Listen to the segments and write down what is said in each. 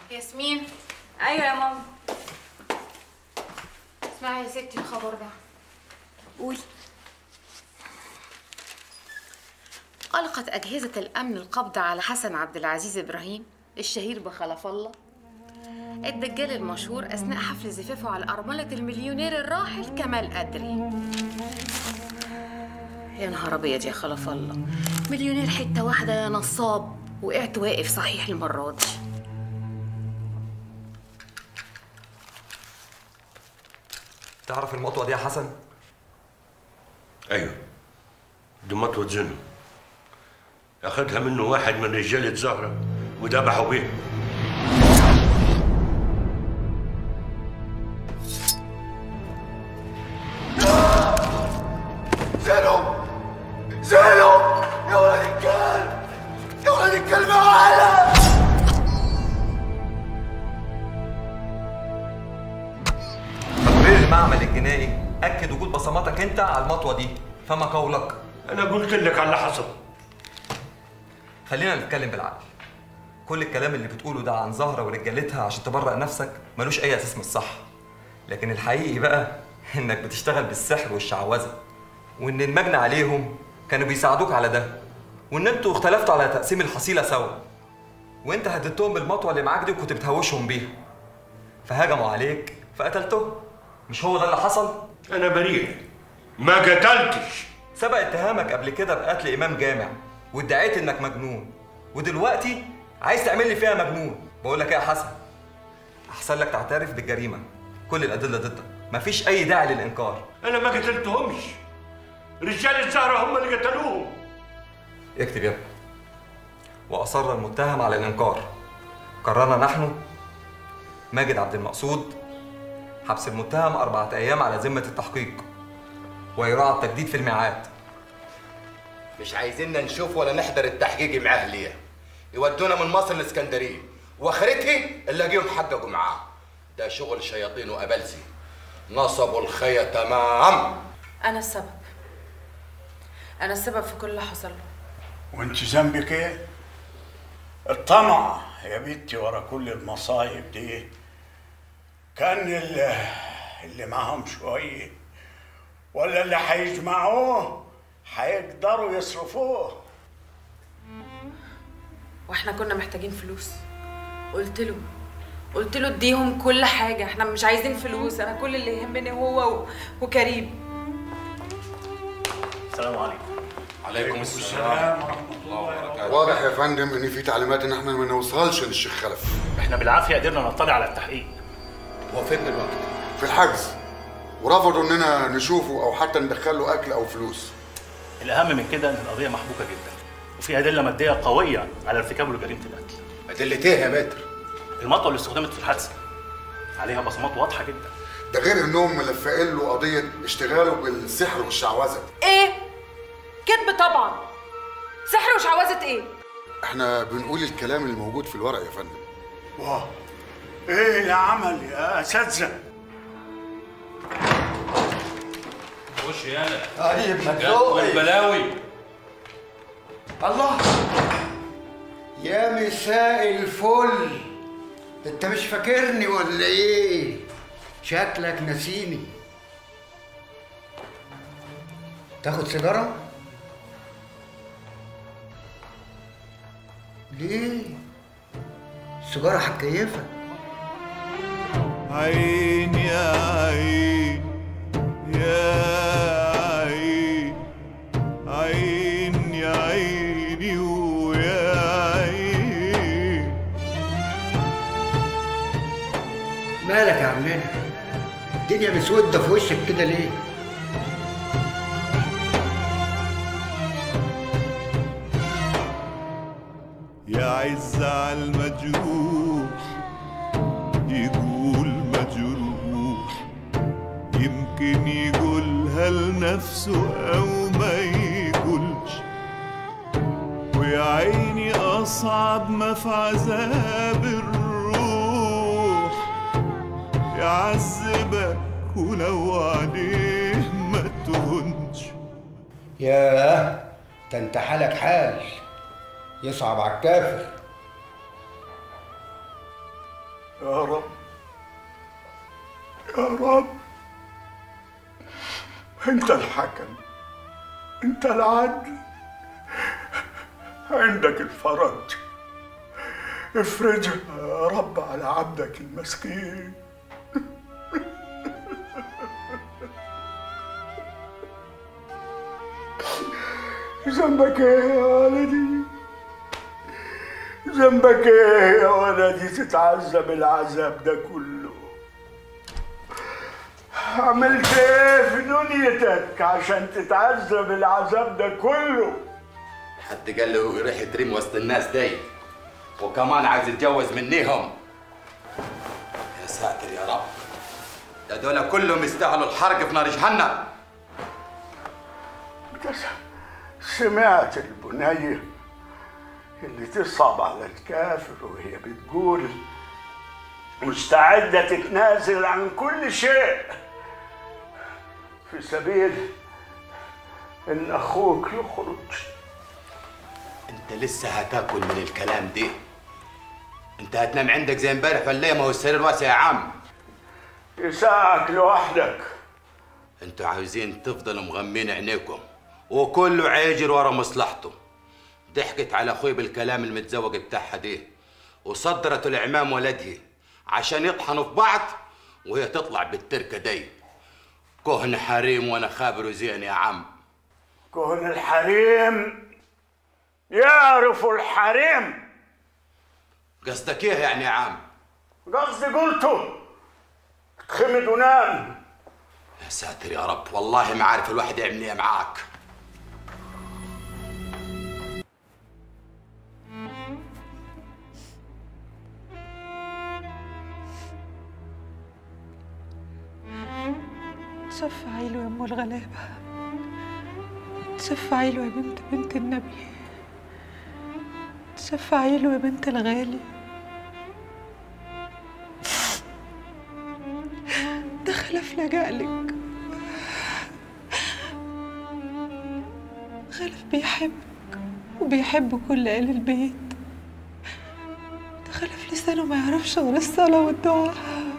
ياسمين. ايوه يا ماما. اسمعي يا ستي الخبر ده. قولي. ألقت أجهزة الأمن القبض على حسن عبد العزيز إبراهيم الشهير بخلف الله الدجال المشهور أثناء حفل زفافه على أرملة المليونير الراحل كمال أدري. يا نهار أبيض يا خلف الله، مليونير حتة واحدة يا نصاب، وقعت واقف صحيح المرة دي. تعرف المطوة دي يا حسن؟ ايوه، دي مطوة زنا اخدها منه واحد من رجالة زهرة وذبحوا بيها. زينب زينب يا ولد الكلب، يا ولد الكلب على تقرير المعمل الجنائي أكد وجود بصماتك أنت على المطوة دي، فما قولك؟ أنا قلت لك على اللي حصل. خلينا نتكلم بالعقل. كل الكلام اللي بتقوله ده عن زهرة ورجالتها عشان تبرأ نفسك ملوش أي أساس من الصح. لكن الحقيقي بقى إنك بتشتغل بالسحر والشعوذة، وإن المجني عليهم كانوا بيساعدوك على ده، وإن أنتوا اختلفتوا على تقسيم الحصيلة سوا، وأنت هددتهم بالمطوة اللي معاك دي وكنت بتهوشهم بيها، فهجموا عليك فقتلتهم. مش هو ده اللي حصل؟ أنا بريء، ما قتلتش. سبق اتهامك قبل كده بقتل إمام جامع وادعيت إنك مجنون، ودلوقتي عايز تعمل لي فيها مجنون. بقول لك إيه يا حسن؟ أحسن لك تعترف بالجريمة، كل الأدلة ضدك، مفيش أي داعي للإنكار. أنا ما قتلتهمش، رجال الزهرة هم اللي قتلوهم. اكتب يا ابني. وأصر المتهم على الإنكار. قررنا نحن ماجد عبد المقصود حبس المتهم 4 أيام على ذمة التحقيق، ويراعى التجديد في الميعاد. مش عايزيننا نشوف ولا نحضر التحقيق معاه ليه؟ يودونا من مصر الاسكندريه، واخرتي اللي اجيهم حققوا معاه. ده شغل شياطين وابلسي، نصبوا الخيا تمام. أنا السبب، أنا السبب في كل اللي حصل له. وانت ذنبك ايه؟ الطمع يا بنتي ورا كل المصايب دي. كان اللي معاهم شويه ولا اللي هيجمعوه هيقدروا يصرفوه. واحنا كنا محتاجين فلوس، قلت له اديهم كل حاجه، احنا مش عايزين فلوس، انا كل اللي يهمني هو وكريم. السلام عليكم. عليكم السلام ورحمه الله وبركاته. واضح يا فندم ان في تعليمات ان احنا ما نوصلش للشيخ خلف. احنا بالعافيه قدرنا نطلع على التحقيق. هو فين دلوقتي؟ في الحجز، ورفضوا اننا نشوفه او حتى ندخل له اكل او فلوس. الاهم من كده ان القضيه محبوكه جدا، وفي ادله ماديه قويه على ارتكابه لجريمه القتل. ادله ايه يا متر؟ المطوه اللي استخدمت في الحادثه عليها بصمات واضحه جدا. ده غير انهم ملفقين له قضيه اشتغاله بالسحر والشعوذه. ايه؟ كذب طبعا. سحر وشعوذه ايه؟ احنا بنقول الكلام اللي موجود في الورق يا فندم. واه ايه العمل يا اساتذه؟ خش يالا. طيب ما تزوقي والبلاوي. الله يا مساء الفل، انت مش فاكرني ولا ايه؟ شكلك نسيني. تاخد سيجاره؟ ليه؟ السيجاره هتكيفك. عين يا عين يا عين، عين يا عيني ويا عين. مالك يا عمنا؟ الدنيا مسودة في وشك كده ليه؟ يا عز على المجروح يقول مجروح، يمكن يقولها لنفسه أو ما يقولش. ويا عيني أصعب ما في عذاب الروح، يعذبك ولو عليه ما تهونش. ياه، ده انت حالك حال يصعب على الكافر. يا رب يا رب، انت الحكم، انت العدل، عندك الفرج، افرجها يا رب على عبدك المسكين. ذنبك ايه يا ولدي؟ ذنبك ايه يا ولدي تتعذب العذاب ده كله؟ عملت ايه في دنيتك عشان تتعذب العذاب ده كله؟ حد قال له يروح يترمي وسط الناس دي وكمان عايز يتجوز منيهم؟ يا ساتر يا رب، ده دول كلهم يستاهلوا الحرق في نار جهنم. سمعت البنية اللي تصعب على الكافر وهي بتقول مستعدة تتنازل عن كل شيء في سبيل إن أخوك يخرج. انت لسه هتاكل من الكلام ده؟ انت هتنام عندك زي امبارح ولا ايه؟ ما هو السرير واسع يا عم. يساعك لوحدك. انتوا عاوزين تفضلوا مغمين عينيكم وكله عاجر ورا مصلحته. ضحكت على اخوي بالكلام المتزوج بتاعها دي وصدرت العمام ولدها عشان يطحنوا في بعض وهي تطلع بالتركه دي. كهن حريم وانا خابره زين يا عم. كهن الحريم يعرفوا الحريم. قصدك ايه يعني يا عم؟ قصدي قلته تخمد ونام. يا ساتر يا رب، والله ما عارف الواحد يعمل ايه معاك. شفعي له يا ام الغلابه، شفعي له يا بنت النبي، شفعي له يا بنت الغالي. ده خلف لجألك، خلف بيحبك وبيحب كل آل البيت. ده خلف لسانه ما يعرفش غير الصلاة والدعاء.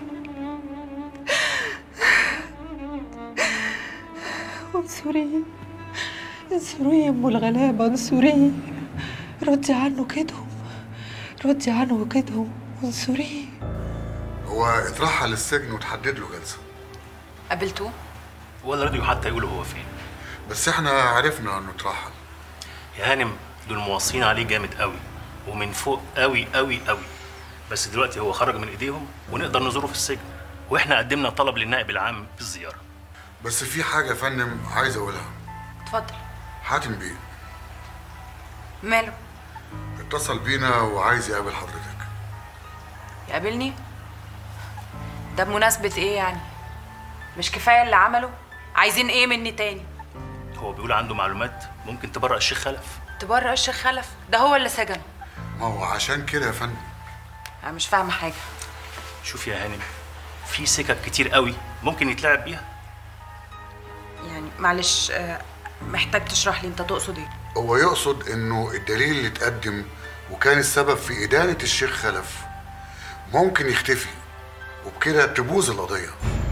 انصريه انصريه يا ام الغلابه، انصريه، ردي عنه كدهم، ردي عنه كدهم وانصريه. هو اترحل السجن وتحدد له جلسه. قابلتوه؟ ولا راديو حتى يقولوا هو فين. بس احنا عرفنا انه اترحل. يا هانم دول موصين عليه جامد قوي ومن فوق قوي قوي قوي، بس دلوقتي هو خرج من ايديهم ونقدر نزوره في السجن، واحنا قدمنا طلب للنائب العام بالزياره. بس في حاجه يا فندم عايز اقولها. اتفضل. حاتم بيه ماله؟ اتصل بينا وعايز يقابل حضرتك. يقابلني؟ ده بمناسبة ايه يعني؟ مش كفاية اللي عمله؟ عايزين ايه مني تاني؟ هو بيقول عنده معلومات ممكن تبرئ الشيخ خلف. تبرئ الشيخ خلف؟ ده هو اللي سجنه. ما هو عشان كده يا فندم. انا مش فاهمة حاجة. شوف يا هانم، في سكك كتير قوي ممكن يتلعب بيها. يعني معلش، محتاج تشرح لي انت تقصد ايه؟ هو يقصد انه الدليل اللي اتقدم وكان السبب في إدانة الشيخ خلف ممكن يختفي وبكده تبوظ القضية.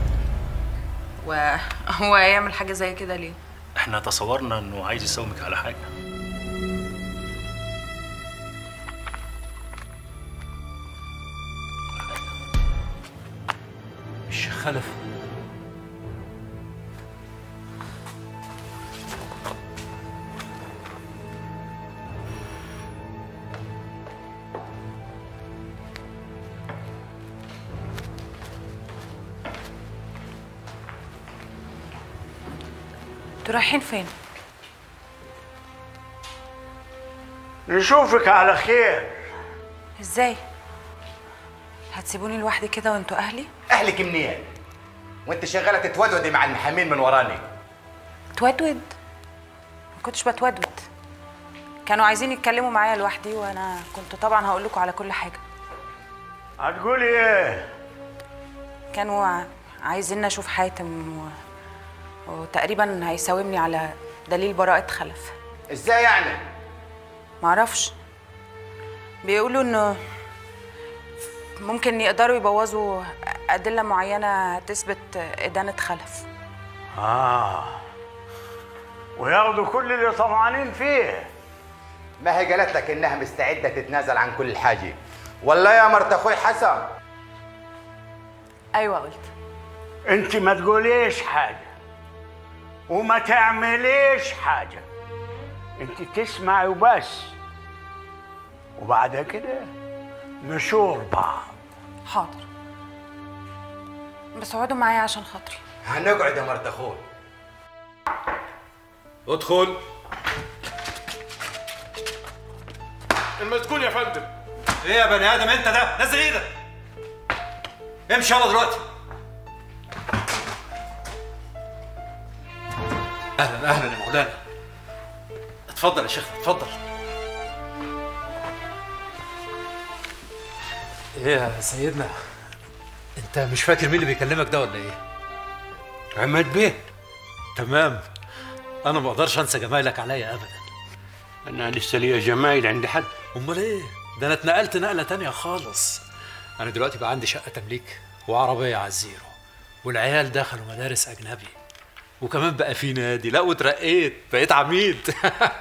وهو يعمل حاجة زي كده ليه؟ احنا تصورنا انه عايز يساومك على حاجة. الشيخ خلف انتوا رايحين فين؟ نشوفك على خير. ازاي؟ هتسيبوني لوحدي كده وانتوا اهلي؟ اهلك منين؟ وانت شغاله تتودودي مع المحامين من وراني. تودود؟ ما كنتش بتودود، كانوا عايزين يتكلموا معايا لوحدي وانا كنت طبعا هقول لكم على كل حاجه. هتقولي ايه؟ كانوا عايزين اشوف حاتم وتقريبا هيساومني على دليل براءة خلف. ازاي يعني؟ معرفش، بيقولوا انه ممكن يقدروا يبوظوا أدلة معينة تثبت إدانة خلف. وياخدوا كل اللي طمعانين فيه. ما هي قالت لك انها مستعده تتنازل عن كل حاجه، ولا يا مرت اخوي حسن؟ ايوه قلت. انت ما تقوليش حاجه وما تعمليش حاجه، انت تسمعي وبس، وبعد كده نشور بعض. حاضر، بس اقعدوا معايا عشان خاطري. هنقعد يا مرت اخوي. ادخل. المسجون يا فندم. ايه يا بني ادم انت ده؟ نزل ايدك. امشي يلا دلوقتي. اهلا اهلا يا مولانا. اتفضل يا شيخ اتفضل. ايه يا سيدنا، انت مش فاكر مين اللي بيكلمك ده ولا ايه؟ عماد بيه. تمام، انا ما اقدرش انسى جمايلك عليا ابدا. انا لسه ليا جمايل عند حد؟ امال ايه؟ ده انا اتنقلت نقله تانية خالص. انا دلوقتي بقى عندي شقه تمليك وعربيه على الزيرو، والعيال دخلوا مدارس اجنبي، وكمان بقى في نادي. لا واترقيت بقيت عميد.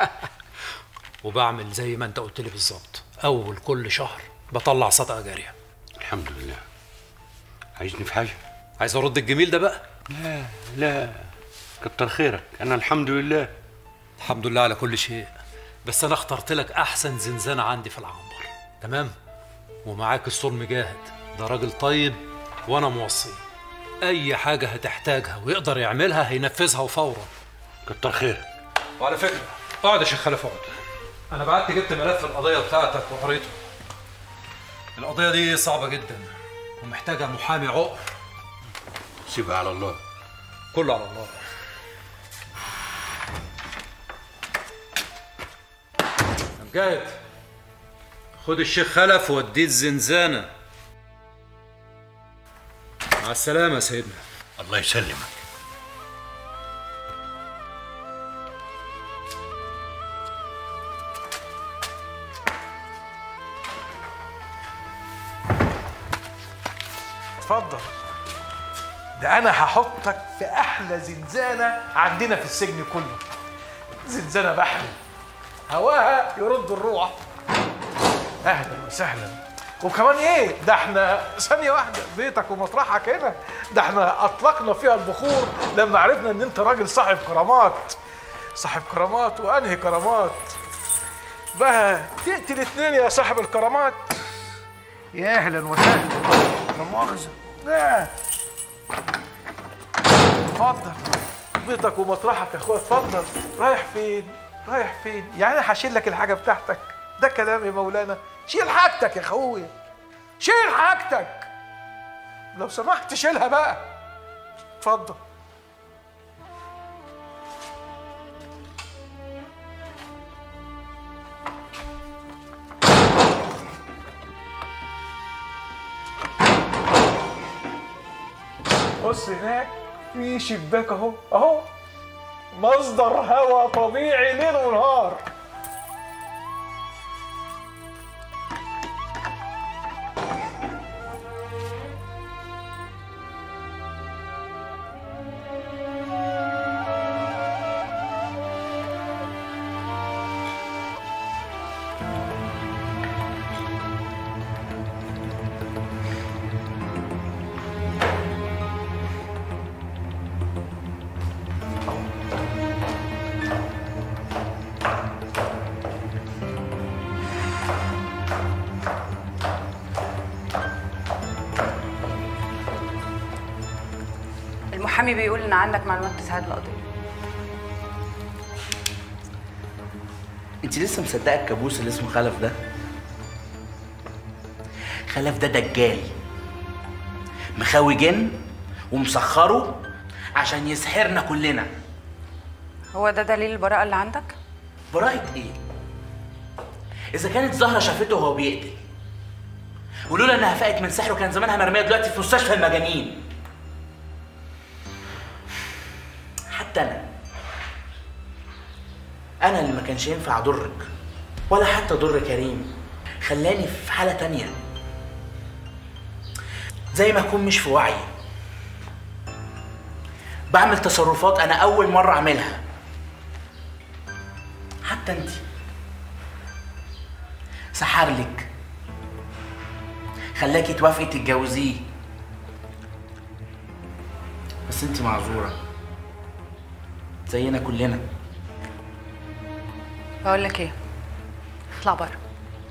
وبعمل زي ما انت قلت لي بالظبط، اول كل شهر بطلع صدقه جاريه. الحمد لله. عايزني في حاجه؟ عايز ارد الجميل ده بقى؟ لا لا كتر خيرك، انا الحمد لله. الحمد لله على كل شيء، بس انا اخترت لك احسن زنزانه عندي في العنبر. تمام؟ ومعاك السور مجاهد، ده راجل طيب وانا موصي، اي حاجه هتحتاجها ويقدر يعملها هينفذها وفورا. كتر خيرك. وعلى فكره اقعد يا شيخ خلف اقعد. انا بعت جبت ملف القضيه بتاعتك وقريته. القضيه دي صعبه جدا ومحتاجه محامي عقر. سيبها على الله. كله على الله. مجاهد، خد الشيخ خلف ووديه الزنزانه. مع السلامه يا سيدنا. الله يسلمك. اتفضل. ده انا هحطك في احلى زنزانه عندنا في السجن كله. زنزانه بحري هواها يرد الروح. اهلا وسهلا. وكمان ايه ده، احنا ثانيه واحده بيتك ومطرحك هنا، ده احنا اطلقنا فيها البخور لما عرفنا ان انت راجل صاحب كرامات. صاحب كرامات وانهي كرامات بقى؟ تقتل اتنين يا صاحب الكرامات. يا اهلا وسهلا. لا مؤاخذه. لا اتفضل بيتك ومطرحك يا اخويا. اتفضل. رايح فين؟ رايح فين؟ يعني انا هشيل لك الحاجه بتاعتك؟ ده كلام يا مولانا؟ شيل حاجتك يا اخويا، شيل حاجتك لو سمحت، شيلها بقى. اتفضل. بص هناك في شباك اهو اهو، مصدر هواء طبيعي ليل ونهار. المحامي بيقول ان عندك معلومات تساعد القضيه. انت لسه مصدقه الكابوس اللي اسمه خلف ده؟ خلف ده دجال مخاوي جن ومسخره عشان يسحرنا كلنا. هو ده دليل البراءه اللي عندك؟ براءه ايه؟ اذا كانت زهره شافته وهو بيقتل، ولولا انها فاقت من سحره كان زمانها مرميه دلوقتي في مستشفى المجانين. حتى انا اللي ما كانش ينفع اضرك ولا حتى ضر كريم، خلاني في حاله تانية. زي ما اكون مش في وعي، بعمل تصرفات انا اول مره اعملها. حتى انت سحرلك، خلاكي توافقي تتجوزيه، بس انت معذوره زينا كلنا. بقول لك ايه، اطلع بره.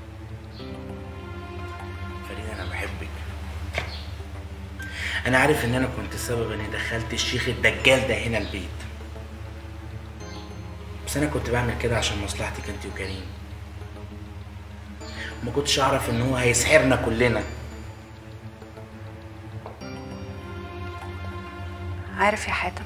فريدة انا بحبك. انا عارف ان انا كنت السبب اني دخلت الشيخ الدجال ده هنا البيت، بس انا كنت بعمل كده عشان مصلحتك انت وكريم. ما كنتش اعرف ان هو هيسحرنا كلنا. عارف يا حاتم،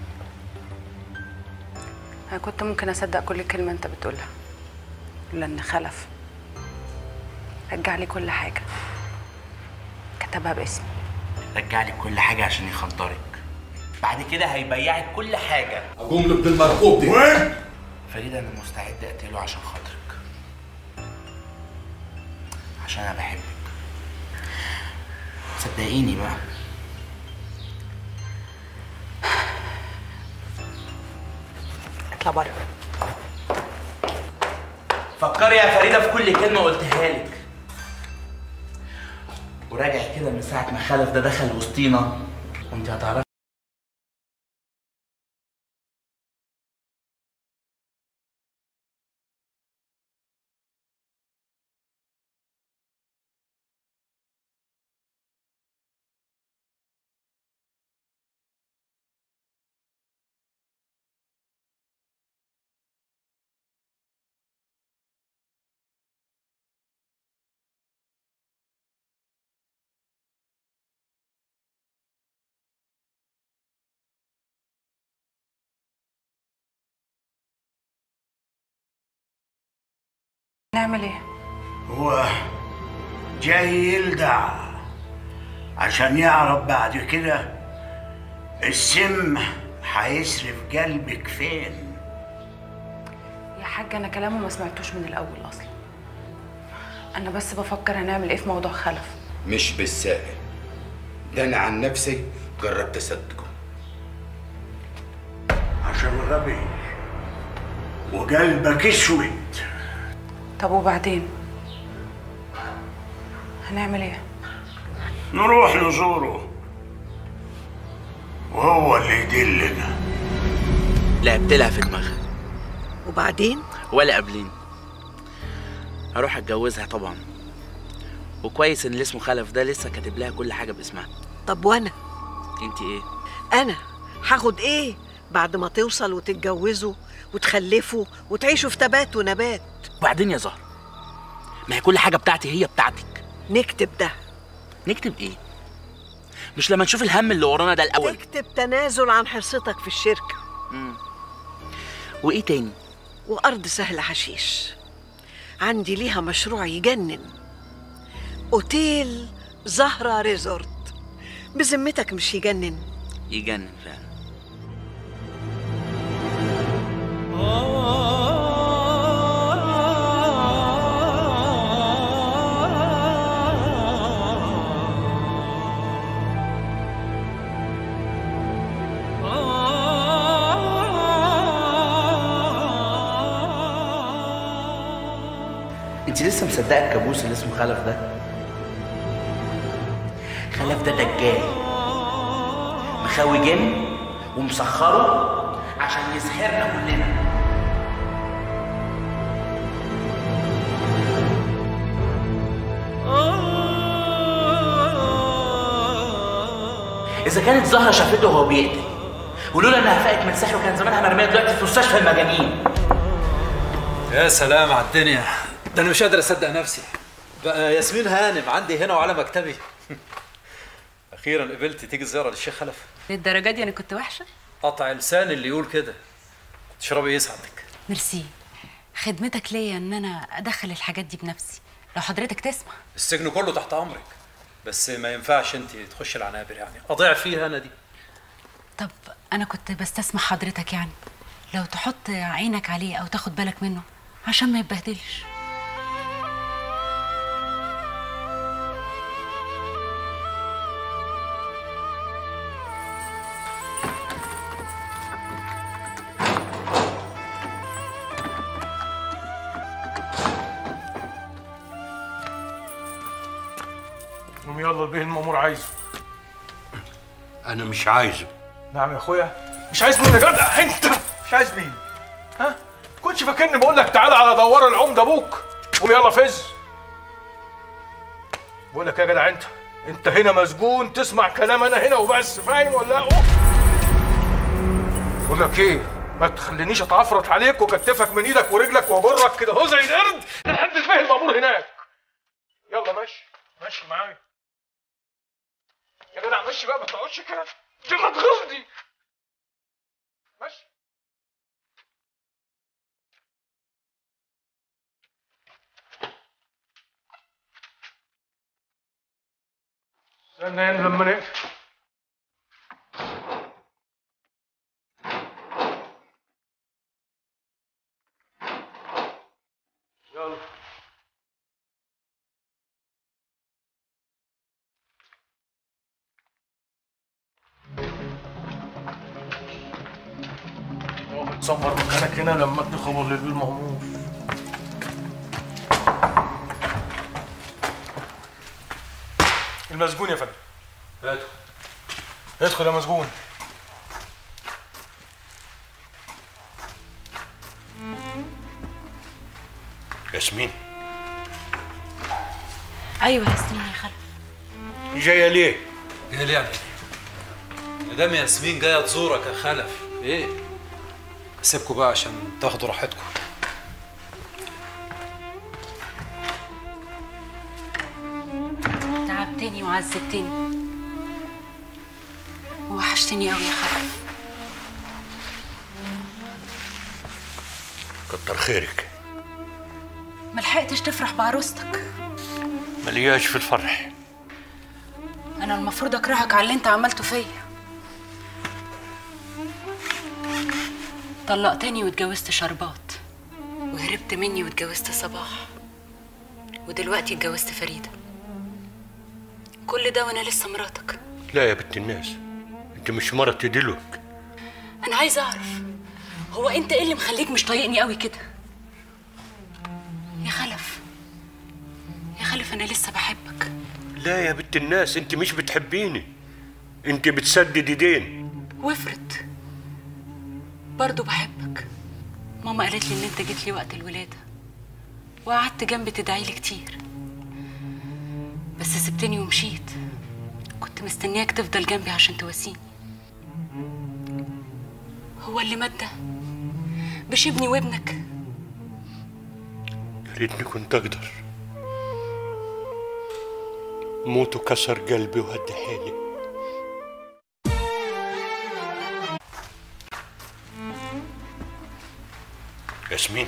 انا كنت ممكن اصدق كل كلمه انت بتقولها لولا ان خلف رجع لي كل حاجه، كتبها باسمي. رجع لي كل حاجه عشان يخدرك، بعد كده هيبيعك كل حاجه. اقوم لك بالمرقوب دي. وين؟ فريدة انا مستعد اقتله عشان خاطرك، عشان انا بحبك. صدقيني بقى. اطلع بره. فكري يا فريدة في كل كلمة قلتها لك، وراجع كده من ساعة ما خلف ده دخل وسطينا وانت هتعرفي. نعمل ايه؟ هو جاي يلدع عشان يعرف بعد كده السم هيسرف قلبك فين. يا حاج انا كلامه ما سمعتوش من الاول اصلا، انا بس بفكر هنعمل ايه في موضوع خلف. مش بالسائل ده، انا عن نفسي جربت اصدقه عشان غبي وقلبك اسود. طب وبعدين هنعمل ايه؟ نروح نزوره وهو اللي يدلنا. لعبت لها في دماغها. وبعدين؟ ولا قبلين هروح اتجوزها طبعا، وكويس ان اللي اسمه خلف ده لسه كاتب لها كل حاجه باسمها. طب وانا؟ انت ايه؟ انا هاخد ايه بعد ما توصل وتتجوزوا وتخلفوا وتعيشوا في تبات ونبات؟ وبعدين يا زهر، ما هي كل حاجه بتاعتي هي بتاعتك. نكتب ده. نكتب ايه؟ مش لما نشوف الهم اللي ورانا ده الاول؟ نكتب تنازل عن حصتك في الشركه. وايه تاني؟ وارض سهل حشيش عندي ليها مشروع يجنن، اوتيل زهرة ريزورت. بذمتك مش يجنن؟ يجنن فعلا. انت لسه مصدقه الكابوس اللي اسمه خلف ده؟ خلف ده دجال مخاوي جن ومسخره عشان يسحرنا كلنا. اذا كانت زهره شافته وهو بيقتل، ولولا انها فاقت من سحره كان زمانها مرميه دلوقتي في مستشفى المجانين. يا سلام على الدنيا، ده انا مش قادر اصدق نفسي. بقى ياسمين هانم عندي هنا وعلى مكتبي. اخيرا قبلت تيجي زياره للشيخ خلف. للدرجه دي انا كنت وحشه؟ قطع لسان اللي يقول كده. تشربي ايه يسعدك؟ ميرسي، خدمتك ليا ان انا ادخل الحاجات دي بنفسي لو حضرتك تسمع. السجن كله تحت امرك، بس ما ينفعش انت تخشي العنابر، يعني اضيع فيها انا دي. طب انا كنت بستسمح حضرتك يعني لو تحط عينك عليه او تاخد بالك منه عشان ما يتبهدلش. يلا البيه المأمور عايزه. انا مش عايزه. نعم يا اخويا. مش عايز مين يا جدع انت؟ مش عايز مين؟ ها؟ كنتش فاكرني بقول لك تعالى على دوار العمده ابوك؟ قوم يلا فز. بقول لك يا جدع انت هنا مسجون تسمع كلام انا هنا وبس، فاهم ولا لا؟ بقول لك ايه؟ ما تخلينيش اتعفرت عليك واكتفك من ايدك ورجلك واجرك كده اهو زي القرد لحد البيه المأمور هناك. يلا ماشي معايا يا جدع. ماشي بقى، ما تقعدش كده يلا تغصدي. ماشي. استنى هنا لما نقفل. يلا. تصور مكانك هنا لما ادي خبر للبيه المأمور. المسجون يا فندم. ادخل يا مسجون. ياسمين. ايوه ياسمين يا خلف. جايه ليه؟ جايه ليه يعني؟ مدام ياسمين جايه تزورك يا خلف. ايه؟ سيبكوا بقى عشان تاخدوا راحتكم. تعبتني وعذبتني ووحشتني قوي يا خلف. كتر خيرك. ملحقتش تفرح بعروستك. ملياش في الفرح. انا المفروض اكرهك على اللي انت عملته فيا. طلقتني واتجوزت شربات، وهربت مني واتجوزت صباح، ودلوقتي اتجوزت فريدة. كل ده وانا لسه مراتك. لا يا بنت الناس، انت مش مرتي دلوك. انا عايزه اعرف، هو انت ايه اللي مخليك مش طايقني قوي كده؟ يا خلف انا لسه بحبك. لا يا بنت الناس، انت مش بتحبيني، انت بتسددي دين. وافرض برضه بحبك. ماما قالت لي ان انت جيت لي وقت الولاده وقعدت جنبي تدعي لي كتير، بس سبتني ومشيت. كنت مستنياك تفضل جنبي عشان تواسيني. هو اللي مات ده مش ابني وابنك؟ يا ريتني كنت اقدر. موته كسر قلبي وهد حالي. ياسمين.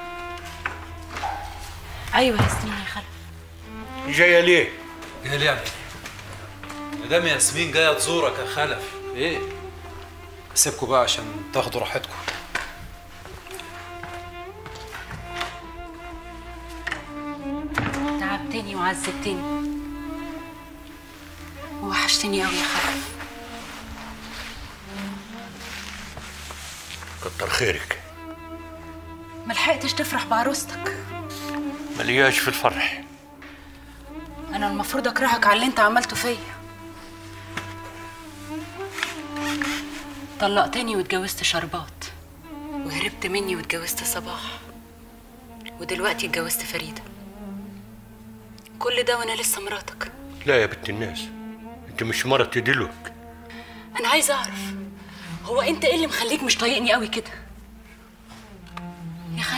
ايوه ياسمين يا خلف. جايه ليه؟ جايه ليه يعني؟ مدام ياسمين جايه تزورك يا خلف. ايه؟ سيبكوا بقى عشان تاخدوا راحتكم. تعبتني وعذبتني ووحشتني قوي يا خلف. كتر خيرك. ملحقتش تفرح بعروستك. ملياش في الفرح. انا المفروض اكرهك على اللي انت عملته فيا. طلقتني واتجوزت شربات، وهربت مني واتجوزت صباح، ودلوقتي اتجوزت فريدة. كل ده وانا لسه مراتك. لا يا بنت الناس، انت مش مرتي دلوك. انا عايزه اعرف، هو انت ايه اللي مخليك مش طايقني قوي كده؟ يا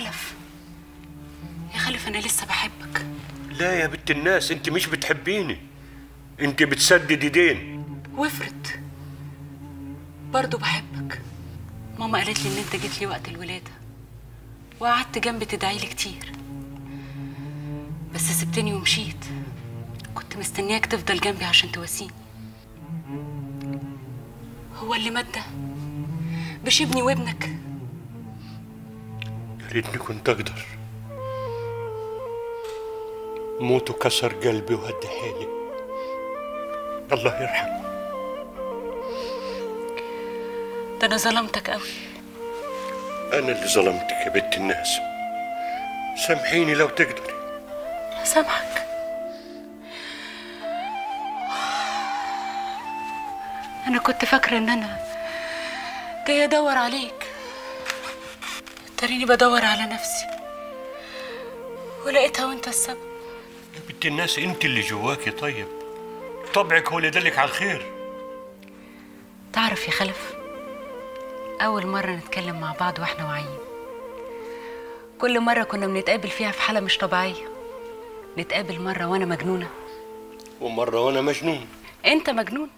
خلف انا لسه بحبك. لا يا بنت الناس، انت مش بتحبيني، انت بتسددي دين. وافرض برضه بحبك. ماما قالت لي ان انت جيت لي وقت الولاده وقعدت جنبي تدعي لي كتير، بس سبتني ومشيت. كنت مستنياك تفضل جنبي عشان تواسيني. هو اللي مات ده مش ابني وابنك؟ يا ريتني كنت اقدر. موته كسر قلبي وهد حالي. الله يرحمه. ده انا ظلمتك قوي. انا اللي ظلمتك يا بنت الناس. سامحيني لو تقدري. سامحك انا كنت فاكره ان انا جايه ادور عليك، تريني بدور على نفسي ولقيتها وانت السبب. يا بنت الناس انت اللي جواكي طيب، طبعك هو اللي دلك على الخير. تعرف يا خلف، اول مره نتكلم مع بعض واحنا واعيين، كل مره كنا بنتقابل فيها في حاله مش طبيعيه. نتقابل مره وانا مجنونه ومره وانا مجنون. انت مجنون،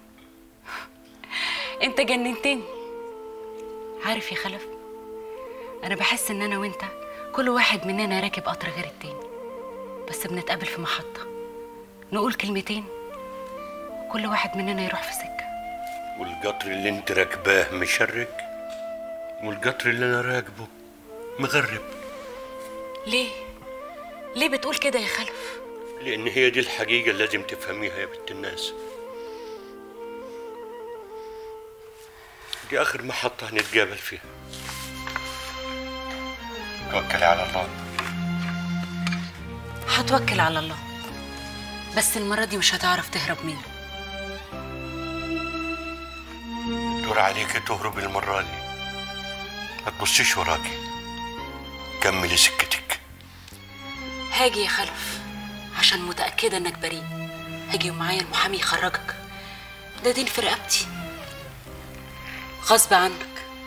انت جننتني. عارف يا خلف، انا بحس ان انا وانت كل واحد مننا راكب قطر غير التاني، بس بنتقابل في محطة نقول كلمتين كل واحد مننا يروح في سكة. والقطر اللي انت راكباه مشرك، والقطر اللي انا راكبه مغرب. ليه بتقول كده يا خلف؟ لان هي دي الحقيقة اللي لازم تفهميها يا بنت الناس. دي اخر محطة هنتقابل فيها. توكلي على الله. هتوكل على الله، بس المرة دي مش هتعرف تهرب منه. دور عليكي تهربي المرة دي، ما تبصيش وراكي، كملي سكتك. هاجي يا خلف عشان متأكدة انك بريء، هاجي ومعايا المحامي يخرجك، ده دين في رقبتي غصب عنك.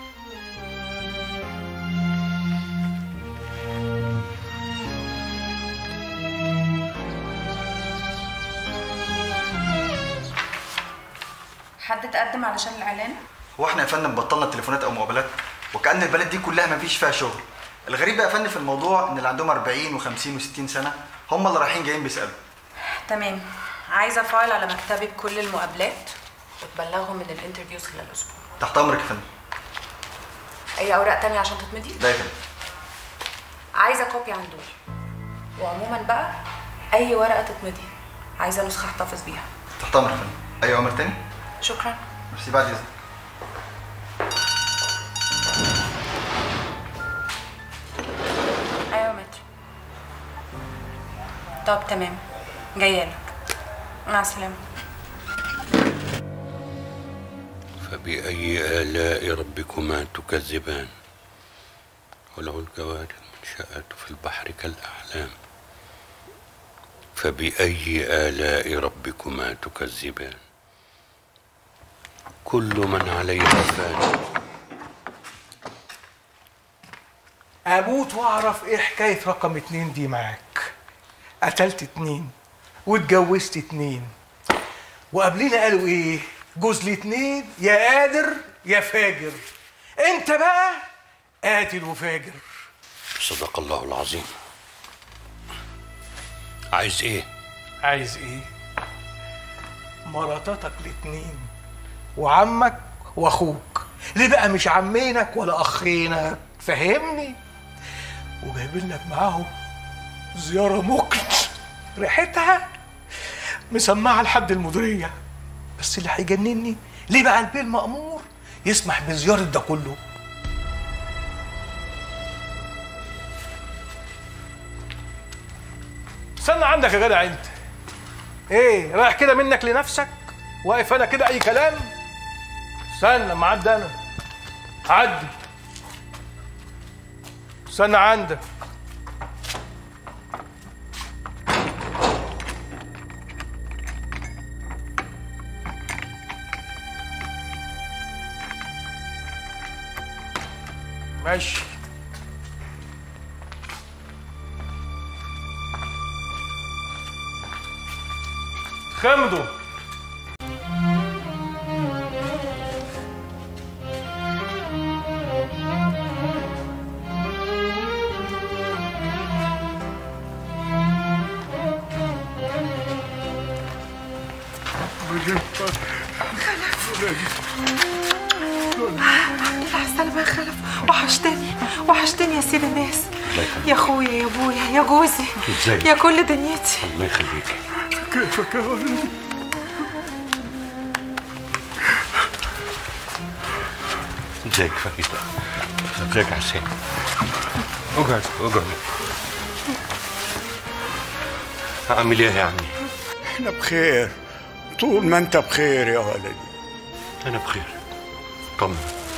حد تقدم علشان الاعلان؟ هو احنا يا فندم بطلنا تليفونات او موبايلات، وكأن البلد دي كلها ما فيش فيها شغل. الغريب بقى يا فندم في الموضوع ان اللي عندهم 40 و50 و60 سنه هم اللي رايحين جايين بيسالوا. تمام، عايزه فايل على مكتبي بكل المقابلات وتبلغهم من الانترفيوز خلال اسبوع. تحت امرك يا فندم. اي اوراق تانية عشان تتمضي؟ لا يا فندم. عايزه كوبي عن دول، وعموما بقى اي ورقه تتمضي عايزه نسخه احتفظ بيها. تحت امرك يا فندم. اي امر تاني؟ شكرا. ميرسي. بعد اذنك. ايوه متر. طب تمام، جايه لك. مع السلامه. فبأي آلاء ربكما تكذبان وله الجوار المنشآت في البحر كالأعلام. فبأي آلاء ربكما تكذبان كل من عليها فان. اموت واعرف ايه حكايه رقم 2 دي معاك. قتلت 2 واتجوزت 2، وقبلينا قالوا ايه؟ جوز ل2 يا قادر يا فاجر. انت بقى قاتل وفاجر. صدق الله العظيم. عايز ايه؟ عايز ايه؟ مراتاتك ل2 وعمك واخوك. ليه بقى مش عمينك ولا اخينك؟ فهمني. وجايبين لك معاهم زياره مكن ريحتها مسمعه لحد المديريه. بس اللي هيجنني ليه بقى البيه المأمور يسمح بزياره ده كله؟ استنى عندك يا جدع انت. ايه رايح كده منك لنفسك؟ واقف انا كده اي كلام؟ استنى معدي انا. عدي. استنى عندك. ماشي. خمدوا. السلامة يا خلف، وحشتني يا سيد الناس، يا اخويا يا ابويا يا جوزي يا كل دنيتي. الله يخليك. كيفك يا ولد؟ ازيك فريدة؟ ازيك يا حسين؟ اقعد. عامل ايه يا عمي؟ احنا بخير طول ما انت بخير يا ولدي. أنا بخير، طمن.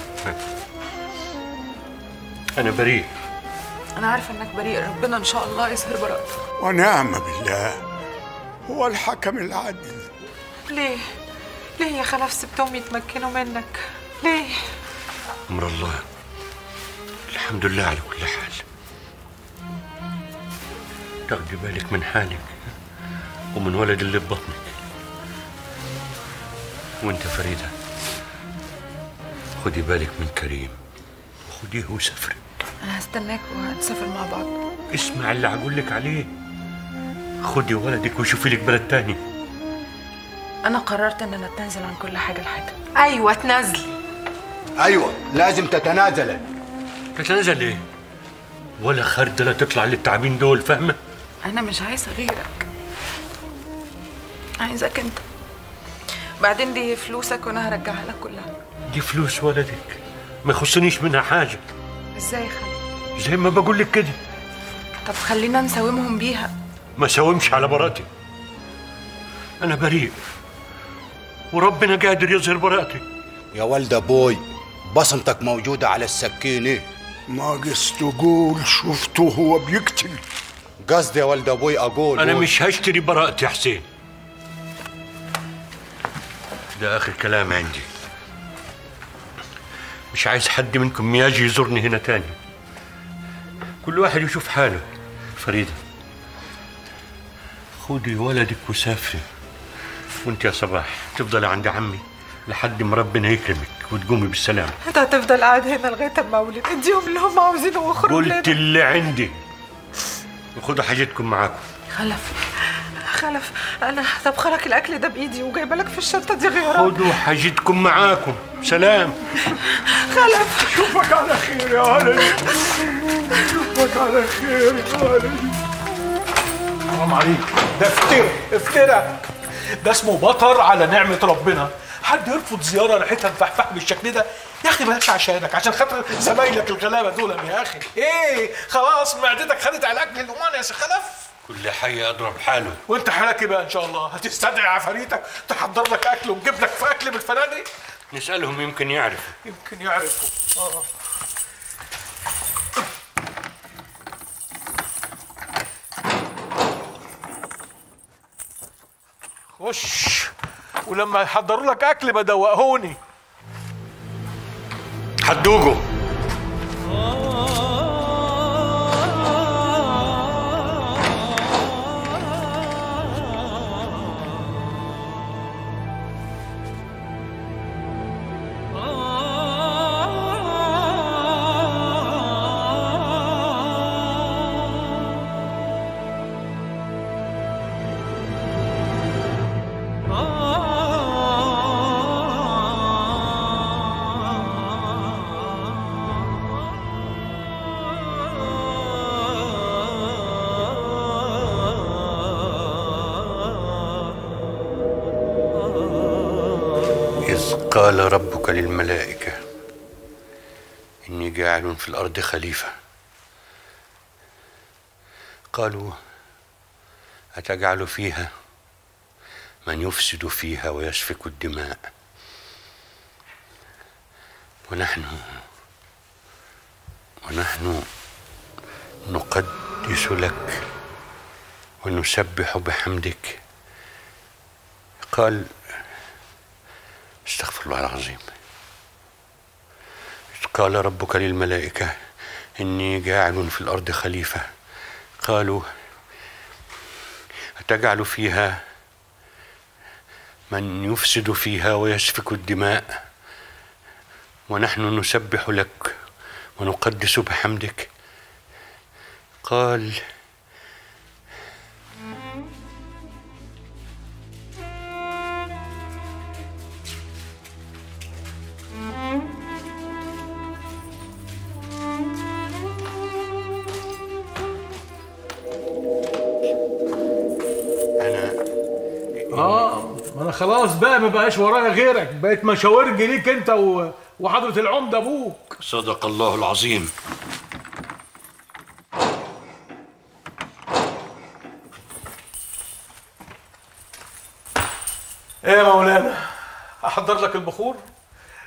أنا بريء. انا عارفه انك بريء، ربنا ان شاء الله يظهر براءتك. ونعم بالله، هو الحكم العدل. ليه يا خلف سبتهم يتمكنوا منك؟ ليه؟ أمر الله، الحمد لله على كل حال. تاخدي بالك من حالك ومن ولد اللي في بطنك. وانت فريدة خدي بالك من كريم، خديه وسافري. انا هستناك وهنسافر مع بعض. اسمع اللي هقول لك عليه، خدي ولدك وشوفي لك بلد تاني. انا قررت ان انا اتنازل عن كل حاجه لحياتك. ايوه تنازلي. ايوه لازم تتنازل. تتنازل ايه؟ ولا خردله تطلع للتعبين دول، فاهمه؟ انا مش عايزه غيرك، عايزك انت. بعدين دي فلوسك وانا هرجعها لك كلها. دي فلوس ولدك، ما يخصنيش منها حاجه. ازاي يا خالد؟ زي ما بقول لك كده. طب خلينا نساومهم بيها. ما ساومش على براءتي. انا بريء وربنا قادر يظهر براءتي. يا ولد ابوي، بصمتك موجوده على السكينه. ناقص تقول شفته هو بيقتل. قصدي يا ولد ابوي اقول انا مش هشتري براءتي يا حسين. ده اخر كلام عندي. مش عايز حد منكم يجي يزورني هنا تاني. كل واحد يشوف حاله. فريدة خدي ولدك وسافري، وانت يا صباح تفضلي عند عمي لحد ما ربنا يكرمك وتقومي بالسلامة. انت هتفضل قاعد هنا لغايه اما اولد. اديهم اللي هم عاوزينه واخرجوا. قلت اللي عندي، وخدوا حاجتكم معاكم. خلف انا طبخلك الاكل ده بايدي وجايبه لك في الشنطه دي غيرها. خدوا حاجتكم معاكم. سلام. خلف شوفك على خير يا ولد، شوفك على خير يا ولد. حرام عليك، ده افترى. ده اسمه بطر على نعمه ربنا. حد يرفض زياره ريحتها مفحفح بالشكل ده؟ يا اخي بلاش عشانك، عشان خاطر زمايلك الغلابه دول يا اخي. ايه خلاص معدتك خدت على الاكل الامانه يا سي خلف. كل حي اضرب حاله. وانت حالك ايه بقى ان شاء الله؟ هتستدعي عفاريتك تحضر لك اكل ونجيب لك في اكل من الفنادق؟ نسالهم يمكن يعرفوا. يمكن يعرفوا. خش، ولما يحضروا لك اكل بدوقهوني. هتدوقوا. قال ربك للملائكة إني جاعل في الأرض خليفة، قالوا أتجعل فيها من يفسد فيها ويسفك الدماء ونحن نقدس لك ونسبح بحمدك. قال استغفر الله العظيم. قال ربك للملائكة إني جاعل في الأرض خليفة، قالوا أتجعل فيها من يفسد فيها ويسفك الدماء ونحن نسبح لك ونقدس بحمدك. قال ما انا خلاص بقى ما بقاش ورايا غيرك، بقيت مشاورجي ليك انت وحضرة العمدة ابوك. صدق الله العظيم. ايه يا مولانا، احضر لك البخور؟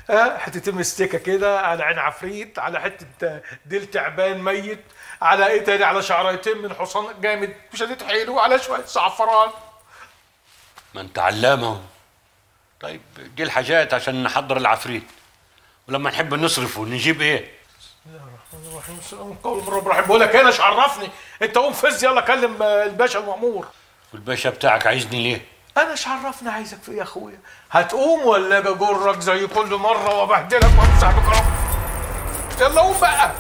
حتتين مستكه كده، على عين عفريت، على حته ديل تعبان ميت، على ايه تاني، على شعريتين من حصان جامد مش هتتحيل، وعلى شويه زعفران. ما انت علامه. طيب دي الحاجات عشان نحضر العفريت، ولما نحب نصرف ونجيب ايه؟ بسم الله الرحمن الرحيم، السلام قول من رب الرحيم. بقول لك ايه، انا مش عرفني، انت قوم فز يلا كلم الباشا المأمور. والباشا بتاعك عايزني ليه؟ انا مش عرفني عايزك في ايه يا اخويا؟ هتقوم ولا اجي اجرك زي كل مره وابهدلك وامسح بكرم؟ يلا قوم بقى.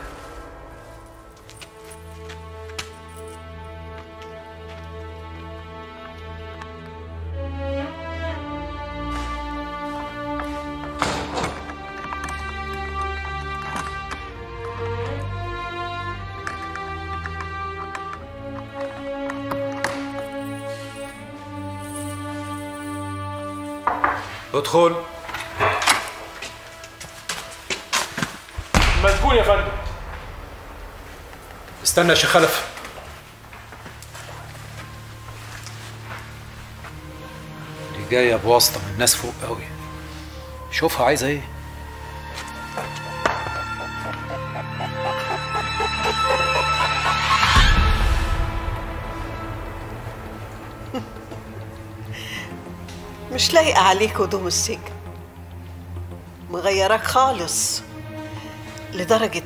ادخل. مسجون يا فندم. استنى يا شيخ خلف. دي جايه بواسطه من ناس فوق قوي، شوفها عايزه ايه. مش لايقة عليك هدوم السجن، مغيراك خالص، لدرجة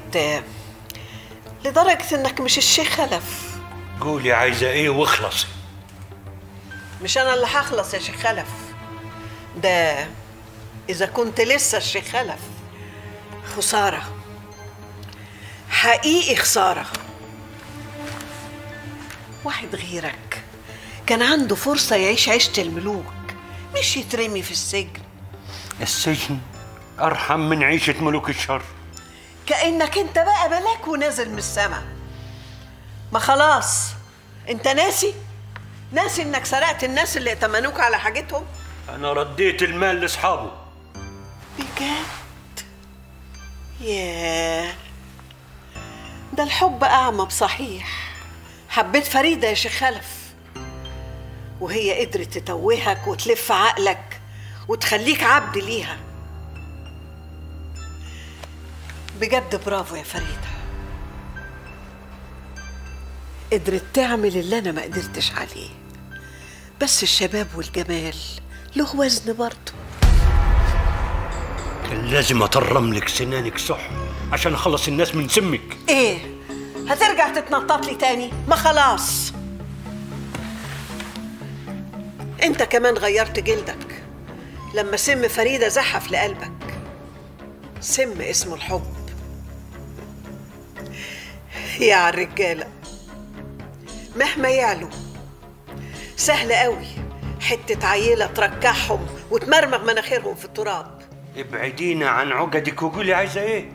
انك مش الشيخ خلف. قولي عايزه ايه واخلصي. مش انا اللي هخلص يا شيخ خلف، ده اذا كنت لسه الشيخ خلف. خسارة، حقيقي خسارة. واحد غيرك كان عنده فرصة يعيش عيشة الملوك، مش يترمي في السجن. السجن ارحم من عيشه ملوك الشر. كأنك انت بقى ملاك ونازل من السما. ما خلاص انت ناسي انك سرقت الناس اللي ائتمنوك على حاجتهم. انا رديت المال لاصحابه. بجد؟ ياه، ده الحب اعمى بصحيح. حبيت فريدة يا شيخ خلف، وهي قدرت تتوهك وتلف عقلك وتخليك عبد ليها. بجد برافو يا فريدة، قدرت تعمل اللي أنا ما قدرتش عليه. بس الشباب والجمال له وزن برضه. كان لازم اطرم لك سنانك صح عشان اخلص الناس من سمك. ايه، هترجع تتنطط لي تاني؟ ما خلاص، انت كمان غيرت جلدك لما سم فريدة زحف لقلبك. سم اسمه الحب. يا عالرجالة مهما يعلوا سهل قوي حتة عيلة تركعهم وتمرمغ مناخيرهم في التراب. ابعدينا عن عقدك وقولي عايزة ايه؟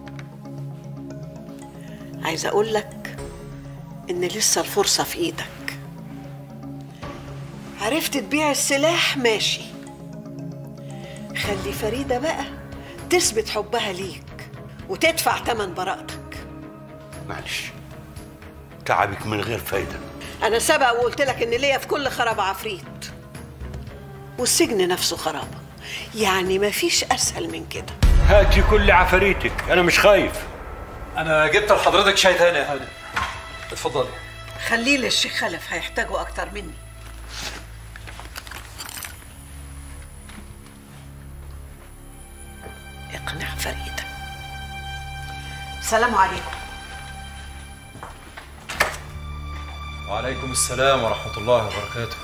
عايزة اقول لك ان لسه الفرصة في ايدك. عرفت تبيع السلاح ماشي، خلي فريدة بقى تثبت حبها ليك وتدفع تمن براءتك. معلش، تعبك من غير فايدة. أنا سبق وقلت لك إن ليا في كل خرابة عفريت، والسجن نفسه خرابة، يعني مفيش أسهل من كده. هاتي كل عفاريتك، أنا مش خايف. أنا جبت لحضرتك شاي تاني يا هاني، اتفضلي. خليه للشيخ خلف، هيحتاجه أكتر مني. اقنع فريدة. السلام عليكم. وعليكم السلام ورحمة الله وبركاته.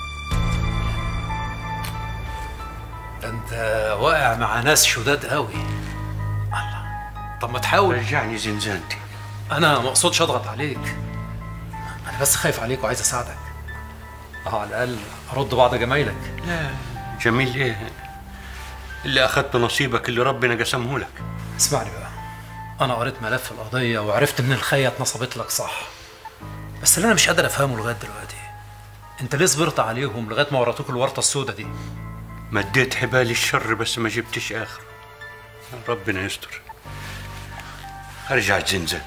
ده انت واقع مع ناس شداد قوي. الله، طب ما تحاول. رجعني زنزانتي. انا ما اقصدش اضغط عليك، انا بس خايف عليك وعايز اساعدك. على الاقل ارد بعض جمايلك. لا جميل ايه اللي اخدت نصيبك اللي ربنا قسمه لك. اسمعني بقى، انا قريت ملف القضية وعرفت ان الخية اتنصبت لك صح، بس اللي انا مش قادر افهمه لغايه دلوقتي، انت ليه صبرت عليهم لغايه ما ورطوك الورطه السوداء دي؟ مديت حبال الشر بس ما جبتش اخر. ربنا يستر. ارجع زنزان.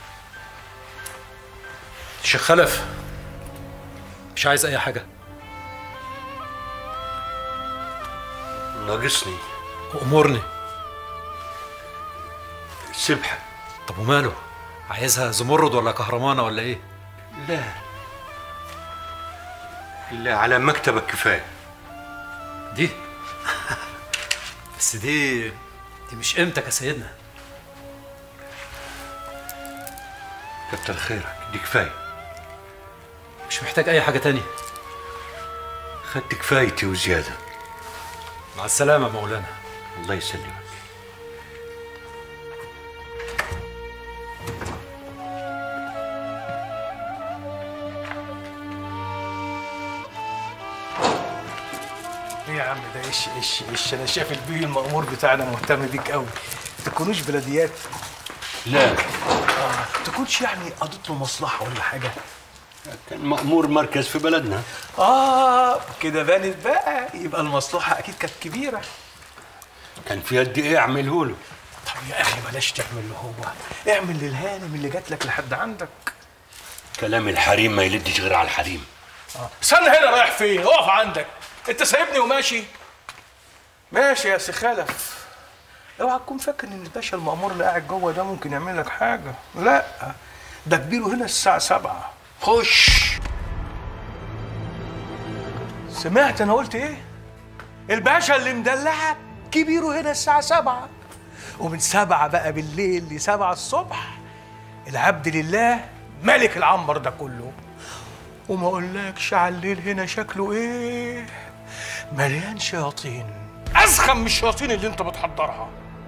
شيخ خلف، مش عايز اي حاجه. ناقصني. وامرني. سبحة. طب وماله؟ عايزها زمرد ولا كهرمانه ولا ايه؟ لا، إلا على مكتبك كفاية. دي بس دي مش قيمتك يا سيدنا. كتر خيرك، دي كفاية. مش محتاج أي حاجة تانية. خدت كفايتي وزيادة. مع السلامة مولانا. الله يسلمك. ايه يا عم ده؟ ايش انا شايف البيه المأمور بتاعنا مهتم بيك قوي. تكونوش بلديات؟ لا. تكونش يعني قضيت له مصلحه ولا حاجه؟ كان مأمور مركز في بلدنا. كده بانت بقى، يبقى المصلحه اكيد كانت كبيره. كان في قد ايه اعمله له؟ طب يا اخي بلاش تعمل له هو، اعمل للهانم اللي جات لك لحد عندك. كلام الحريم ما يلدش غير على الحريم. استنى هنا، رايح فين؟ اقف عندك. انت سايبني وماشي؟ ماشي يا سي خلف. اوعى تكون فاكر ان الباشا المأمور اللي قاعد جوه ده ممكن يعمل لك حاجه. لا، ده كبيره هنا الساعه 7. خش. سمعت انا قلت ايه؟ الباشا اللي مدلعك كبيره هنا الساعه 7، ومن 7 بقى بالليل ل7 الصبح العبد لله ملك العنبر ده كله. وما اقولكش على الليل هنا شكله ايه؟ مليان شياطين، اسخن من الشياطين اللي انت بتحضرها.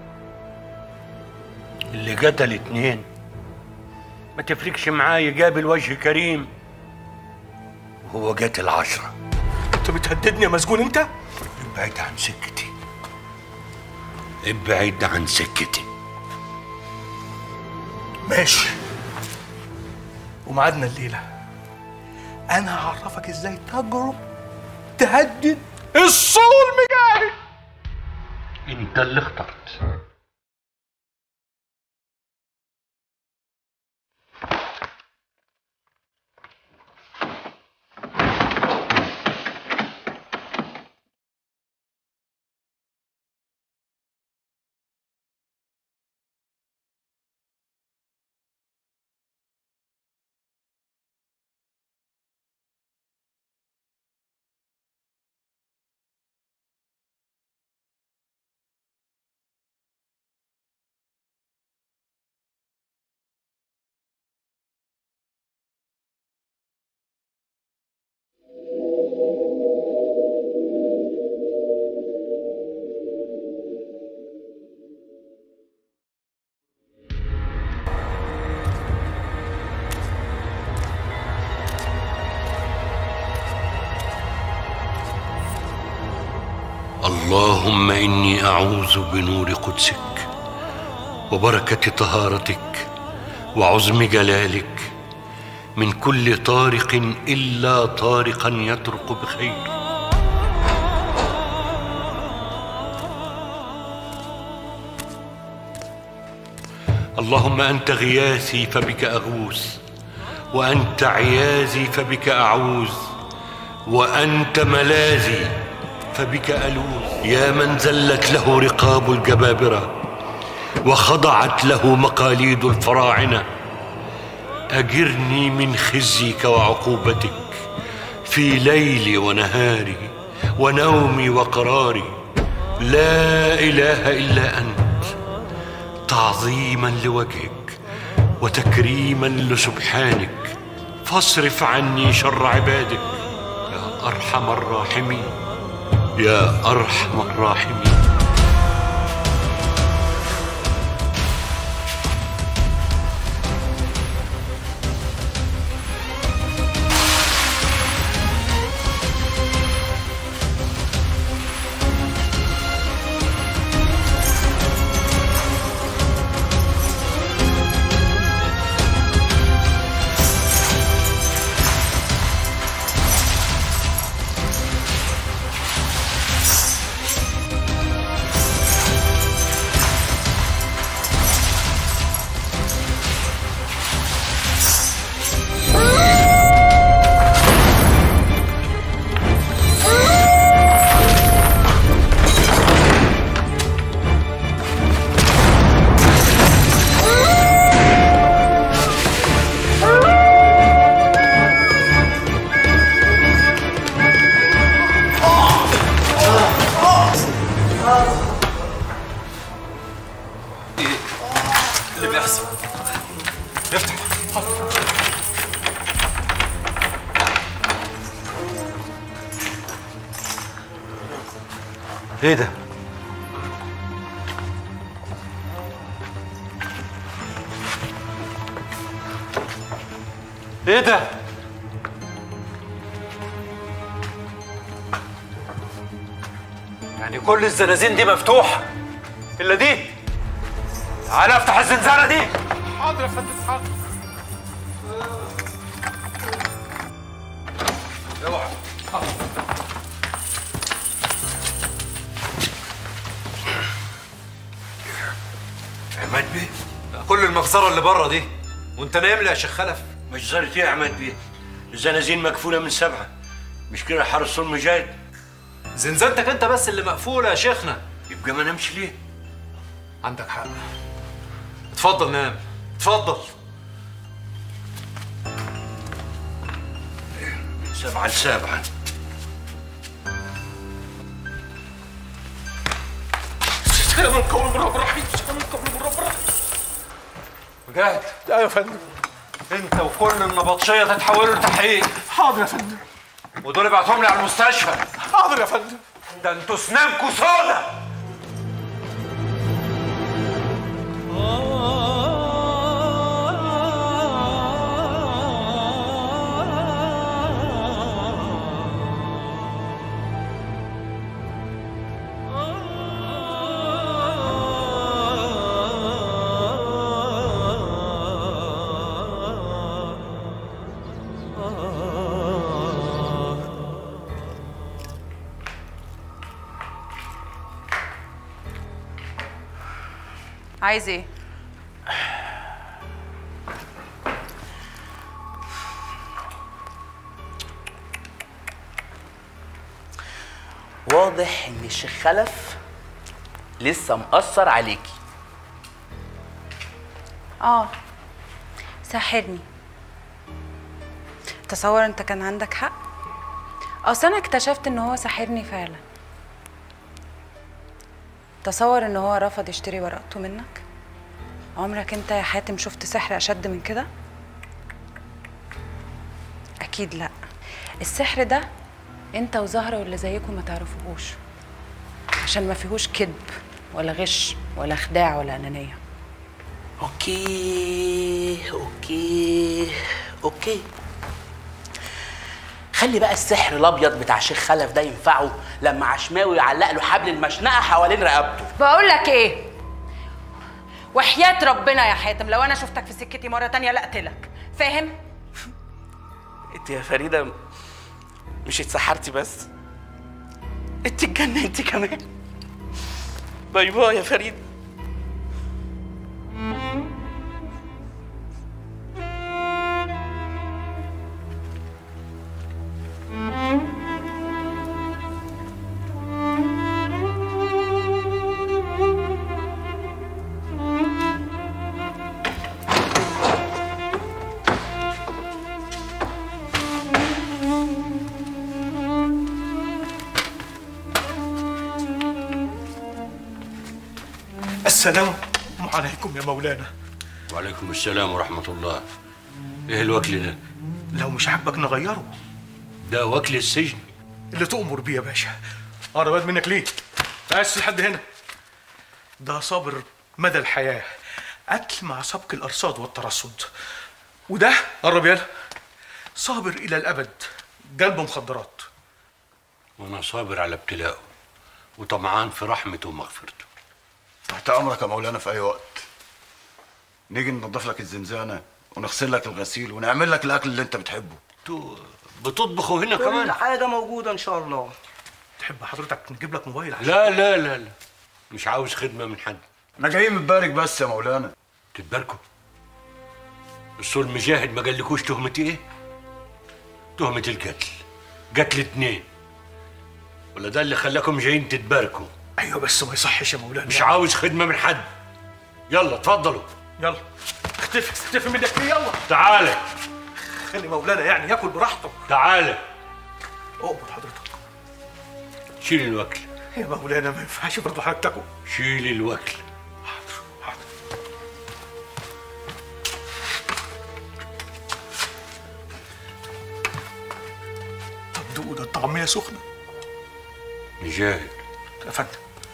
اللي قتل 2 ما تفرقش معاه، يقابل وجه كريم، وهو قتل 10. انت بتهددني يا مسجون انت؟ ابعد عن سكتي، ابعد عن سكتي. ماشي، وميعادنا الليله. انا هعرفك ازاي تجرب تهدد الصول مجاهد. انت اللي اخترت. اللهم إني أعوذ بنور قدسك وبركة طهارتك وعظم جلالك من كل طارق إلا طارقا يطرق بخير. اللهم أنت غياثي فبك أغوث، وأنت عياذي فبك أعوذ، وأنت ملاذي فبك ألوذ. يا من ذلت له رقاب الجبابرة وخضعت له مقاليد الفراعنة، أجرني من خزيك وعقوبتك في ليلي ونهاري ونومي وقراري. لا إله إلا أنت، تعظيما لوجهك وتكريما لسبحانك، فاصرف عني شر عبادك يا أرحم الراحمين، يا أرحم الراحمين. ايه ده؟ ايه ده؟ يعني كل الزنازين دي مفتوحة إلا دي؟ تعالى افتح الزنزانة دي. حاضر يا فندم حاضر. اوعى. عماد بيه؟ كل المجزرة اللي بره دي وانت نايم لي يا شيخ خلف. مجزرة ايه يا عماد بيه؟ الزنازين مقفولة من 7. مش كده حارس صون مجاهد؟ زنزانتك انت بس اللي مقفولة يا شيخنا. يبقى ما نمشي ليه؟ عندك حق. اتفضل نام، اتفضل. 7 ل7. استسلام من قول الرب الرحيم، استسلام من قول الرب الرحيم. مجاهد. ايوه يا فندم. انت وكل النبطشية تتحولوا لتحقيق. حاضر يا فندم. ودول ابعتهم لي على المستشفى. حاضر يا فندم. ده انتوا سنانكوا سودا. عايز ايه؟ واضح ان الشيخ خلف لسه مأثر عليكي. ساحرني. تصور انت كان عندك حق. اصل انا اكتشفت ان هو ساحرني فعلا. تصور ان هو رفض يشتري ورقته منك. عمرك انت يا حاتم شفت سحر اشد من كده؟ اكيد لا. السحر ده انت وزهرة واللي زيكم ما تعرفوهوش، عشان ما فيهوش كذب ولا غش ولا خداع ولا انانيه. اوكي خلي بقى السحر الابيض بتاع شيخ خلف ده ينفعه لما عشماوي يعلق له حبل المشنقه حوالين رقبته. بقول لك ايه، وحياة ربنا يا حاتم لو انا شفتك في سكتي مره تانية لا اقتلك، فاهم؟ انت يا فريده مش اتسحرتي بس، انت اتجننتي كمان. باي باي يا فريد. السلام عليكم يا مولانا. وعليكم السلام ورحمة الله. ايه الوكل ده؟ لو مش عاجبك نغيره. ده وكل السجن. اللي تؤمر بيه يا باشا. قربت منك ليه؟ بس لحد هنا. ده صابر مدى الحياة، قتل مع سبق الأرصاد والترصد. وده قرب يلا صابر إلى الأبد، قلبه مخدرات. وانا صابر على ابتلاءه وطمعان في رحمته ومغفرته. تحت امرك يا مولانا في اي وقت. نيجي ننضف لك الزنزانه ونغسل لك الغسيل ونعمل لك الاكل اللي انت بتحبه. انتوا بتطبخوا هنا كمان؟ كل حاجه موجوده ان شاء الله. تحب حضرتك نجيب لك موبايل عشان؟ لا لا لا لا، مش عاوز خدمه من حد. احنا جايين نتبارك بس يا مولانا. تتباركوا؟ الصول مجاهد ما قالكوش تهمة ايه؟ تهمة القتل. قتل 2. ولا ده اللي خلاكم جايين تتباركوا؟ ايوه بس ما يصحش يا مولانا. مش عاوز خدمة من حد. يلا اتفضلوا. يلا اختفي منك ليه؟ يلا تعالى. خلي مولانا يعني ياكل براحته. تعالى. اقبض حضرتك. شيل الوكل. يا مولانا ما ينفعش برضه حضرتك تاكل. شيل الوكل. حاضر. طب دوق، ده الطعمية سخنة. مجاهد يا فندم.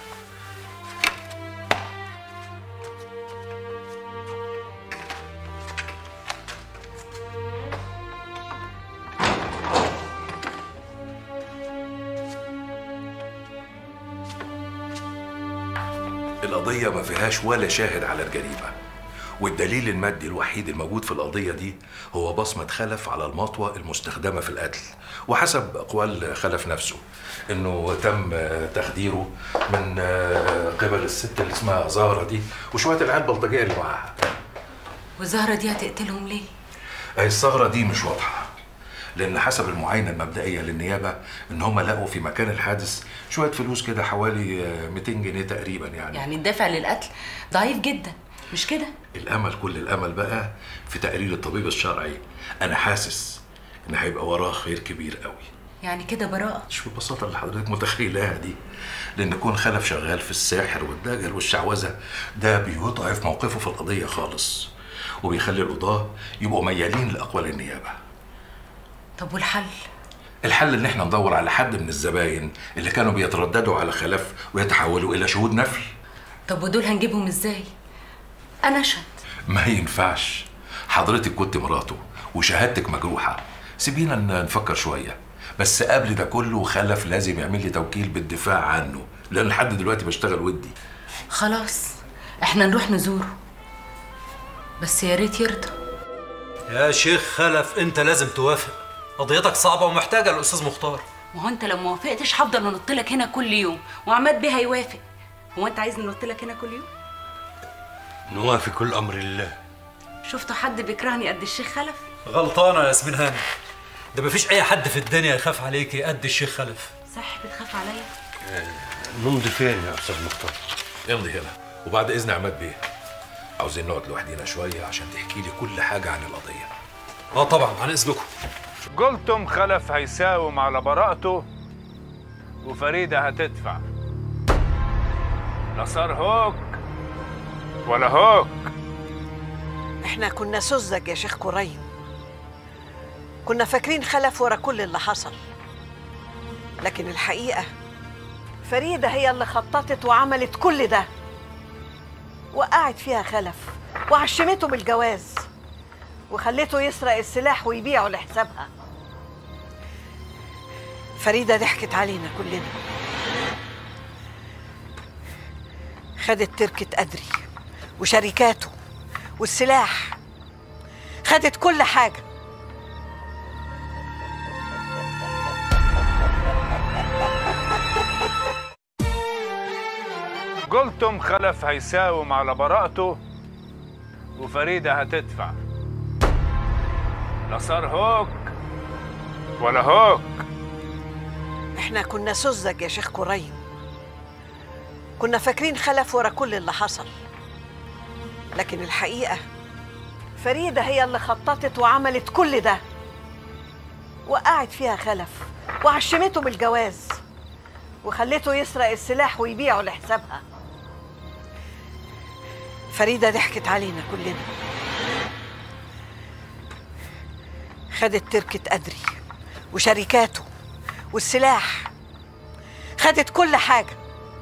القضية ما فيهاش ولا شاهد على الجريمة، والدليل المادي الوحيد الموجود في القضية دي هو بصمة خلف على المطوة المستخدمة في القتل، وحسب أقوال خلف نفسه إنه تم تخديره من قبل الست اللي اسمها زهرة دي وشوية العيال البلطجية اللي معاها. وزهرة دي هتقتلهم ليه؟ الثغرة دي مش واضحة، لأن حسب المعاينة المبدئية للنيابة إن هم لقوا في مكان الحادث شوية فلوس كده حوالي 200 جنيه تقريبا يعني الدافع للقتل ضعيف جدا، مش كده؟ الأمل كل الأمل بقى في تقرير الطبيب الشرعي، أنا حاسس إن هيبقى وراه خير كبير قوي. يعني كده براءة؟ مش بالبساطة اللي حضرتك متخيلها دي، لأن كون خلف شغال في الساحر والدجل والشعوذة ده بيضعف موقفه في القضية خالص، وبيخلي القضاة يبقوا ميالين لأقوال النيابة. طب والحل؟ الحل ان احنا ندور على حد من الزباين اللي كانوا بيترددوا على خلف ويتحولوا الى شهود نفي. طب ودول هنجيبهم ازاي؟ انا اشهد. ما ينفعش، حضرتك كنت مراته وشهادتك مجروحه، سيبينا نفكر شويه. بس قبل ده كله خلف لازم يعمل لي توكيل بالدفاع عنه، لان لحد دلوقتي بشتغل ودي. خلاص احنا نروح نزوره، بس يا ريت يرضى. يا شيخ خلف انت لازم توافق، قضيتك صعبه ومحتاجه الاستاذ مختار. ما هو انت لو ما وافقتش هفضل انط لك هنا كل يوم، وعماد بيه هيوافق. هو انت عايزني انط لك هنا كل يوم؟ نوافق كل امر الله. شفتوا حد بيكرهني قد الشيخ خلف؟ غلطانه يا ياسمين هاني، ده مفيش اي حد في الدنيا يخاف عليكي قد الشيخ خلف. صح بتخاف عليا؟ نمضي فين يا استاذ مختار؟ امضي هنا، وبعد اذن عماد بيه عاوزين نقعد لوحدينا شويه عشان تحكي لي كل حاجه عن القضيه. طبعا عن اذنكم. قلتم خلف هيساوم على براءته وفريدة هتدفع، لا صار هوك ولا هوك. احنا كنا سذج يا شيخ كريم، كنا فاكرين خلف ورا كل اللي حصل، لكن الحقيقة فريدة هي اللي خططت وعملت كل ده، وقعت فيها خلف وعشمته بالجواز وخلته يسرق السلاح ويبيعه لحسابها. فريدة ضحكت علينا كلنا، خدت تركة قدري وشركاته والسلاح، خدت كل حاجة. قلتم خلف هيساوم على براءته وفريدة هتدفع، لا صار هوك ولا هوك. احنا كنا سذج يا شيخ كريم، كنا فاكرين خلف ورا كل اللي حصل، لكن الحقيقة فريدة هي اللي خططت وعملت كل ده، وقعت فيها خلف وعشمته بالجواز وخلته يسرق السلاح ويبيعه لحسابها. فريدة ضحكت علينا كلنا، خدت تركة قدري وشركاته والسلاح، خدت كل حاجة.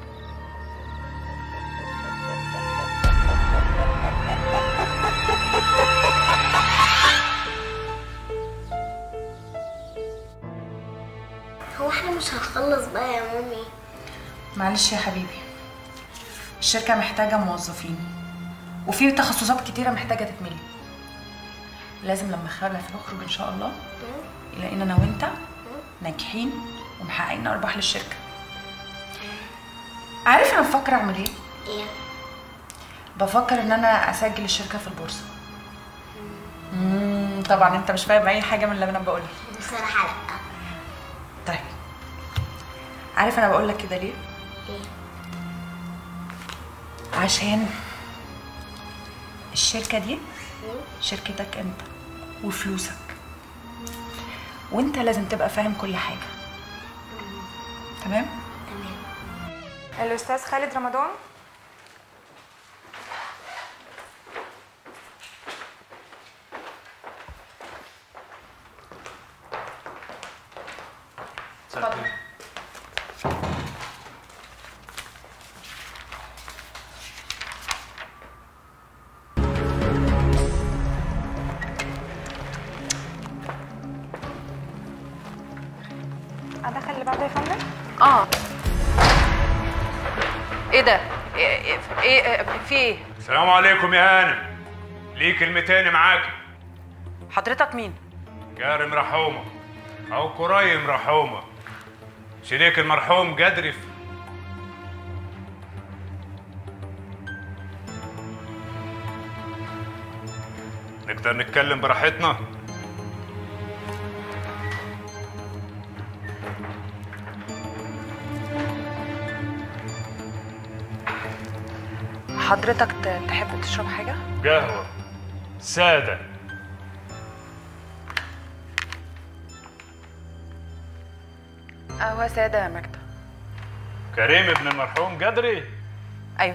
هو احنا مش هنخلص بقى يا مامي؟ معلش يا حبيبي، الشركة محتاجة موظفين وفي تخصصات كتيرة محتاجة تتملي. لازم لما خلف يخرج ان شاء الله يلاقينا انا وانت ناجحين ومحققين ارباح للشركة. عارف انا بفكر اعمل ايه؟ ايه؟ بفكر ان انا اسجل الشركة في البورصة. طبعا انت مش فاهم اي حاجة من اللي انا بقولها. بصراحة لا. طيب عارف انا بقول لك كده ليه؟ ايه؟ عشان الشركة دي شركتك انت وفلوسك، وانت لازم تبقى فاهم كل حاجة. تمام؟ تمام. الأستاذ خالد رمضان. اتفضل. اللي بعدها يا فندم؟ ايه ده؟ ايه في ايه؟ السلام عليكم يا هانم. ليه كلمتين معاكي. حضرتك مين؟ كارم رحومه او كريم رحومه، شريك المرحوم جدري. نقدر نتكلم براحتنا؟ حضرتك تحب تشرب حاجة؟ قهوة سادة. قهوة سادة يا مجدة. كريم ابن المرحوم جدري؟ أيوه.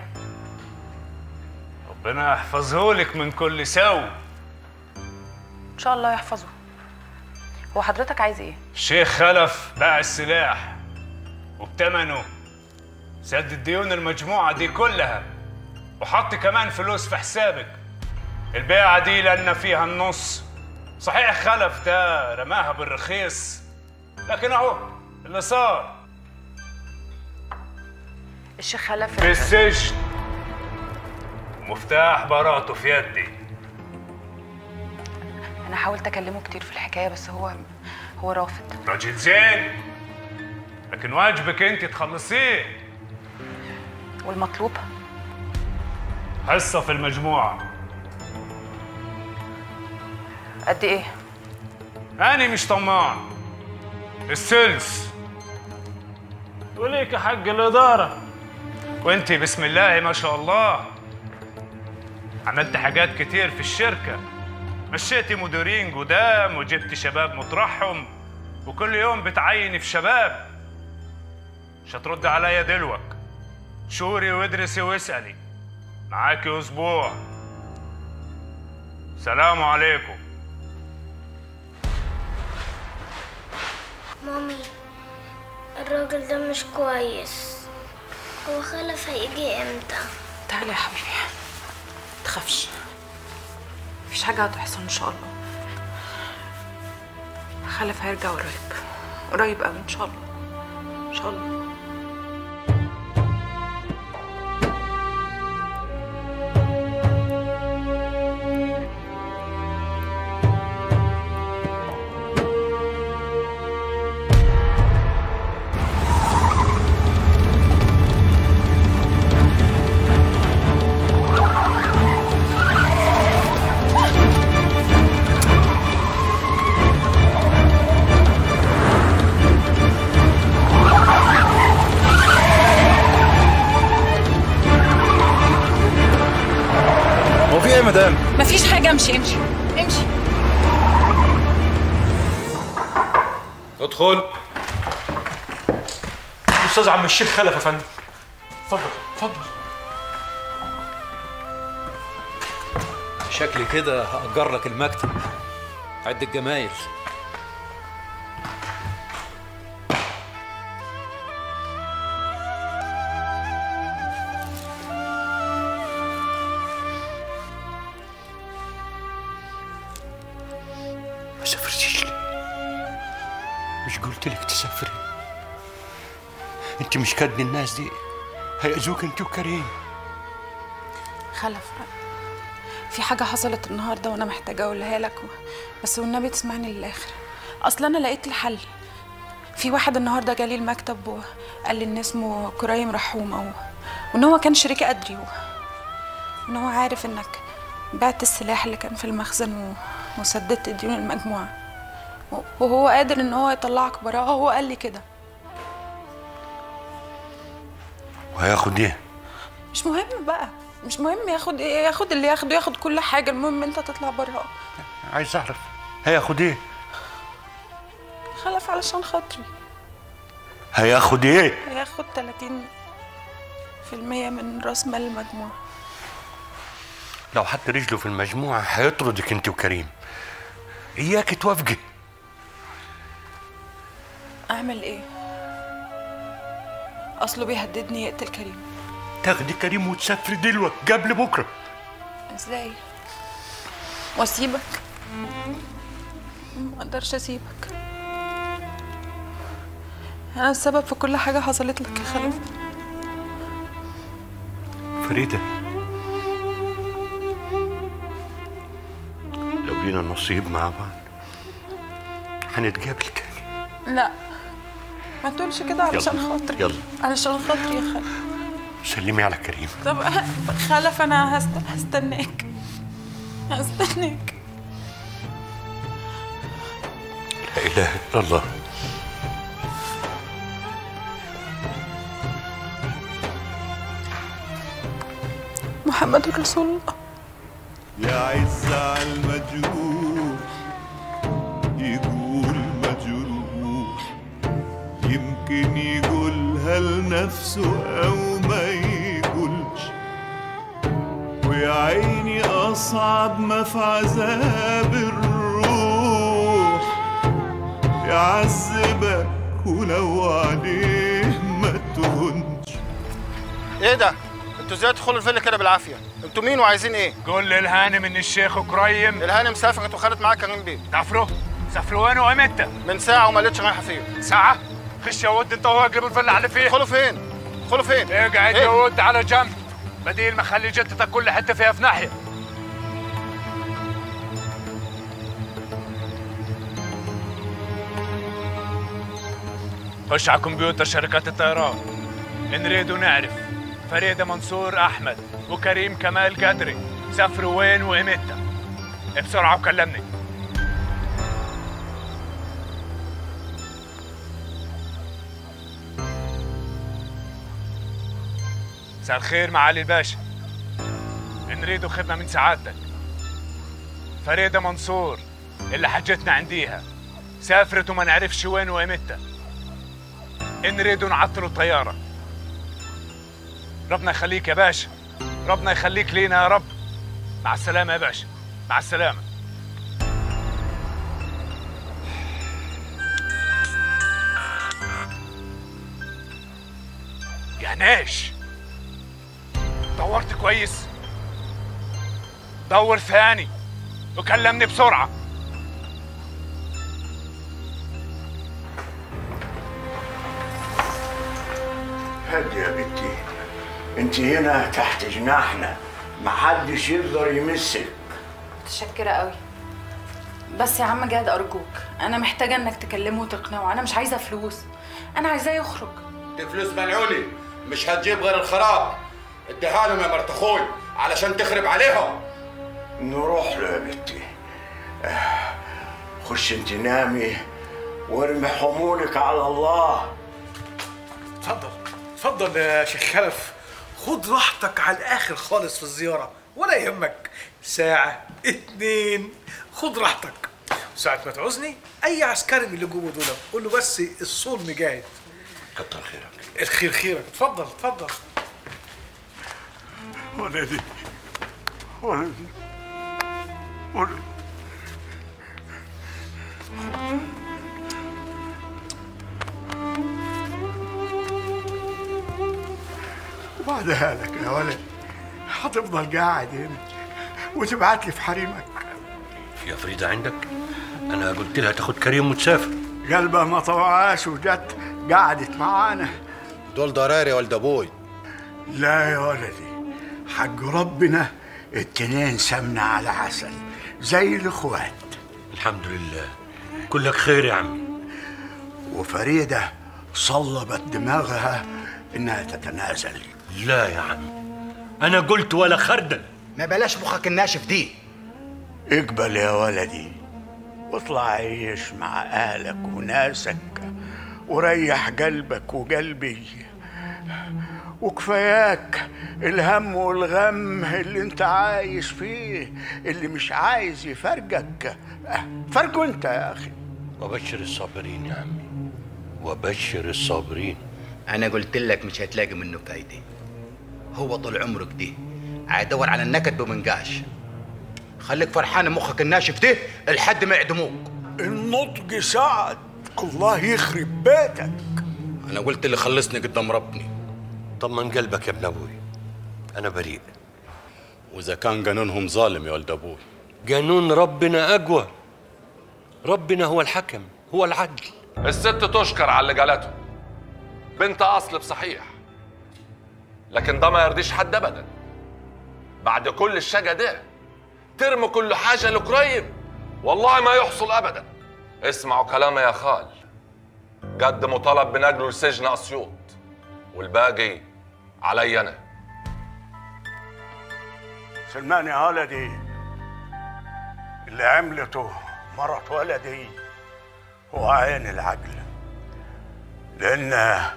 ربنا يحفظهولك من كل سوء. إن شاء الله يحفظه. هو حضرتك عايز إيه؟ الشيخ خلف باع السلاح وبتمنه سد الديون المجموعة دي كلها، وحط كمان فلوس في حسابك. البيعة دي لأن فيها النص. صحيح خلف ده رماها بالرخيص، لكن أهو اللي صار. الشيخ خلف في السجن، مفتاح براءته في يدي. أنا حاولت أكلمه كتير في الحكاية بس هو رافض. راجل زين، لكن واجبك أنت تخلصيه. والمطلوب؟ حصة في المجموعة. قد إيه؟ أنا مش طماع. الثلث. وليك حق الإدارة. وأنت بسم الله ما شاء الله عملت حاجات كتير في الشركة. مشيتي مديرين قدام وجبت شباب مطرحهم، وكل يوم بتعيني في شباب. مش هترد عليا دلوك. شوري وادرسي واسألي. معاكي أسبوع. سلام عليكم. مامي، الراجل ده مش كويس. هو خلف هيجي امتى؟ تعالى يا حبيبي، متخافش، مفيش حاجة هتحصل إن شاء الله. خلف هيرجع قريب قوي إن شاء الله، إن شاء الله. ايه يا مدام؟ مفيش حاجة. امشي. ادخل. الاستاذ عم الشيخ خلف يا فندم. اتفضل. شكلي كده هأجر لك المكتب. عد الجمايل. ما سافرتيش ليه؟ مش قلت لك تسافري؟ انت مش كاد الناس دي هيأذوك انت وكريم. خلف، في حاجة حصلت النهاردة وأنا محتاجة أقولها لك بس والنبي تسمعني للآخر. أصل أنا لقيت الحل. في واحد النهاردة جالي المكتب وقال لي إن اسمه كريم رحومة وإن هو كان شريك أدري وإن هو عارف إنك بعت السلاح اللي كان في المخزن وسددت ديون المجموعة وهو قادر إن هو يطلعك براءة. هو قال لي كده. وهياخد ايه؟ مش مهم بقى، مش مهم ياخد ايه، ياخد اللي ياخده، ياخد كل حاجة، المهم انت تطلع براءة. عايز اعرف هياخد ايه؟ خلف علشان خاطري. هياخد ايه؟ هياخد 30% من راس مال المجموعة. لو حط رجله في المجموعة هيطردك انت وكريم. اياك توافقي. اعمل ايه؟ اصله بيهددني يقتل كريم. تاخدي كريم وتسافري دلوقتي قبل بكره. ازاي؟ واسيبك؟ ما اقدرش اسيبك. انا السبب في كل حاجه حصلت لك يا خلف. فريدة، لو لينا نصيب مع بعض هنتقابل تاني. لا ما تقولش كده علشان خاطري. يلا علشان خاطري يا خلف. سلمي على كريم. طب خلف انا هستناك. هستناك. لا اله الا الله. محمد رسول الله. يا عز على المجروح يقول مجروح، يمكن يقولها لنفسه أو ما يقولش، ويا عيني أصعب ما في عذاب الروح، يعذبك ولو عليه ما تهونش. ايه ده؟ انتوا ازاي تدخلوا الفيلا كده بالعافيه؟ انتوا مين وعايزين ايه؟ قول للهانم ان الشيخ كريم. الهانم سافرت وخدت معاها كريم بيه. سافروا وين وامتى؟ من ساعه وما لقيتش رايحه فين. ساعه؟ خش يا ود انت وهو اقلبوا الفيلا على فين؟ ادخلوا فين؟ ادخلوا فين؟ اقعد يا ود على جنب، بديل ما اخلي جتتك كل حته فيها في ناحيه. خش على كمبيوتر شركات الطيران، نريد نعرف فريدة منصور أحمد وكريم كمال قدري سافروا وين وإمتى. بسرعة وكلمني. مساء الخير معالي الباشا، نريد خدمة من سعادتك. فريدة منصور اللي حجتنا عنديها سافرت وما نعرفش وين وإمتى، نريد نعطلوا الطيارة. ربنا يخليك يا باشا، ربنا يخليك لينا يا رب. مع السلامة يا باشا، مع السلامة. جهناش، دورت كويس؟ دور ثاني وكلمني بسرعة. هدي يا بنتي، انت هنا تحت جناحنا، محدش يقدر يمسك. متشكرة قوي، بس يا عم جاد أرجوك أنا محتاجة إنك تكلمه وتقنعه. أنا مش عايزة فلوس، أنا عايزاه يخرج. دي فلوس ملعوني مش هتجيب غير الخراب. اديها لهم يا مرت اخوي علشان تخرب عليهم. نروح له يا بنتي. خش انت نامي وارمي حمولك على الله. اتفضل اتفضل يا شيخ خلف، خد راحتك على الاخر خالص في الزياره، ولا يهمك ساعه 2 خد راحتك. ساعه ما تعوزني اي عسكري من اللي جوه دول قول له بس الصول مجاهد. كتر خيرك. الخير خيرك. اتفضل اتفضل. ولدي ولدي ولدي. وبعدها لك يا ولد هتفضل قاعد هنا وتبعت لي في حريمك. يا فريدة عندك؟ أنا قلت لها تاخد كريم وتسافر. قلبها ما طوعاش وجت قعدت معانا. دول ضراري يا ولد ابوي. لا يا ولدي، حق ربنا التنين سمنة على عسل زي الاخوات. الحمد لله، كلك خير يا عمي. وفريدة صلبت دماغها انها تتنازل. لا يا عم، انا قلت ولا خردل. ما بلاش مخك الناشف دي. اقبل يا ولدي واطلع عيش مع اهلك وناسك وريح قلبك وقلبي، وكفاياك الهم والغم اللي انت عايش فيه اللي مش عايز يفرجك. فرجه انت يا اخي. وبشر الصابرين يا عمي، وبشر الصابرين. انا قلت لك مش هتلاقي منه فايده. هو طول عمرك دي هيدور على النكد بمنقاش. خليك فرحان مخك الناشف ده لحد ما يعدموك. النضج سعد، الله يخرب بيتك. انا قلت اللي خلصني قدام ربني. طمن قلبك يا ابن ابوي، انا بريء. واذا كان قانونهم ظالم يا ولد ابوي، قانون ربنا اقوى. ربنا هو الحكم، هو العدل. الست تشكر على اللي قالته، بنت اصل بصحيح، لكن ده ما يرضيش حد ابدا. بعد كل الشجا ده ترموا كل حاجه لقريب، والله ما يحصل ابدا. اسمعوا كلامي يا خال، قدموا طلب بنقله لسجن اسيوط والباقي علي انا. سلمان يا ولدي، اللي عملته مرت ولدي هو عين العقل، لأن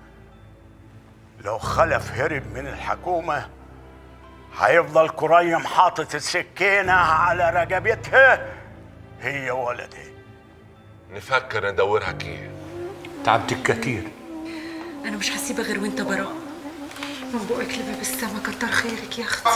لو خلف هرب من الحكومة هيفضل كريم حاطط السكينة على رقبتها هي ولدي. نفكر ندورها كيف. تعبتك كتير. انا مش هسيبها غير وانت براء. من بقك لباب السما، كتر خيرك يا اختي.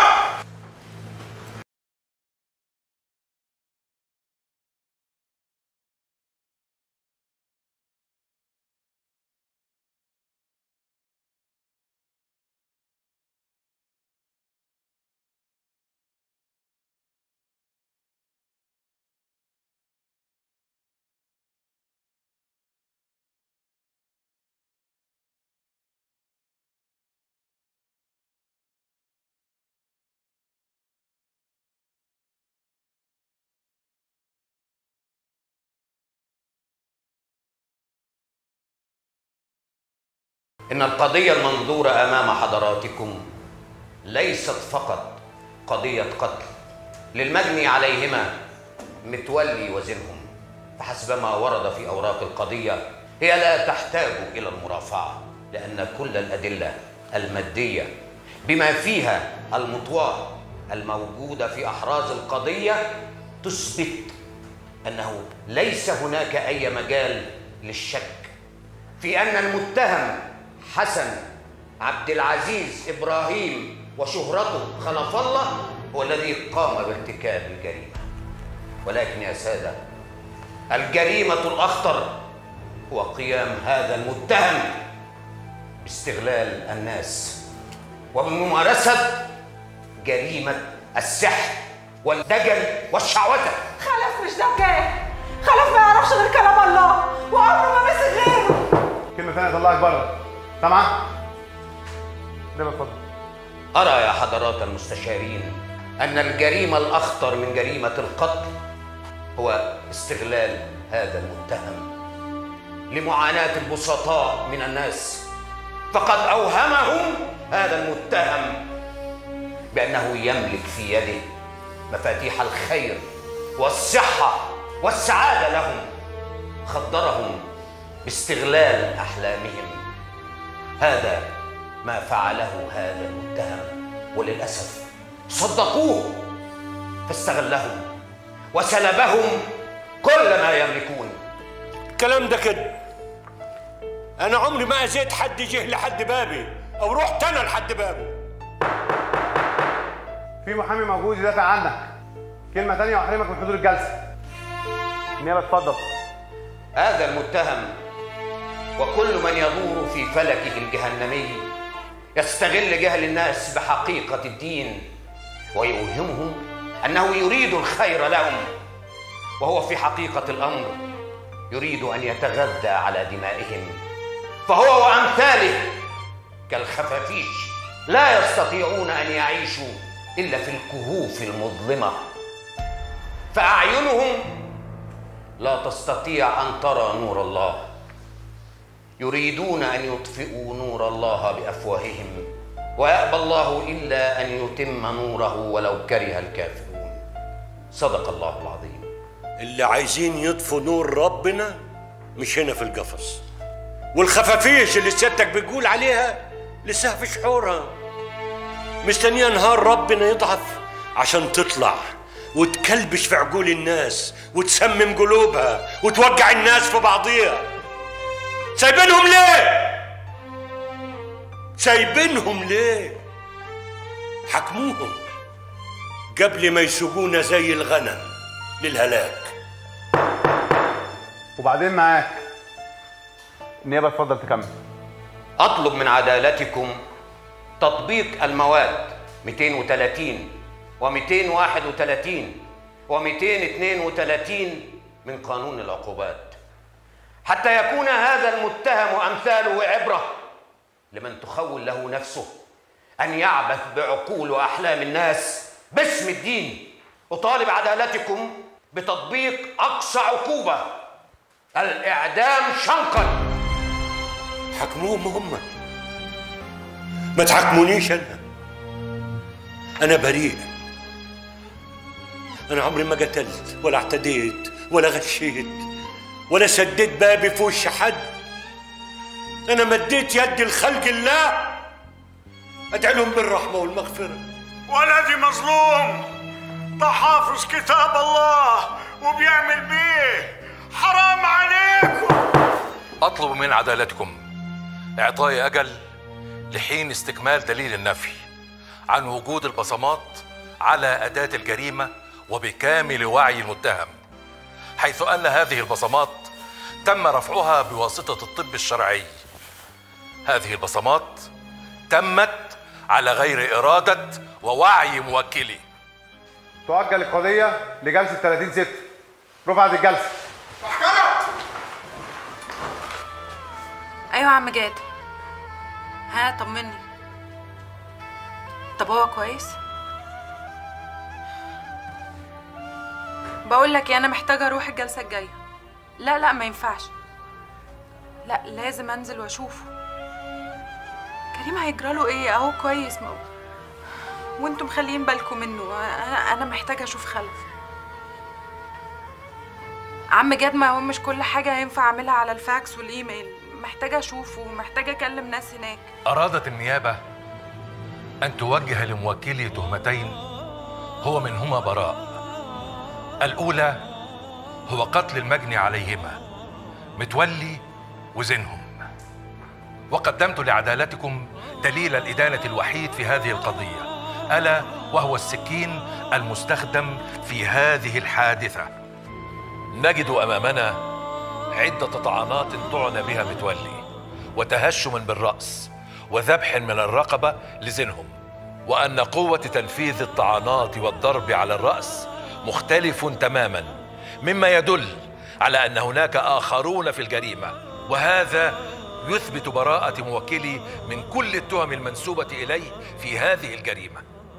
إن القضية المنظورة أمام حضراتكم ليست فقط قضية قتل للمجني عليهما متولي وزنهم، فحسب ما ورد في أوراق القضية هي لا تحتاج إلى المرافعة، لأن كل الأدلة المادية بما فيها المطوى الموجودة في أحراز القضية تثبت أنه ليس هناك أي مجال للشك في أن المتهم حسن عبد العزيز إبراهيم وشهرته خلف الله هو الذي قام بارتكاب الجريمة. ولكن يا سادة، الجريمة الأخطر هو قيام هذا المتهم باستغلال الناس وبممارسة جريمة السحر والدجل والشعوذة. خلف مش دجال، خلف ما يعرفش غير كلام الله وعمره ما مسك غيره. كلمة ثانية طلعك بره، سامعة؟ ده اتفضل. أرى يا حضرات المستشارين أن الجريمة الأخطر من جريمة القتل هو استغلال هذا المتهم لمعاناة البسطاء من الناس، فقد أوهمهم هذا المتهم بأنه يملك في يده مفاتيح الخير والصحة والسعادة لهم، خدرهم باستغلال أحلامهم. هذا ما فعله هذا المتهم، وللأسف صدقوه فاستغلهم وسلبهم كل ما يملكون. الكلام ده كده. أنا عمري ما أذيت حد جه لحد بابي أو رحت أنا لحد بابه. في محامي موجود يدافع عنك. كلمة تانية وأحرمك من حضور الجلسة. النيابة اتفضل. هذا المتهم وكل من يدور في فلكه الجهنمي يستغل جهل الناس بحقيقة الدين ويوهمهم أنه يريد الخير لهم، وهو في حقيقة الأمر يريد أن يتغذى على دمائهم، فهو وأمثاله كالخفافيش لا يستطيعون أن يعيشوا إلا في الكهوف المظلمة، فأعينهم لا تستطيع أن ترى نور الله، يريدون أن يطفئوا نور الله بأفواههم ويأبى الله إلا أن يتم نوره ولو كره الكافرون. صدق الله العظيم. اللي عايزين يطفوا نور ربنا مش هنا في القفص، والخفافيش اللي سيادتك بتقول عليها لسه في شحورها مستنيه نهار ربنا يضعف عشان تطلع وتكلبش في عقول الناس وتسمم قلوبها وتوجع الناس في بعضيها. سايبينهم ليه؟ سايبينهم ليه؟ حكموهم قبل ما يسوقونا زي الغنم للهلاك. وبعدين معاك. النيابة اتفضل تكمل. أطلب من عدالتكم تطبيق المواد 230 و231 و232 من قانون العقوبات حتى يكون هذا المتهم أمثاله عبرة لمن تخول له نفسه أن يعبث بعقول وأحلام الناس باسم الدين. أطالب عدالتكم بتطبيق أقصى عقوبة، الإعدام شنقا. حكموهم هم، ما تحكمونيش أنا بريء. أنا عمري ما قتلت ولا اعتديت ولا غشيت ولا سديت بابي في وش حد. أنا مديت يدي لخلق الله أدعي لهم بالرحمة والمغفرة. ولدي مظلوم، ده حافظ كتاب الله وبيعمل بيه، حرام عليكم. أطلب من عدالتكم إعطاء أجل لحين استكمال دليل النفي عن وجود البصمات على أداة الجريمة وبكامل وعي المتهم، حيث أن هذه البصمات تم رفعها بواسطة الطب الشرعي. هذه البصمات تمت على غير إرادة ووعي موكلي. تؤجل القضية لجلسة 30/6. رفعت الجلسة. ايوه يا عم جاد. ها طمني. طب هو كويس؟ بقول لك انا محتاجه اروح الجلسه الجايه. لا ما ينفعش، لا لازم انزل واشوفه. كريم هيجراله ايه؟ اهو كويس وانتم مخليين بالكم منه. انا محتاجه اشوف خلف. عم جاد ما هو مش كل حاجه ينفع اعملها على الفاكس والايميل، محتاجه اشوفه ومحتاجه اكلم ناس هناك. أرادت النيابة أن توجه لموكلي تهمتين هو منهما براء. الأولى هو قتل المجني عليهما متولي وزينهم، وقدمت لعدالتكم دليل الإدانة الوحيد في هذه القضية، ألا وهو السكين المستخدم في هذه الحادثة. نجد أمامنا عدة طعنات طعن بها متولي، وتهشم بالرأس، وذبح من الرقبة لزينهم، وأن قوة تنفيذ الطعنات والضرب على الرأس مختلف تماما، مما يدل على أن هناك آخرون في الجريمة، وهذا يثبت براءة موكلي من كل التهم المنسوبة إليه في هذه الجريمة.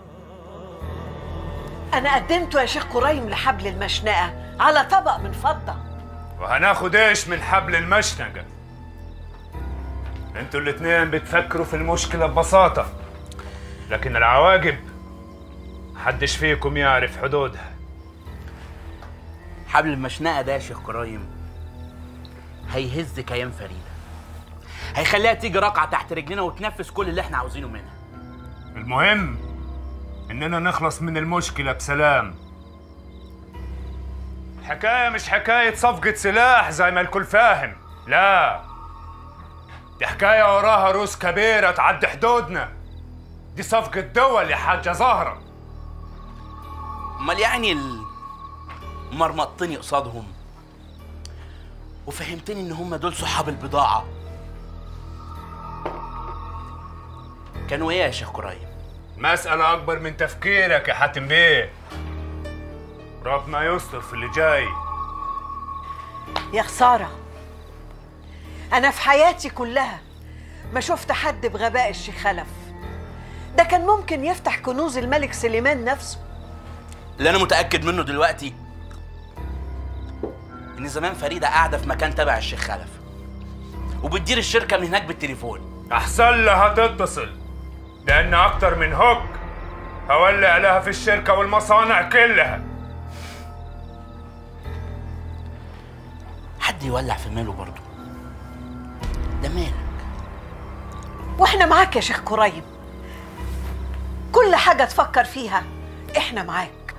أنا قدمته يا شيخ كريم لحبل المشنقة على طبق من فضة. وهناخد ايش من حبل المشنقة؟ انتوا الاتنين بتفكروا في المشكلة ببساطة، لكن العواقب محدش فيكم يعرف حدودها. حبل المشنقة ده يا شيخ كريم هيهز كيان فريدة، هيخليها تيجي راقعة تحت رجلنا وتنفذ كل اللي احنا عاوزينه منها. المهم اننا نخلص من المشكلة بسلام. الحكاية مش حكاية صفقة سلاح زي ما الكل فاهم، لا، دي حكاية وراها روس كبيرة تعدي حدودنا. دي صفقة دول يا حاجة زهرة. امال يعني مرمطتني قصادهم وفهمتني ان هم دول صحاب البضاعة. كانوا ايه يا شيخ كريم؟ مسألة أكبر من تفكيرك يا حاتم بيه. ربنا يستر في اللي جاي. يا خسارة، أنا في حياتي كلها ما شفت حد بغباء الشيخ خلف ده. كان ممكن يفتح كنوز الملك سليمان نفسه. اللي أنا متأكد منه دلوقتي إن زمان فريدة قاعدة في مكان تبع الشيخ خلف وبتدير الشركة من هناك بالتليفون. أحسن لها تتصل، لأن أكتر من هوك هولع لها في الشركة والمصانع كلها. حد يولع في ماله برضه، ده مالك. واحنا معاك يا شيخ كريم، كل حاجة تفكر فيها احنا معاك.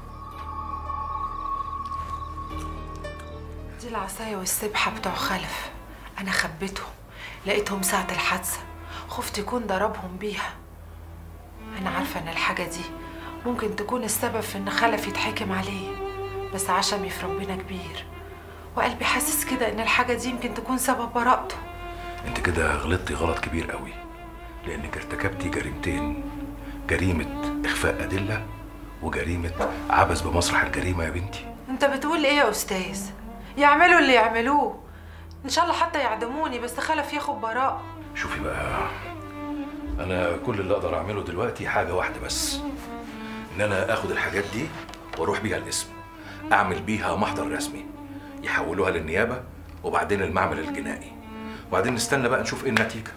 دي العصاية والسبحة بتوع خلف، أنا خبيتهم لقيتهم ساعة الحادثة، خفت يكون ضربهم بيها. أنا عارفة إن الحاجة دي ممكن تكون السبب في إن خلف يتحكم عليه، بس عشمي في ربنا كبير، وقلبي حاسس كده إن الحاجة دي يمكن تكون سبب براءته. انت كده غلطتي غلط كبير قوي، لانك ارتكبتي جريمتين: جريمة إخفاء أدلة وجريمة عبث بمسرح الجريمة يا بنتي. أنت بتقول إيه يا أستاذ؟ يعملوا اللي يعملوه، ان شاء الله حتى يعدموني بس خلف ياخد براءة. شوفي بقى، انا كل اللي اقدر اعمله دلوقتي حاجه واحده بس، ان انا اخد الحاجات دي واروح بيها القسم، اعمل بيها محضر رسمي يحولوها للنيابه وبعدين المعمل الجنائي، وبعدين نستنى بقى نشوف ايه النتيجه.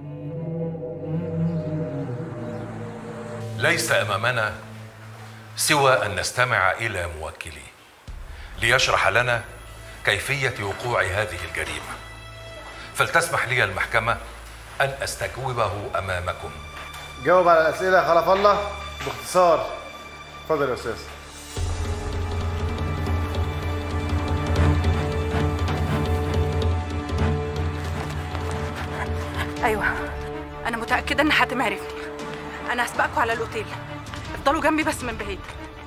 ليس امامنا سوى ان نستمع الى موكلي ليشرح لنا كيفيه وقوع هذه الجريمه، فلتسمح لي المحكمه ان استجوبه امامكم. جاوب على الاسئله يا خلف الله باختصار. اتفضل يا استاذ. ايوه انا متاكده ان حاتم عرفني. انا هسبقكوا على الاوتيل، افضلوا جنبي بس من بعيد.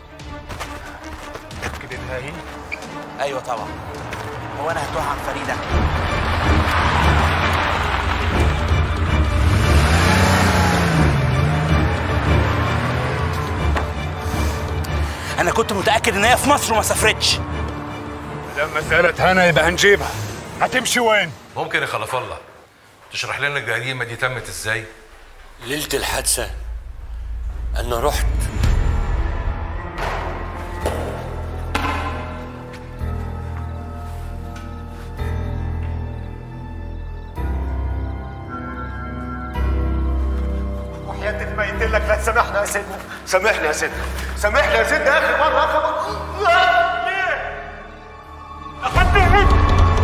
متأكد انها هي؟ ايوه طبعا. هو انا هتوه عن فريده؟ انا كنت متاكد ان هي في مصر وما سافرتش. لما سالت هنا يبقى هنجيبها. هتمشي وين؟ ممكن يا خلف الله تشرح لنا الجريمه دي تمت ازاي؟ ليله الحادثه انا رحت وحياتك ما يدلك لا تسامحنا يا سيدنا. سامحني يا سيدنا، سامحني يا سيدنا اخر مره اخر. ليه؟ اخدت منك.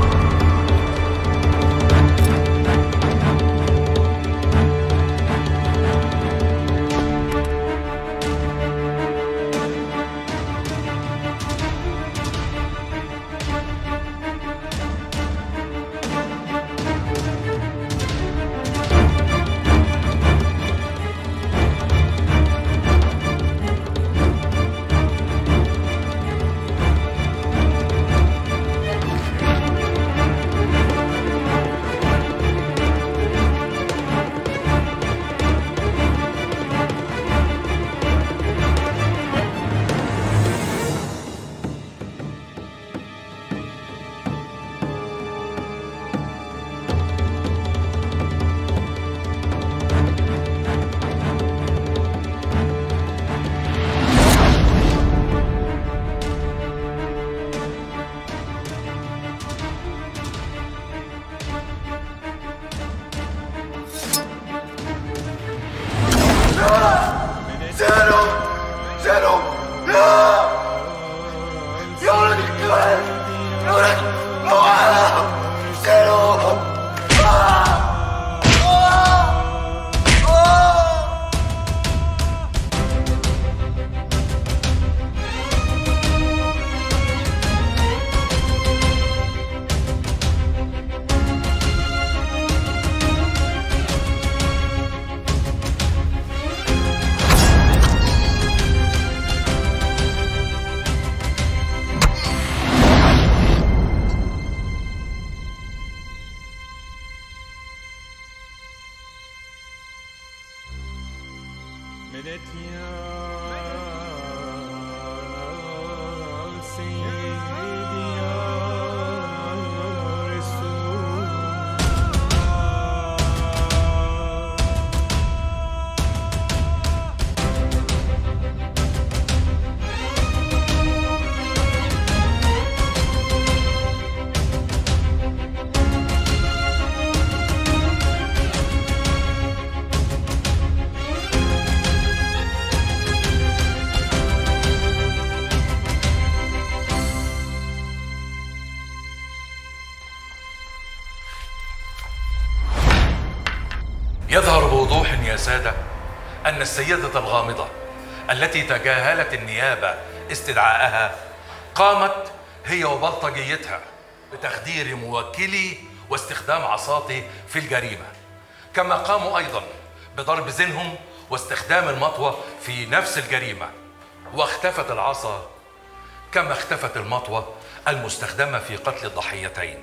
يظهر بوضوح يا سادة أن السيدة الغامضة التي تجاهلت النيابة استدعاءها قامت هي وبلطجيتها بتخدير موكلي واستخدام عصاته في الجريمة، كما قاموا أيضا بضرب زينهم واستخدام المطوة في نفس الجريمة، واختفت العصا كما اختفت المطوة المستخدمة في قتل الضحيتين،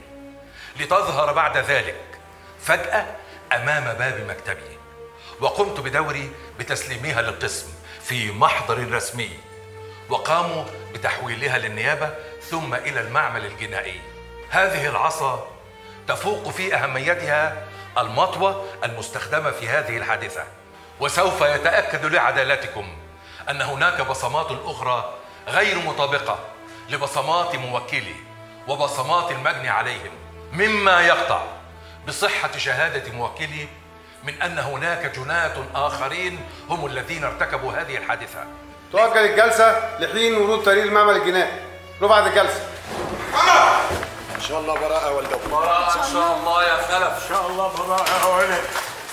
لتظهر بعد ذلك فجأة أمام باب مكتبي، وقمت بدوري بتسليمها للقسم في محضر رسمي، وقاموا بتحويلها للنيابة ثم إلى المعمل الجنائي. هذه العصا تفوق في أهميتها المطوة المستخدمة في هذه الحادثة. وسوف يتأكد لعدالتكم أن هناك بصمات أخرى غير مطابقة لبصمات موكلي وبصمات المجني عليهم، مما يقطع بصحة شهادة موكلي من أن هناك جناة آخرين هم الذين ارتكبوا هذه الحادثة. تؤجل الجلسة لحين ورود تقرير المعمل الجنائي. رفعت الجلسة. ان شاء الله براءة والدم. براءة ان شاء الله يا خلف. ان شاء الله براءة يا ولد.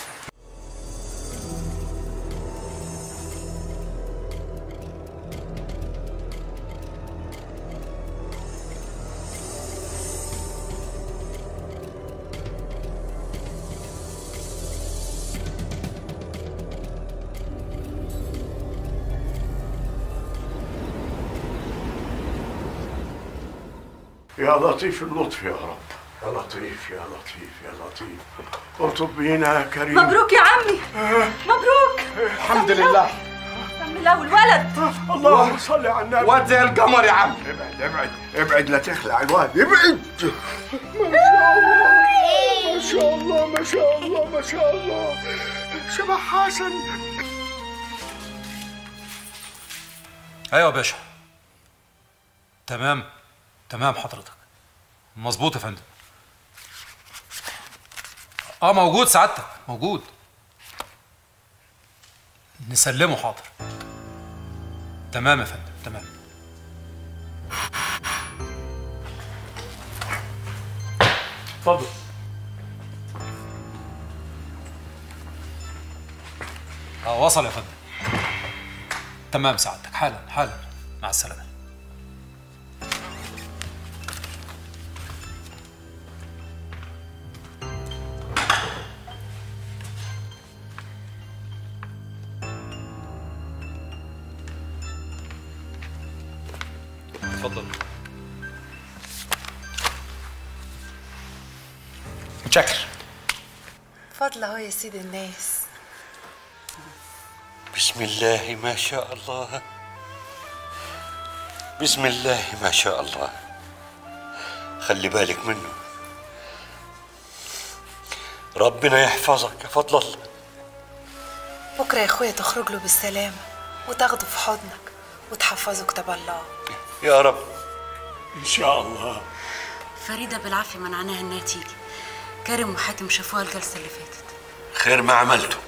يا لطيف اللطف يا رب، يا لطيف يا لطيف يا لطيف. ارطب بينا يا كريم. مبروك يا عمي. مبروك. الحمد لله. سمي الله والولد. اللهم صل على النبي. واد زي القمر يا عم. ابعد ابعد ابعد لا تخلع الواد، ابعد. ما شاء الله ما شاء الله ما شاء الله ما شاء الله. شبه حسن. ايوه يا باشا. تمام حضرتك. مظبوط يا فندم. موجود سعادتك، موجود. نسلمه حاضر. تمام يا فندم، تمام. اتفضل. وصل يا فندم. تمام سعادتك، حالا مع السلامة. اتفضل. متشكر. اتفضل اهو يا سيد الناس. بسم الله ما شاء الله، بسم الله ما شاء الله. خلي بالك منه، ربنا يحفظك يا فضل الله. بكره يا اخويا تخرج له بالسلامه وتاخده في حضنك وتحفظه كتاب الله يا رب ان شاء الله. فريدة بالعافية منعناها انها تيجي. كريم وحاتم شافوها الجلسة اللي فاتت. خير ما عملته.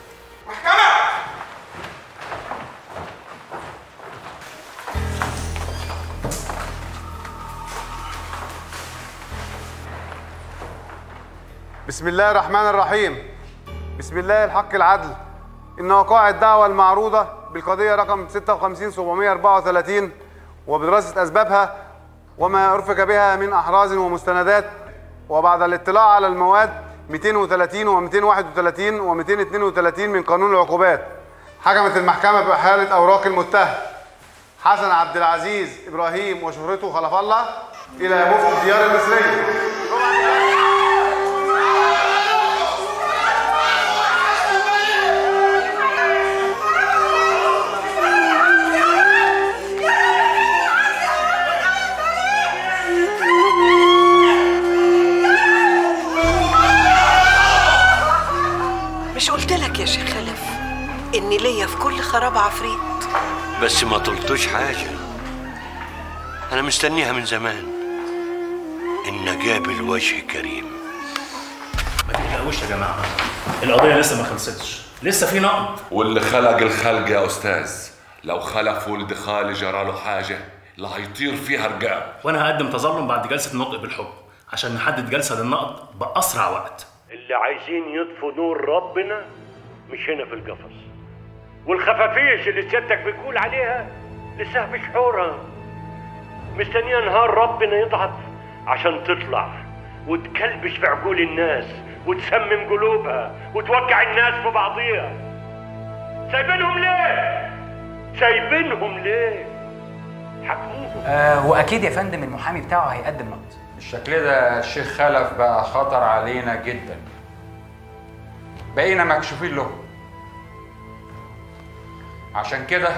بسم الله الرحمن الرحيم. بسم الله الحق العدل. إن وقائع الدعوة المعروضة بالقضية رقم 56734 وبدراسة أسبابها وما أرفق بها من أحراز ومستندات، وبعد الاطلاع على المواد 230 و231 و232 من قانون العقوبات، حكمت المحكمة بإحالة أوراق المتهم حسن عبد العزيز إبراهيم وشهرته خلف الله إلى مفتي الديار المصرية. مش قلت لك يا شيخ خلف إني ليا في كل خراب عفريت؟ بس ما طلتوش حاجة، أنا مستنيها من زمان. إن قابل وجه كريم. ما تقلقوش يا جماعة، القضية لسه ما خلصتش، لسه في نقد. واللي خلق الخلق يا أستاذ لو خلف ولد خالي جراله حاجة لا هيطير فيها رقاب. وأنا هقدم تظلم بعد جلسة النطق بالحكم عشان نحدد جلسة للنقد بأسرع وقت. اللي عايزين يطفوا نور ربنا مش هنا في القفص، والخفافيش اللي سيادتك بتقول عليها لسه مش حورة، مستنيه نهار ربنا يضعف عشان تطلع وتكلبش في عقول الناس وتسمم قلوبها وتوقع الناس في بعضيها. سايبينهم ليه؟ سايبينهم ليه؟ حكموهم. واكيد يا فندم المحامي بتاعه هيقدم نقد. بالشكل ده الشيخ خلف بقى خطر علينا جدا، بقينا مكشوفين له. عشان كده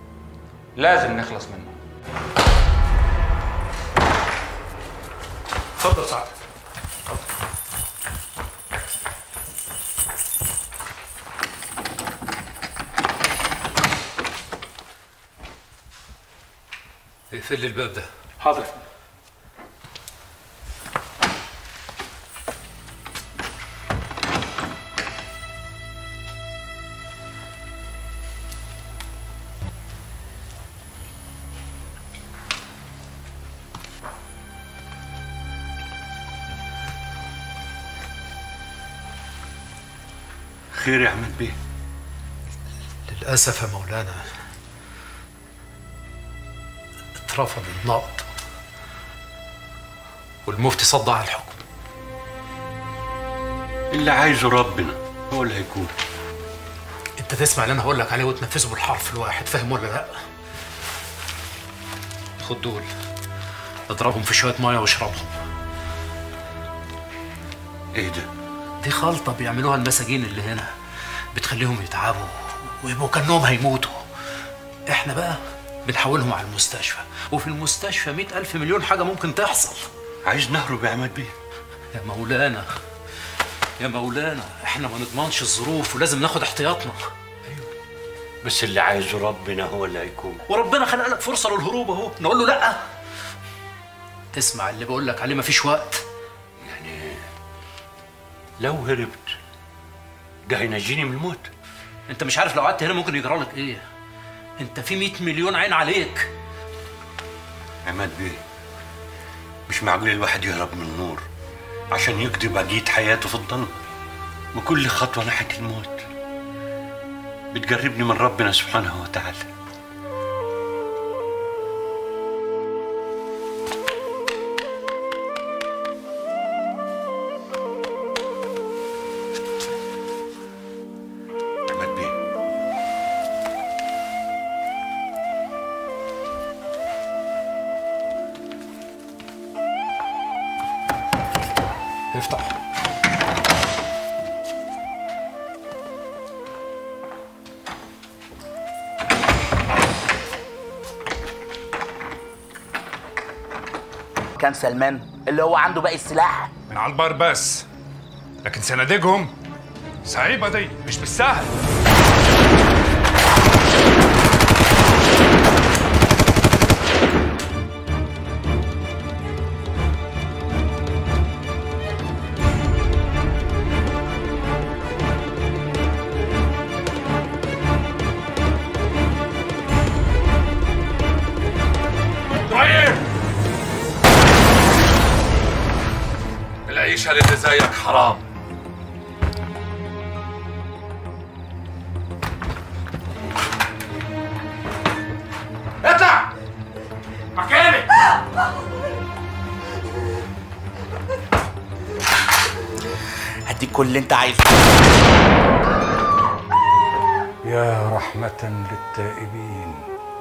لازم نخلص منه. اتفضل سعادتك. اقفل لي الباب ده. حاضر. خير يا احمد بيه؟ للأسف يا مولانا اترفض النقض والمفتي صدع الحكم. اللي عايزه ربنا هو اللي هيكون. انت تسمع اللي انا هقول لك عليه وتنفذه بالحرف الواحد، فاهم ولا لا؟ خد دول اضربهم في شويه ميه واشربهم. ايه ده؟ دي خلطه بيعملوها المساجين اللي هنا، بتخليهم يتعبوا ويبقوا كانهم هيموتوا. احنا بقى بنحولهم على المستشفى، وفي المستشفى 100,000 مليون حاجه ممكن تحصل. عايز نهرب يا عماد بيه؟ يا مولانا يا مولانا، احنا ما نضمنش الظروف ولازم ناخد احتياطنا. بس اللي عايزه ربنا هو اللي هيكون. وربنا خلق لك فرصه للهروب اهو، نقول له لا؟ اسمع اللي بقول لك عليه، مفيش وقت. يعني لو هربت ده هينجيني من الموت. انت مش عارف لو قعدت هنا ممكن يجرى لك ايه. انت في 100 مليون عين عليك. عماد بيه، مش معقول الواحد يهرب من النور عشان يقضي بقية حياته في الظلم، وكل خطوة ناحية الموت بتقربني من ربنا سبحانه وتعالى. عماد بيه، افتح. كان سلمان اللي هو عنده باقي السلاح من على البار بس، لكن صناديقهم صعيبه دي مش بالسهل. العيشة اللي زيك حرام. اطلع مكاني. هديك كل اللي انت عايزه. يا رحمة للتائبين،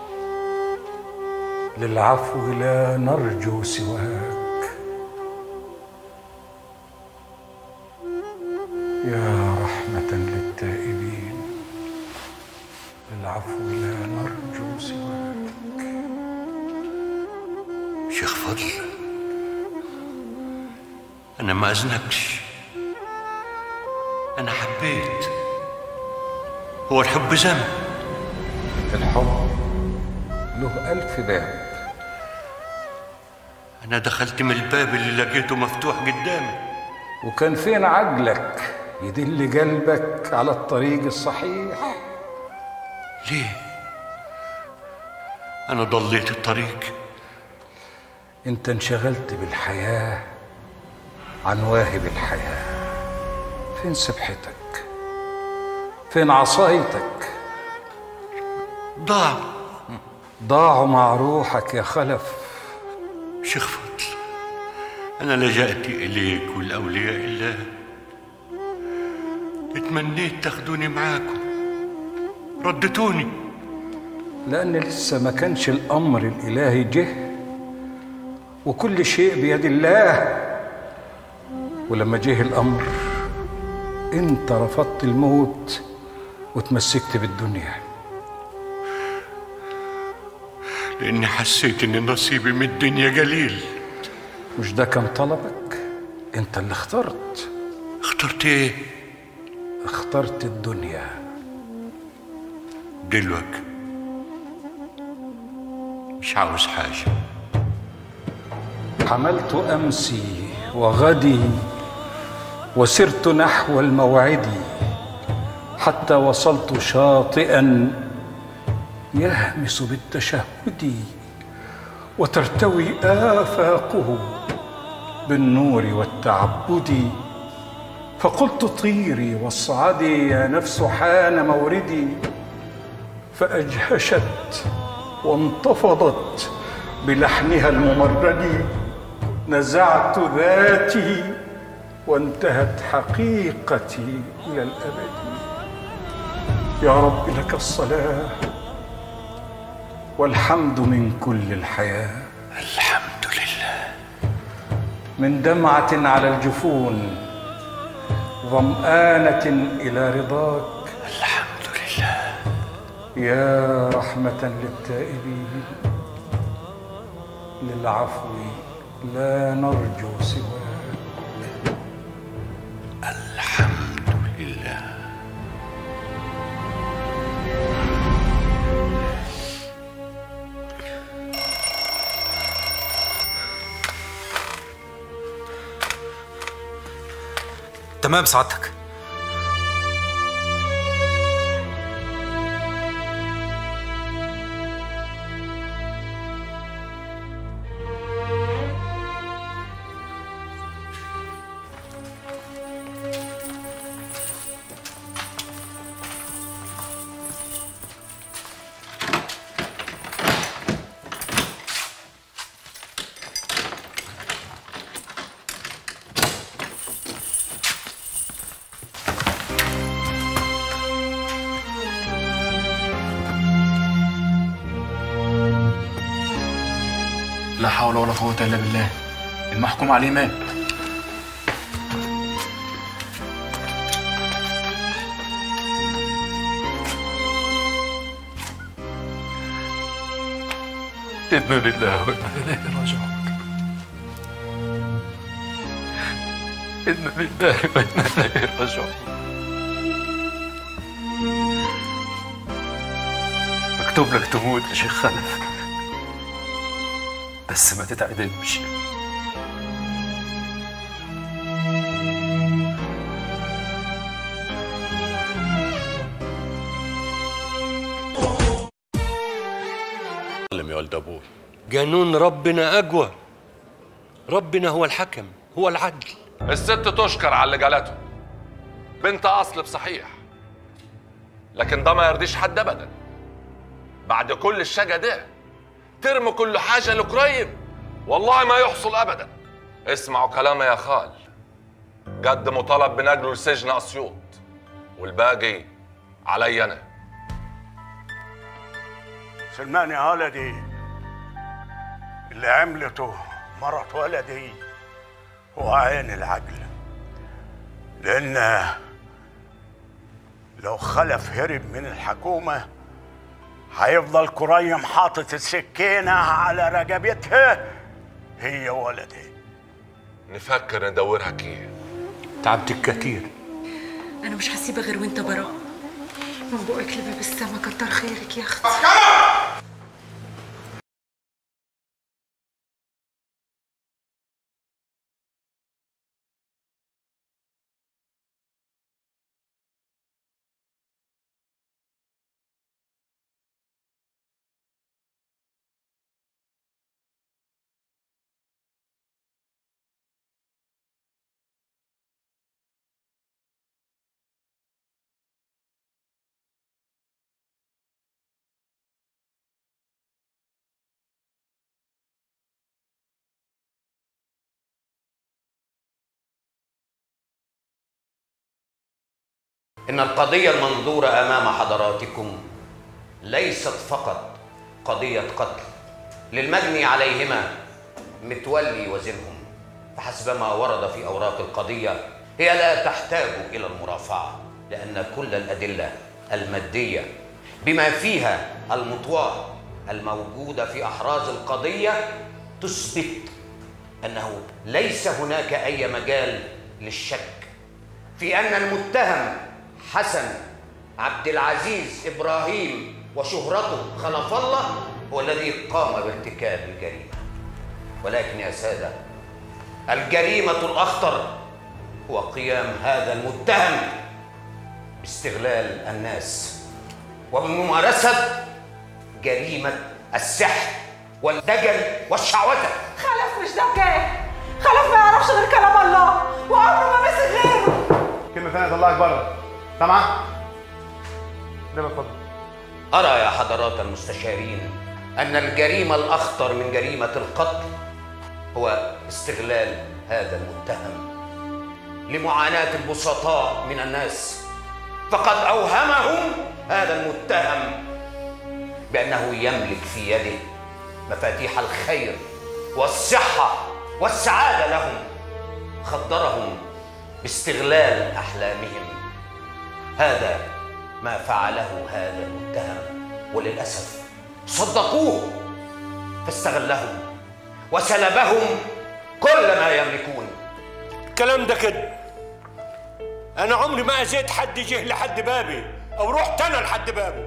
للعفو لا نرجو سواك. يا رحمة للتائبين، للعفو لا نرجو سواك. شيخ فضل، أنا ما أذنبتش، أنا حبيت. هو الحب ذنب؟ الحب له 1000 باب. أنا دخلت من الباب اللي لقيته مفتوح قدامي. وكان فين عقلك يدل قلبك على الطريق الصحيح؟ ليه؟ أنا ضليت الطريق. انت انشغلت بالحياة عن واهب الحياة. فين سبحتك؟ فين عصايتك؟ ضاعوا مع روحك يا خلف. شيخ فضل، أنا لجأت إليك والأولياء الله، اتمنيت تاخدوني معاكم، ردتوني. لأن لسه ما كانش الأمر الإلهي جه، وكل شيء بيد الله. ولما جه الأمر أنت رفضت الموت وتمسكت بالدنيا. لأني حسيت إن نصيبي من الدنيا قليل. مش ده كان طلبك؟ انت اللي اخترت. اخترت ايه؟ اخترت الدنيا. دلوقتي مش عاوز حاجة. حملت أمسي وغدي وسرت نحو الموعد، حتى وصلت شاطئا يهمس بالتشهد، وترتوي آفاقه بالنور والتعبد. فقلت طيري واصعدي يا نفس حان موردي، فأجهشت وانتفضت بلحنها الممرد. نزعت ذاتي وانتهت حقيقتي إلى الأبد. يا رب لك الصلاة والحمد من كل الحياة. الحمد لله. من دمعة على الجفون، ظمآنة إلى رضاك. الحمد لله. يا رحمة للتائبين، للعفو لا نرجو سواك. الحمد لله. تمام سعادتك. لا حول ولا قوة إلا بالله. المحكوم عليه مات. إنا لله وإنا إليه راجعون. إنا لله وإنا إليه راجعون. مكتوب لك تموت يا شيخ خلف، بس ما تتعدمش. يا ولد ابوي، قانون ربنا اقوى. ربنا هو الحكم، هو العدل. الست تشكر على اللي قالته، بنت اصل بصحيح، لكن ده ما يرضيش حد ابدا. بعد كل الشجا ده ترموا كل حاجه لقريب، والله ما يحصل ابدا. اسمعوا كلامي يا خال، قدموا طلب بنقله لسجن اسيوط، والباقي علي انا. سلمان يا ولدي، اللي عملته مرت ولدي هو عين العقل، لأن لو خلف هرب من الحكومة هيفضل كريم حاطط السكينة على رقبتها هي ولدي. نفكر ندورها كيف. تعبتك كتير. انا مش هسيبها غير وانت براء. من بقك لباب السما، كتر خيرك يا اختي. إن القضية المنظورة أمام حضراتكم ليست فقط قضية قتل للمجني عليهما متولي وزنهم، فحسب ما ورد في أوراق القضية هي لا تحتاج إلى المرافعة، لأن كل الأدلة المادية بما فيها المطواه الموجودة في أحراز القضية تثبت أنه ليس هناك أي مجال للشك في أن المتهم حسن عبد العزيز إبراهيم وشهرته خلف الله هو الذي قام بارتكاب الجريمة. ولكن يا سادة، الجريمة الأخطر هو قيام هذا المتهم باستغلال الناس وبممارسة جريمة السحر والدجل والشعوذة. خلف مش ذكي، خلف ما يعرفش غير كلام الله وعمره ما مسك غيره. كلمة ثانية طلعك بره، سامعة؟ ده اتفضل. أرى يا حضرات المستشارين أن الجريمة الأخطر من جريمة القتل هو استغلال هذا المتهم لمعاناة البسطاء من الناس، فقد أوهمهم هذا المتهم بأنه يملك في يده مفاتيح الخير والصحة والسعادة لهم، خدرهم باستغلال أحلامهم. هذا ما فعله هذا المتهم، وللأسف صدقوه فاستغلهم وسلبهم كل ما يملكون. الكلام ده كده. أنا عمري ما أذيت حد جه لحد بابي أو رحت أنا لحد بابه.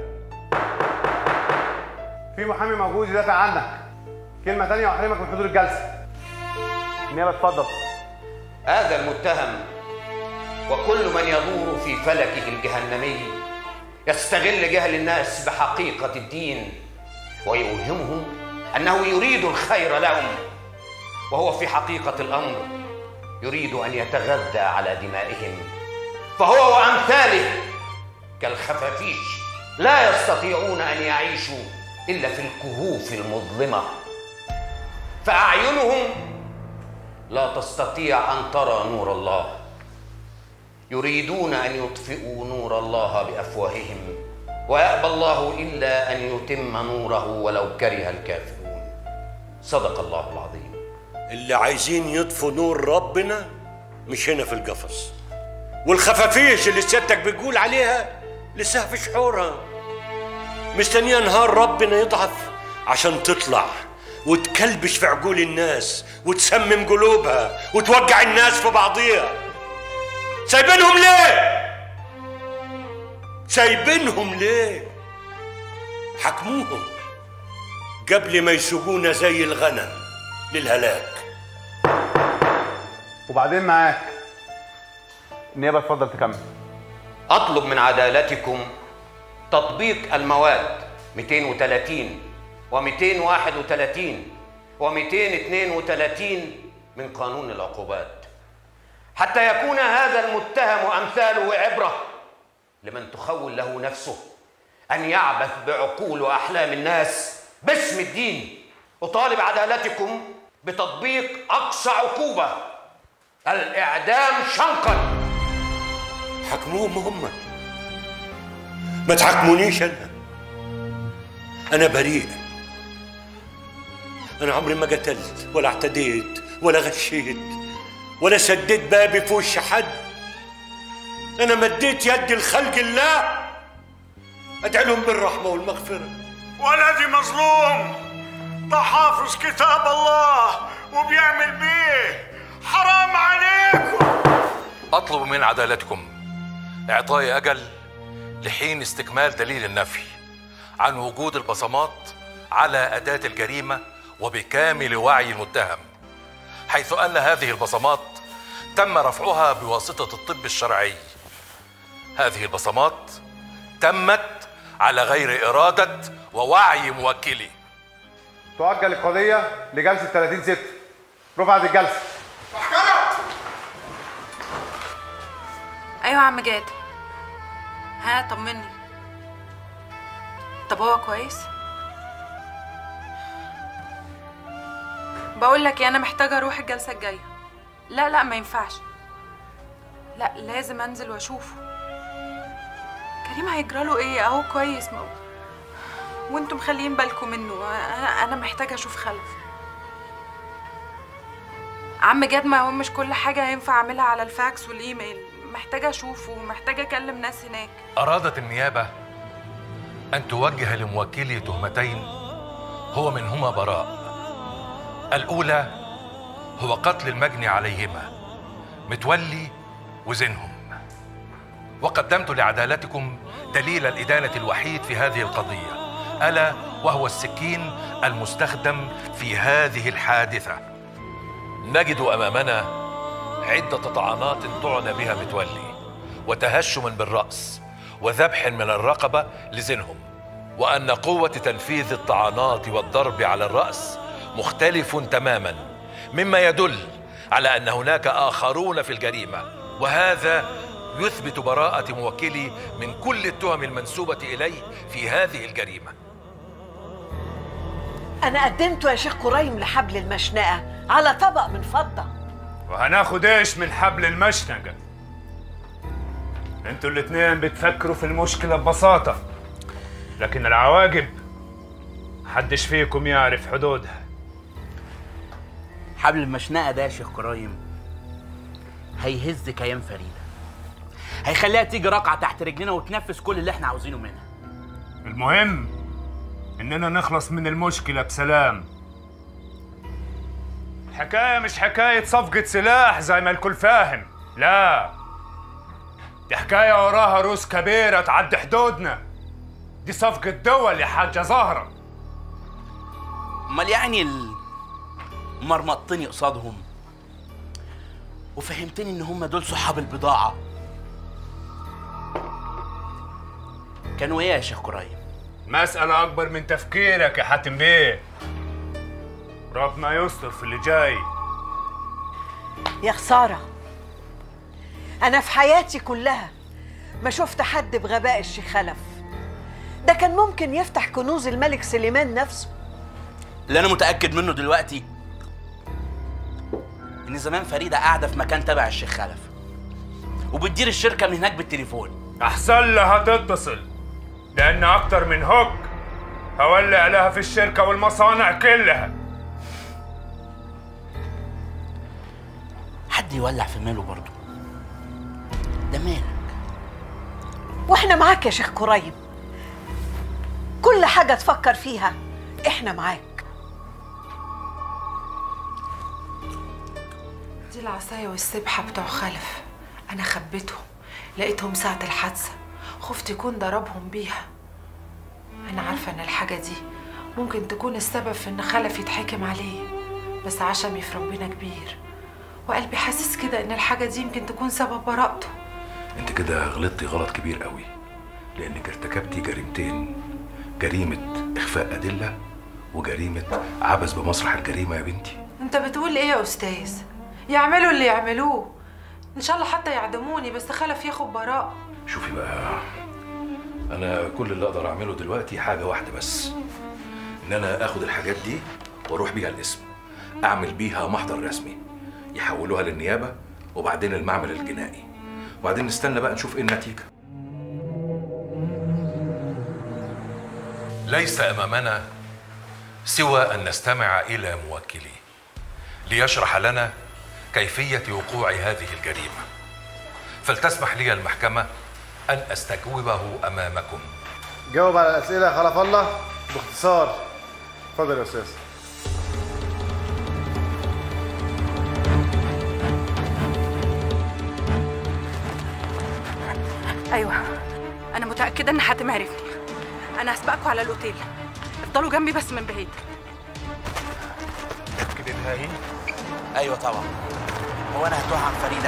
في محامي موجود يدافع عنك. كلمة تانية وأحرمك من حضور الجلسة. النيابة اتفضل. هذا المتهم وكل من يدور في فلكه الجهنمي يستغل جهل الناس بحقيقة الدين ويوهمهم أنه يريد الخير لهم، وهو في حقيقة الأمر يريد أن يتغذى على دمائهم، فهو وأمثاله كالخفافيش لا يستطيعون أن يعيشوا إلا في الكهوف المظلمة، فأعينهم لا تستطيع أن ترى نور الله، يريدون أن يطفئوا نور الله بأفواههم ويأبى الله إلا أن يتم نوره ولو كره الكافرون. صدق الله العظيم. اللي عايزين يطفوا نور ربنا مش هنا في القفص، والخفافيش اللي سيادتك بتقول عليها لسه في شحورها، مستنيه نهار ربنا يضعف عشان تطلع وتكلبش في عقول الناس وتسمم قلوبها وتوجع الناس في بعضيها. سايبينهم ليه؟ سايبينهم ليه؟ حكموهم قبل ما يسوقونا زي الغنم للهلاك. وبعدين معاك. النيابة اتفضل تكمل. أطلب من عدالتكم تطبيق المواد 230 و231 و232 من قانون العقوبات، حتى يكون هذا المتهم أمثاله عبرة لمن تخول له نفسه أن يعبث بعقول وأحلام الناس باسم الدين. أطالب عدالتكم بتطبيق أقصى عقوبة، الإعدام شنقا. حكموهم هم، ما تحكمونيش أنا بريء. أنا عمري ما قتلت ولا اعتديت ولا غشيت ولا سديت بابي في وش حد. أنا مديت يدي لخلق الله أدعي لهم بالرحمة والمغفرة. ولدي مظلوم، ده حافظ كتاب الله وبيعمل بيه، حرام عليكم. أطلب من عدالتكم إعطاء أجل لحين استكمال دليل النفي عن وجود البصمات على أداة الجريمة وبكامل وعي المتهم، حيث أن هذه البصمات تم رفعها بواسطة الطب الشرعي. هذه البصمات تمت على غير إرادة ووعي موكلي. تؤجل القضية لجلسة 30/6. رفعت الجلسة. ايوه يا عم جاد. ها طمني. طب هو كويس؟ بقول لك انا محتاجه اروح الجلسه الجايه. لا ما ينفعش، لا لازم انزل واشوفه. كريم هيجراله ايه؟ اهو كويس وانتم مخليين بالكم منه. انا محتاجه اشوف خلف. عم جاد ما هو مش كل حاجه ينفع اعملها على الفاكس والايميل، محتاجه اشوفه ومحتاجه اكلم ناس هناك. أرادت النيابة أن توجه لموكلي تهمتين هو منهما براء. الأولى هو قتل المجني عليهما متولي وزينهم. وقدمت لعدالتكم دليل الإدانة الوحيد في هذه القضية، ألا وهو السكين المستخدم في هذه الحادثة. نجد أمامنا عدة طعنات طعن بها متولي، وتهشم بالرأس، وذبح من الرقبة لزينهم، وأن قوة تنفيذ الطعنات والضرب على الرأس مختلف تماما، مما يدل على أن هناك آخرون في الجريمة، وهذا يثبت براءة موكلي من كل التهم المنسوبة إليه في هذه الجريمة. أنا قدمته يا شيخ كريم لحبل المشنقة على طبق من فضة. وهناخد ايش من حبل المشنقة؟ انتوا الاتنين بتفكروا في المشكلة ببساطة، لكن العواقب محدش فيكم يعرف حدودها. حبل المشنقة ده يا شيخ كريم هيهز كيان فريدة، هيخليها تيجي راقعة تحت رجلنا وتنفذ كل اللي احنا عاوزينه منها. المهم اننا نخلص من المشكلة بسلام. الحكاية مش حكاية صفقة سلاح زي ما الكل فاهم، لا، دي حكاية وراها روس كبيرة تعدي حدودنا. دي صفقة دول يا حاجة زهرة. امال يعني مرمطتني قصادهم وفهمتني ان هم دول صحاب البضاعة. كانوا ايه يا شيخ كريم؟ مسألة أكبر من تفكيرك يا حاتم بيه. ربنا يستر في اللي جاي. يا خسارة، أنا في حياتي كلها ما شفت حد بغباء الشيخ خلف ده. كان ممكن يفتح كنوز الملك سليمان نفسه. اللي أنا متأكد منه دلوقتي إن زمان فريدة قاعدة في مكان تبع الشيخ خلف وبتدير الشركة من هناك بالتليفون. أحسن لها تتصل، لأن أكتر من هوك هولع لها في الشركة والمصانع كلها. حد يولع في ماله برضه، ده مالك. واحنا معاك يا شيخ كريم، كل حاجة تفكر فيها احنا معاك. دي العصاية والسبحة بتوع خلف، أنا خبيتهم لقيتهم ساعة الحادثة، خفت يكون ضربهم بيها. أنا عارفة إن الحاجة دي ممكن تكون السبب في إن خلف يتحكم عليه، بس عشمي في ربنا كبير، وقلبي حاسس كده إن الحاجة دي يمكن تكون سبب براءته. انت كده غلطتي غلط كبير قوي، لانك ارتكبتي جريمتين: جريمة إخفاء أدلة وجريمة عبث بمسرح الجريمة يا بنتي. أنت بتقول إيه يا أستاذ؟ يعملوا اللي يعملوه، إن شاء الله حتى يعدموني، بس خلف ياخد براءة. شوفي بقى، أنا كل اللي أقدر أعمله دلوقتي حاجة واحدة بس، إن أنا آخد الحاجات دي وأروح بيها القسم، أعمل بيها محضر رسمي يحولوها للنيابة وبعدين المعمل الجنائي، وبعدين نستنى بقى نشوف إيه النتيجة. ليس أمامنا سوى أن نستمع إلى موكلي ليشرح لنا كيفية وقوع هذه الجريمة، فلتسمح لي المحكمة أن أستجوبه أمامكم. جاوب على الأسئلة يا خلف الله باختصار. اتفضل يا أستاذ. ايوه، انا متاكده ان حاتم عرفني. انا هسبقكوا على الاوتيل، افضلوا جنبي بس من بعيد. متاكد انها هي؟ ايوه طبعا. هو انا هتوه عن فريده؟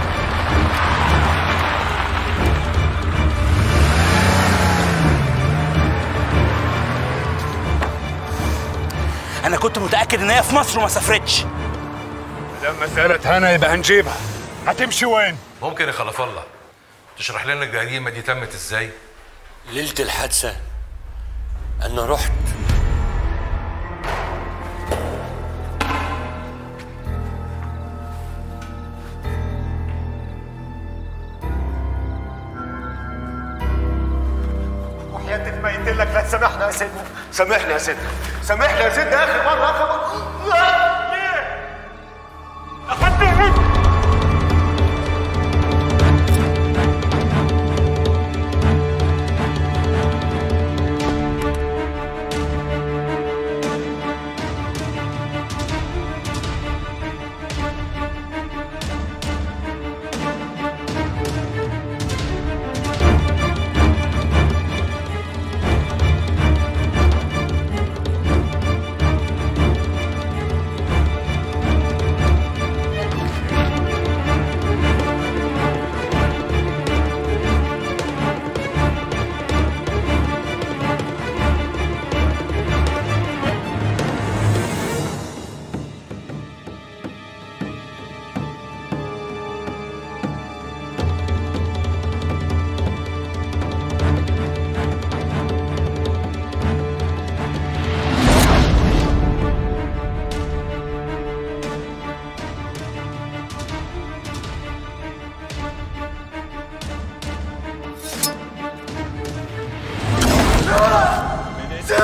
انا كنت متاكد ان هي في مصر وما سافرتش. لما سالت هنا يبقى هنجيبها. هتمشي وين؟ ممكن يا خلف الله تشرح لنا الجريمة دي تمت ازاي؟ ليلة الحادثة أنا رحت وحياتك ما يدلك لا تسامحنا يا سيدنا، سامحنا يا سيدنا، سامحنا يا سيدنا آخر مرة، آخر مرة. ليه؟ أخدت منك.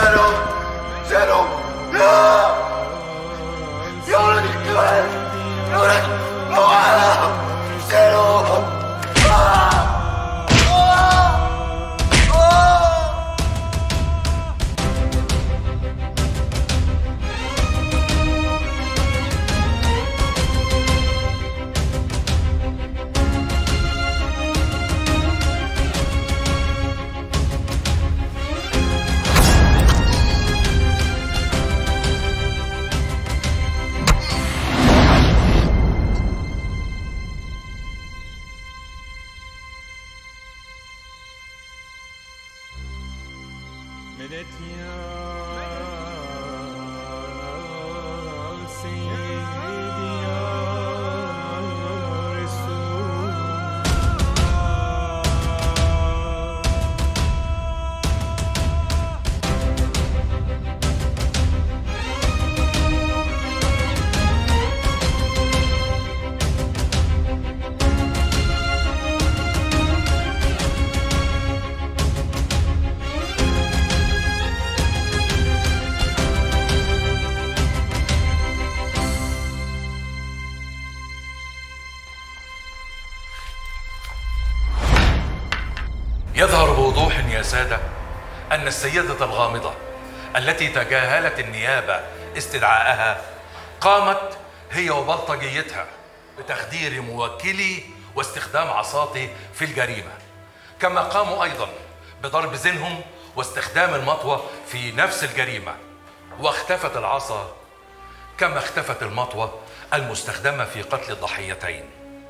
شيلهم شيلهم يا ولد الكلب يا ولد شيلهم يظهر بوضوح يا سادة أن السيدة الغامضة التي تجاهلت النيابة استدعاءها قامت هي وبلطجيتها بتخدير موكلي واستخدام عصاتي في الجريمة، كما قاموا أيضا بضرب زينهم واستخدام المطوة في نفس الجريمة. واختفت العصا كما اختفت المطوة المستخدمة في قتل الضحيتين،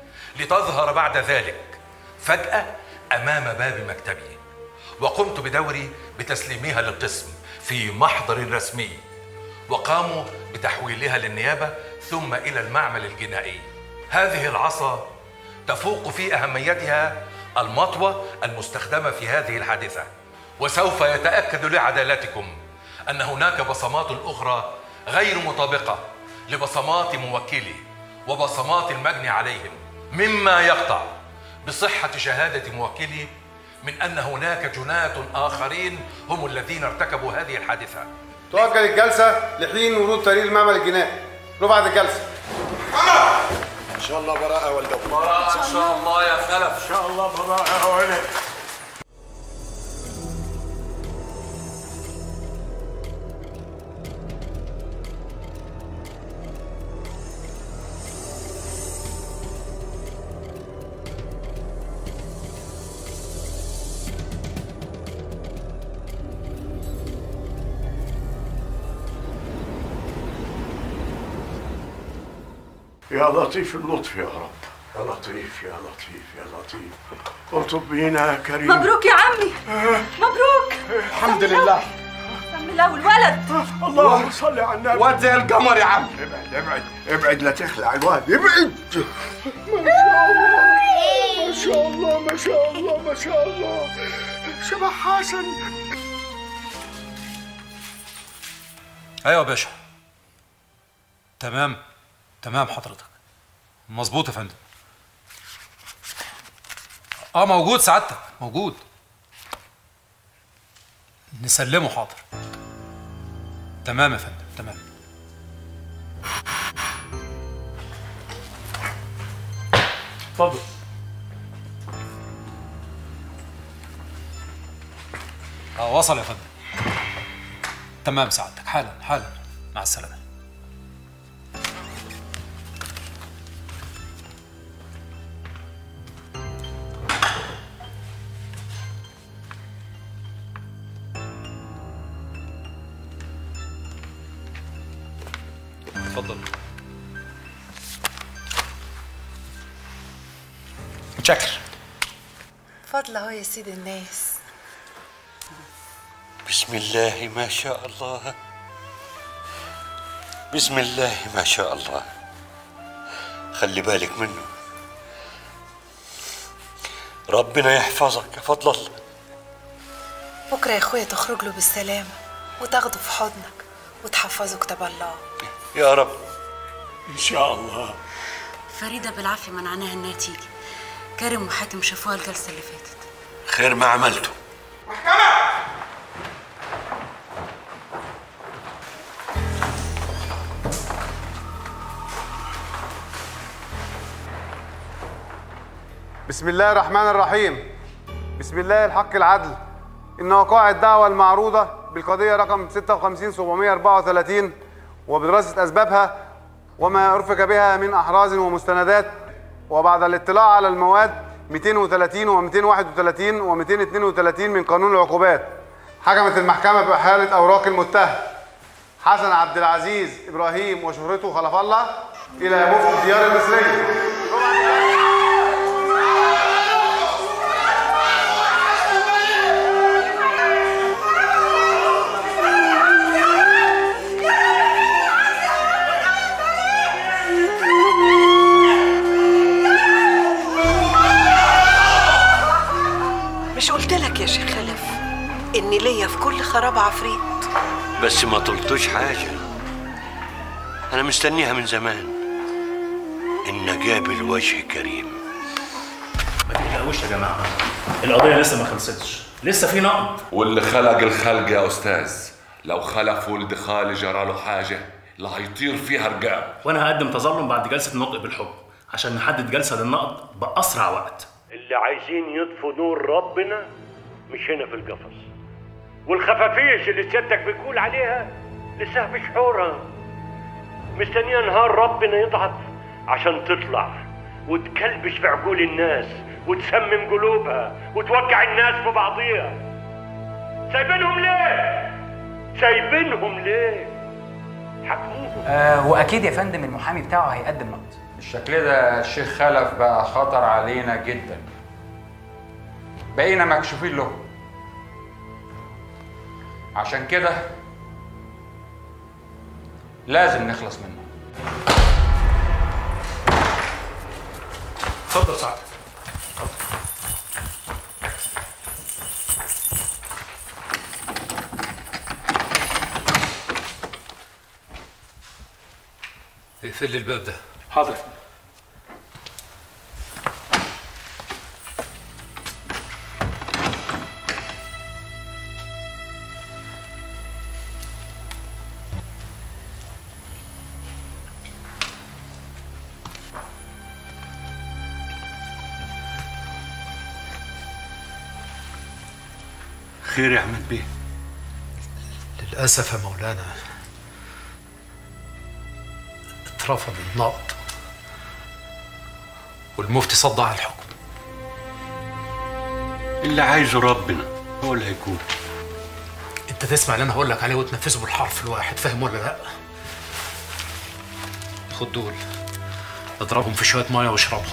لتظهر بعد ذلك فجأة أمام باب مكتبي، وقمت بدوري بتسليمها للقسم في محضر رسمي، وقاموا بتحويلها للنيابة ثم إلى المعمل الجنائي. هذه العصا تفوق في أهميتها المطوة المستخدمة في هذه الحادثة، وسوف يتأكد لعدالتكم أن هناك بصمات أخرى غير مطابقة لبصمات موكلي وبصمات المجني عليهم، مما يقطع بصحة شهادة موكلي من أن هناك جناة آخرين هم الذين ارتكبوا هذه الحادثة. تؤجل الجلسة لحين ورود فريق المعمل الجنائي. رفعت الجلسة. ان شاء الله براءة ولد براءة ان شاء الله يا خلف. ان شاء الله براءة يا ولد. يا لطيف اللطف يا رب، يا لطيف يا لطيف يا لطيف. اطلب بينا يا كريم. مبروك يا عمي. مبروك. الحمد لله. سم الله والولد. اللهم صل على النبي. واد زي القمر يا عم. ابعد ابعد ابعد لا تخلع الواد، ابعد. ما شاء الله ما شاء الله ما شاء الله. شبه حسن. ايوه يا باشا. تمام حضرتك. مظبوط يا فندم. موجود سعادتك، موجود. نسلمه حاضر. تمام يا فندم، تمام. اتفضل. وصل يا فندم. تمام سعادتك، حالا مع السلامة. اتفضل. متشكر. اتفضل اهو يا سيد الناس. بسم الله ما شاء الله، بسم الله ما شاء الله. خلي بالك منه، ربنا يحفظك يا فضل الله. بكره يا اخويا تخرج له بالسلامه وتاخده في حضنك وتحفظه كتاب الله يا رب ان شاء الله. فريدة بالعافية منعناها انها تيجي. كريم وحاتم شافوها الجلسة اللي فاتت. خير ما عملته. بسم الله الرحمن الرحيم. بسم الله الحق العدل. إن وقائع الدعوة المعروضة بالقضية رقم 56734 وبدراسة أسبابها وما أرفق بها من أحراز ومستندات، وبعد الاطلاع على المواد 230 و231 و232 من قانون العقوبات، حكمت المحكمة بإحالة أوراق المتهم حسن عبد العزيز إبراهيم وشهرته خلف الله إلى مفتي الديار المصرية. مش قلت لك يا شيخ خلف إني ليا في كل خراب عفريت؟ بس ما طلتوش حاجة، أنا مستنيها من زمان. النجاة بالوجه كريم. ما تقلقوش يا جماعة، القضية لسه ما خلصتش، لسه في نقد. واللي خلق الخلق يا أستاذ لو خلف ولد خالي جراله حاجة لا هيطير فيها رجال. وأنا هقدم تظلم بعد جلسة النطق بالحكم عشان نحدد جلسة للنقد بأسرع وقت. اللي عايزين يطفوا نور ربنا مش هنا في القفص، والخفافيش اللي سيادتك بتقول عليها لسه في شحورها، مستنيه نهار ربنا يضعف عشان تطلع وتكلبش في عقول الناس وتسمم قلوبها وتوقع الناس في بعضيها. سايبينهم ليه؟ سايبينهم ليه؟ حكموهم. واكيد يا فندم المحامي بتاعه هيقدم نقد. بالشكل ده الشيخ خلف بقى خطر علينا جدا، بقينا مكشوفين له. عشان كده لازم نخلص منه. اتفضل سعد. اقفل لي الباب ده. حاضر. خير يا احمد بيه؟ للأسف يا مولانا اترفض النقد والمفتي صدع الحكم. اللي عايزه ربنا هو اللي هيكون. انت تسمع اللي انا هقول لك عليه وتنفذه بالحرف الواحد، فاهم ولا لا؟ خد دول اضربهم في شويه ميه واشربهم.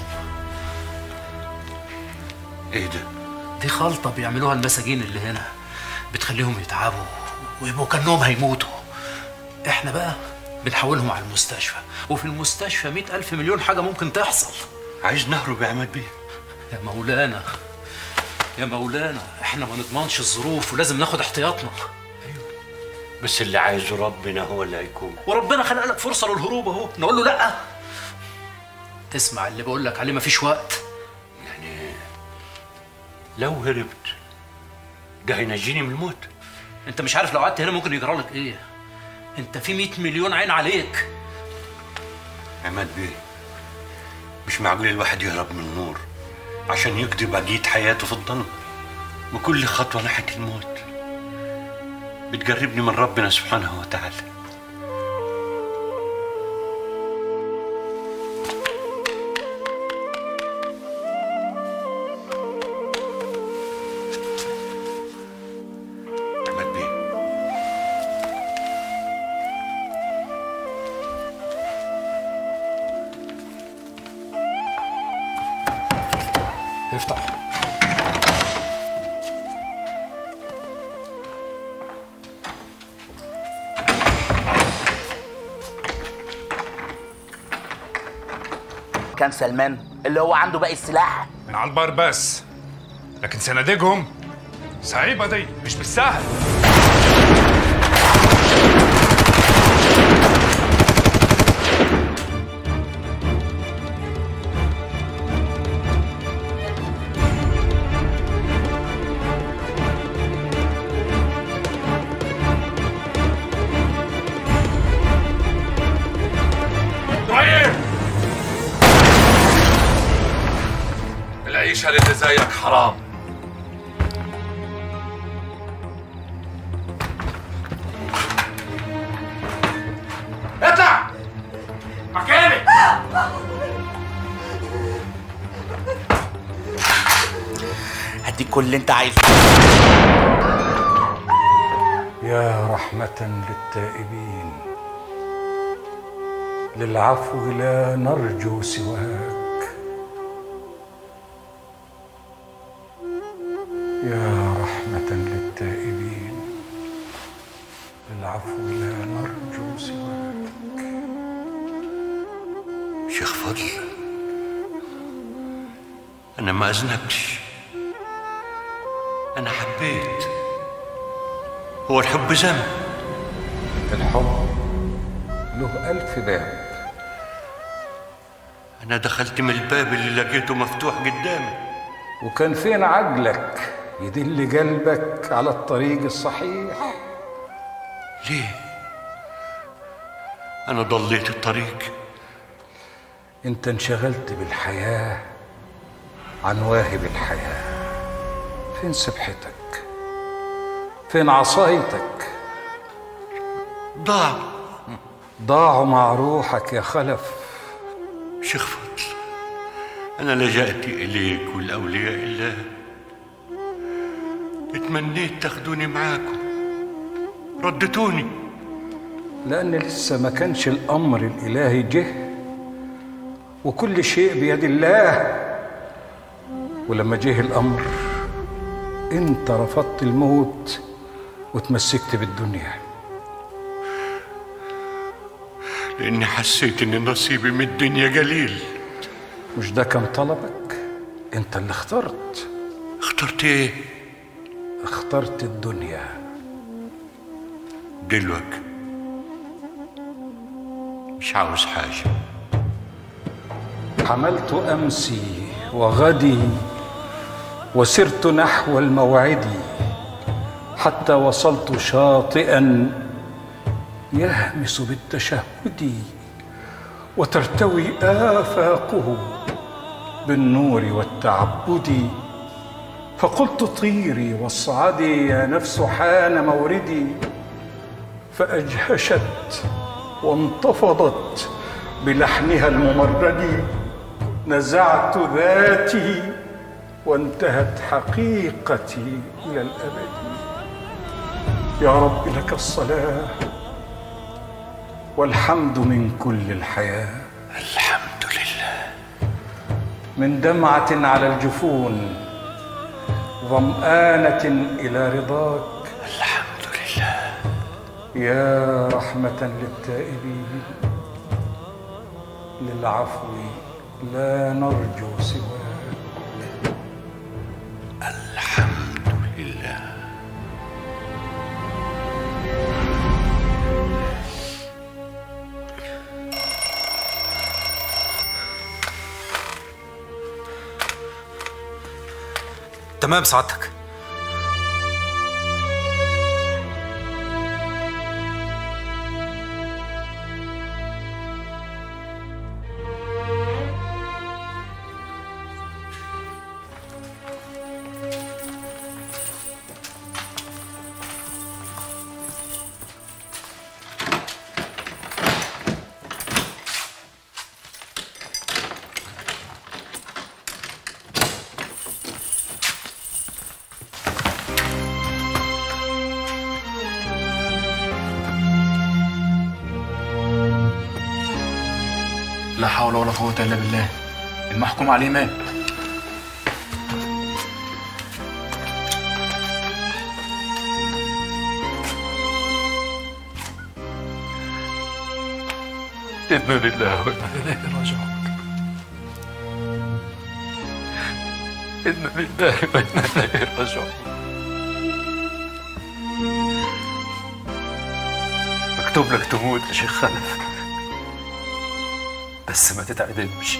ايه ده؟ دي خلطه بيعملوها المساجين اللي هنا، بتخليهم يتعبوا ويبقوا كانهم هيموتوا. احنا بقى بنحولهم على المستشفى، وفي المستشفى 100,000 مليون حاجه ممكن تحصل. عايز نهرب يا عماد بيه؟ يا مولانا يا مولانا احنا ما نضمنش الظروف ولازم ناخد احتياطنا. بس اللي عايزه ربنا هو اللي هيكون. وربنا خلق لك فرصه للهروب اهو، نقول له لا؟ تسمع اللي بقول لك عليه، مفيش وقت. يعني لو هربت ده هينجيني من الموت. انت مش عارف لو قعدت هنا ممكن يجرى لك ايه. انت في 100 مليون عين عليك. عماد بيه، مش معقول الواحد يهرب من النور عشان يقضي بقية حياته في الظلم، وكل خطوة ناحية الموت بتقربني من ربنا سبحانه وتعالى. عماد بيه، افتح. كان سلمان اللي هو عنده باقي السلاح من على البار بس، لكن صناديقهم صعيبة دي مش بالسهل. زيك حرام. اطلع مكاني. هديك كل اللي انت عايزه. يا رحمة للتائبين، للعفو لا نرجو سواك. يا رحمة للتائبين، للعفو لا نرجو سواك. شيخ فضل، أنا ما أذنبتش، أنا حبيت. هو الحب ذنب؟ الحب له 1000 باب. أنا دخلت من الباب اللي لقيته مفتوح قدامي. وكان فين عجلك يدل قلبك على الطريق الصحيح؟ ليه؟ أنا ضليت الطريق. انت انشغلت بالحياة عن واهب الحياة. فين سبحتك؟ فين عصايتك؟ ضاعوا مع روحك يا خلف. شيخ فضل، أنا لجأت إليك والأولياء الله، اتمنيت تاخدوني معاكم، ردتوني. لأن لسه ما كانش الأمر الإلهي جه، وكل شيء بيد الله. ولما جه الأمر انت رفضت الموت وتمسكت بالدنيا. لأني حسيت إن نصيبي من الدنيا قليل. مش ده كان طلبك؟ انت اللي اخترت. اخترت ايه؟ اخترت الدنيا. دلوقتي مش عاوز حاجة. حملت أمسي وغدي وسرت نحو الموعد، حتى وصلت شاطئا يهمس بالتشهد، وترتوي آفاقه بالنور والتعبد. فقلت طيري واصعدي يا نفس، حان موردي. فأجهشت وانتفضت بلحنها الممرد. نزعت ذاتي وانتهت حقيقتي إلى الأبد. يا رب لك الصلاة والحمد من كل الحياة. الحمد لله. من دمعة على الجفون، ظمآنة إلى رضاك. الحمد لله. يا رحمة للتائبين، للعفو لا نرجو سواك. الحمد لله. تمام سعادتك. لا حول ولا قوة إلا بالله. المحكوم عليه مات. إنا لله وإنا إليه راجعون. إنا لله وإنا إليه راجعون. مكتوب لك تموت يا شيخ خلف، بس ما تتعدمش.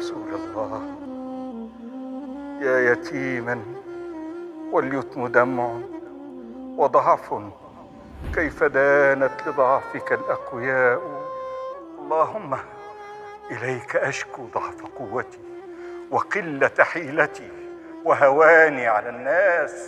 رسول الله. يا يتيما واليتم دمع وضعف، كيف دانت لضعفك الأقوياء. اللهم إليك أشكو ضعف قوتي وقلة حيلتي وهواني على الناس.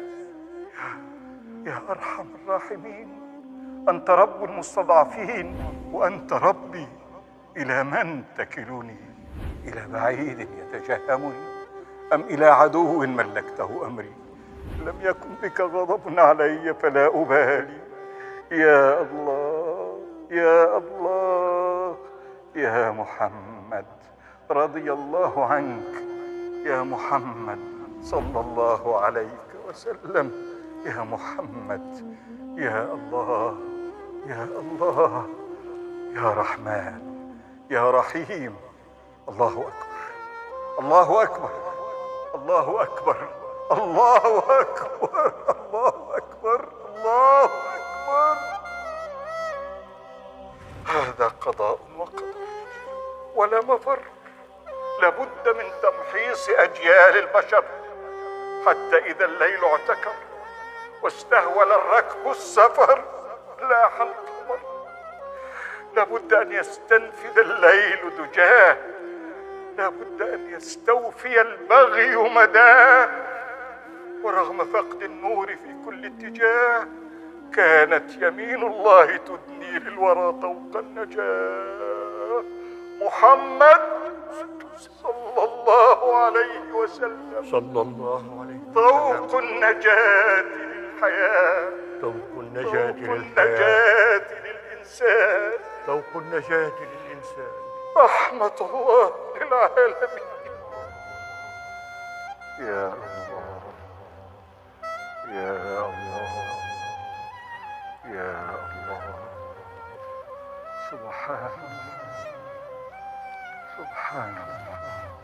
يا أرحم الراحمين، أنت رب المستضعفين وأنت ربي. إلى من تكلني؟ إلى بعيد يتجهمني أم إلى عدو ملكته أمري؟ لم يكن بك غضب علي فلا أبالي. يا الله يا الله يا محمد، رضي الله عنك يا محمد، صلى الله عليك وسلم يا محمد. يا الله يا الله يا رحمن يا رحيم. الله أكبر الله أكبر الله أكبر الله أكبر الله أكبر الله أكبر. هذا قضاء وقدر ولا مفر. لابد من تمحيص أجيال البشر حتى إذا الليل اعتكر واستهول الركب السفر لاح القمر. لابد أن يستنفذ الليل دجاه، لابد أن يستوفي البغي مداه. ورغم فقد النور في كل اتجاه كانت يمين الله تدني للورى طوق النجاة. محمد صلى الله عليه وسلم، صلى الله عليه وسلم، طوق النجاة للحياة، طوق النجاة النجاة للإنسان، طوق النجاة للإنسان، رحمة الله للعالمين. يا الله يا الله يا الله. سبحان الله سبحان الله.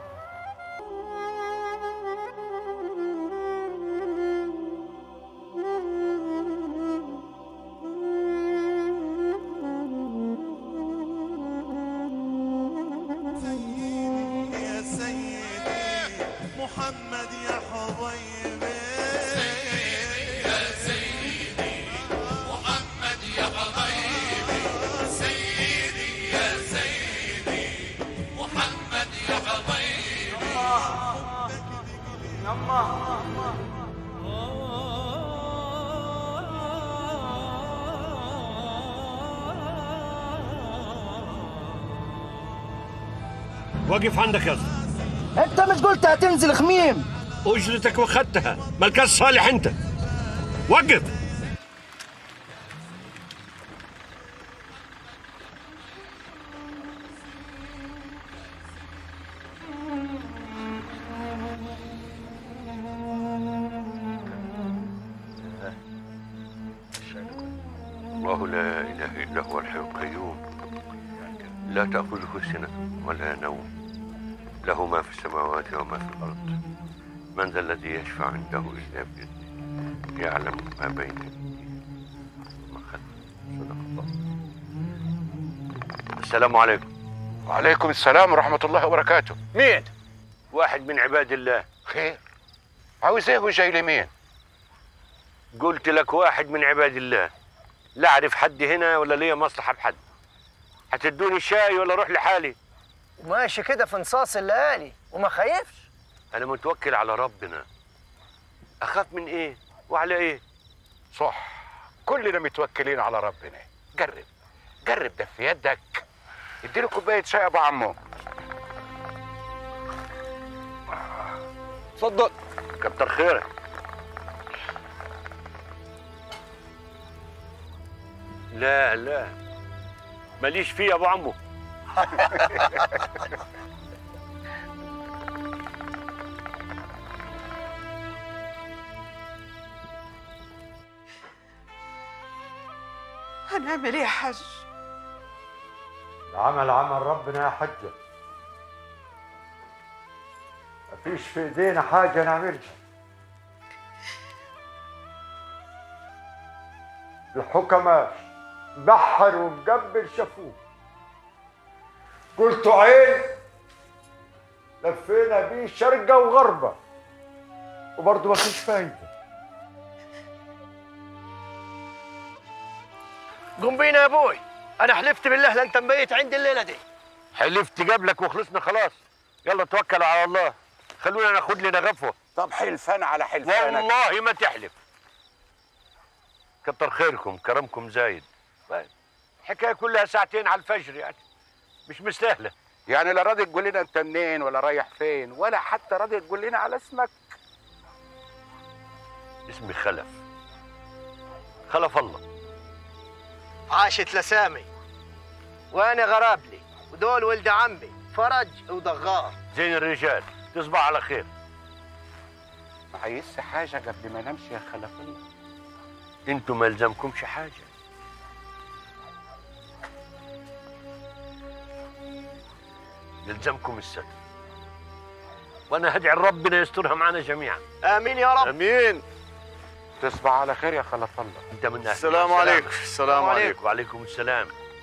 يا سيدي محمد يا حبيبي، سيدي يا سيدي محمد يا حبيبي، سيدي يا سيدي محمد يا حبيبي. وقف عندك يا أخي. انت مش قلت هتنزل خميم؟ أجرتك واخدتها، مالكاش صالح أنت. وقف. الله لا إله إلا هو الحي القيوم، لا تأخذه سنة ولا نوم، له ما في السماوات وما في الأرض. من ذا الذي يشفع عنده إلا بإذنه، يعلم ما بين أيديهم وما خلفهم. صدق الله. السلام عليكم. وعليكم السلام ورحمة الله وبركاته. مين؟ واحد من عباد الله. خير؟ عاوز ايه وجاي لمين؟ قلت لك واحد من عباد الله، لا أعرف حد هنا ولا ليا مصلحة بحد. هتدوني شاي ولا أروح لحالي؟ وماشي كده في نصاص الليالي وما خايفش؟ أنا متوكل على ربنا، أخاف من إيه وعلى إيه؟ صح، كلنا متوكلين على ربنا. جرب جرب ده في يدك. اديله كوباية شاي يا أبو عمو. اتفضل. كتر خيرك. لا لا ماليش فيه يا ابو عمو. هنعمل ايه يا حاج؟ العمل عمل ربنا يا حجة، مفيش في ايدينا حاجة نعملها. الحكماء بحر ومجبل شافوه، قلتوا عين لفينا بيه شرقة وغربة وبرضه مفيش فايدة. قوم بينا يا ابوي، انا حلفت بالله لا انت مبيت عندي الليله دي. حلفت قبلك وخلصنا خلاص. يلا توكل على الله، خلونا ناخد لنا غفوه. طب حلفان على حلفانك. والله ما تحلف. كتر خيركم، كرمكم زايد. الحكايه كلها ساعتين على الفجر يعني، مش مستاهله. يعني لا راضي تقول لنا انت منين ولا رايح فين، ولا حتى راضي تقول لنا على اسمك. اسمي خلف، خلف الله. عاشت لسامي وانا غرابلي، ودول ولد عمي فرج وضغار. زين الرجال، تصبح على خير. ما عايزش حاجه قبل ما نمشي يا خلف الله. انتوا ما يلزمكمش حاجه. يلزمكم الستر، وانا هدعي ربنا يسترها معنا جميعا. امين يا رب. امين. تصبح على خير يا خلف الله. انت من اهل. السلام عليكم. السلام عليكم. وعليكم السلام.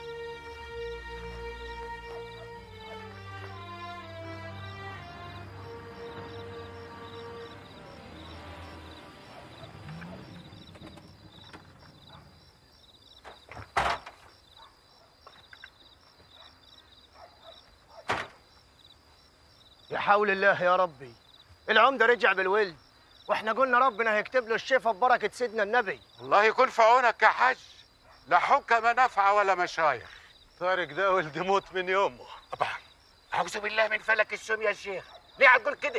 يا حول الله يا ربي، العمده رجع بالولد، واحنا قلنا ربنا هيكتب له الشفاء ببركه سيدنا النبي. الله يكون في عونك يا حاج، لا حكم نافعه ولا مشايخ. طارق ده ولد موت من يومه. اعوذ بالله من فلك السم يا شيخ، ليه هتقول كده؟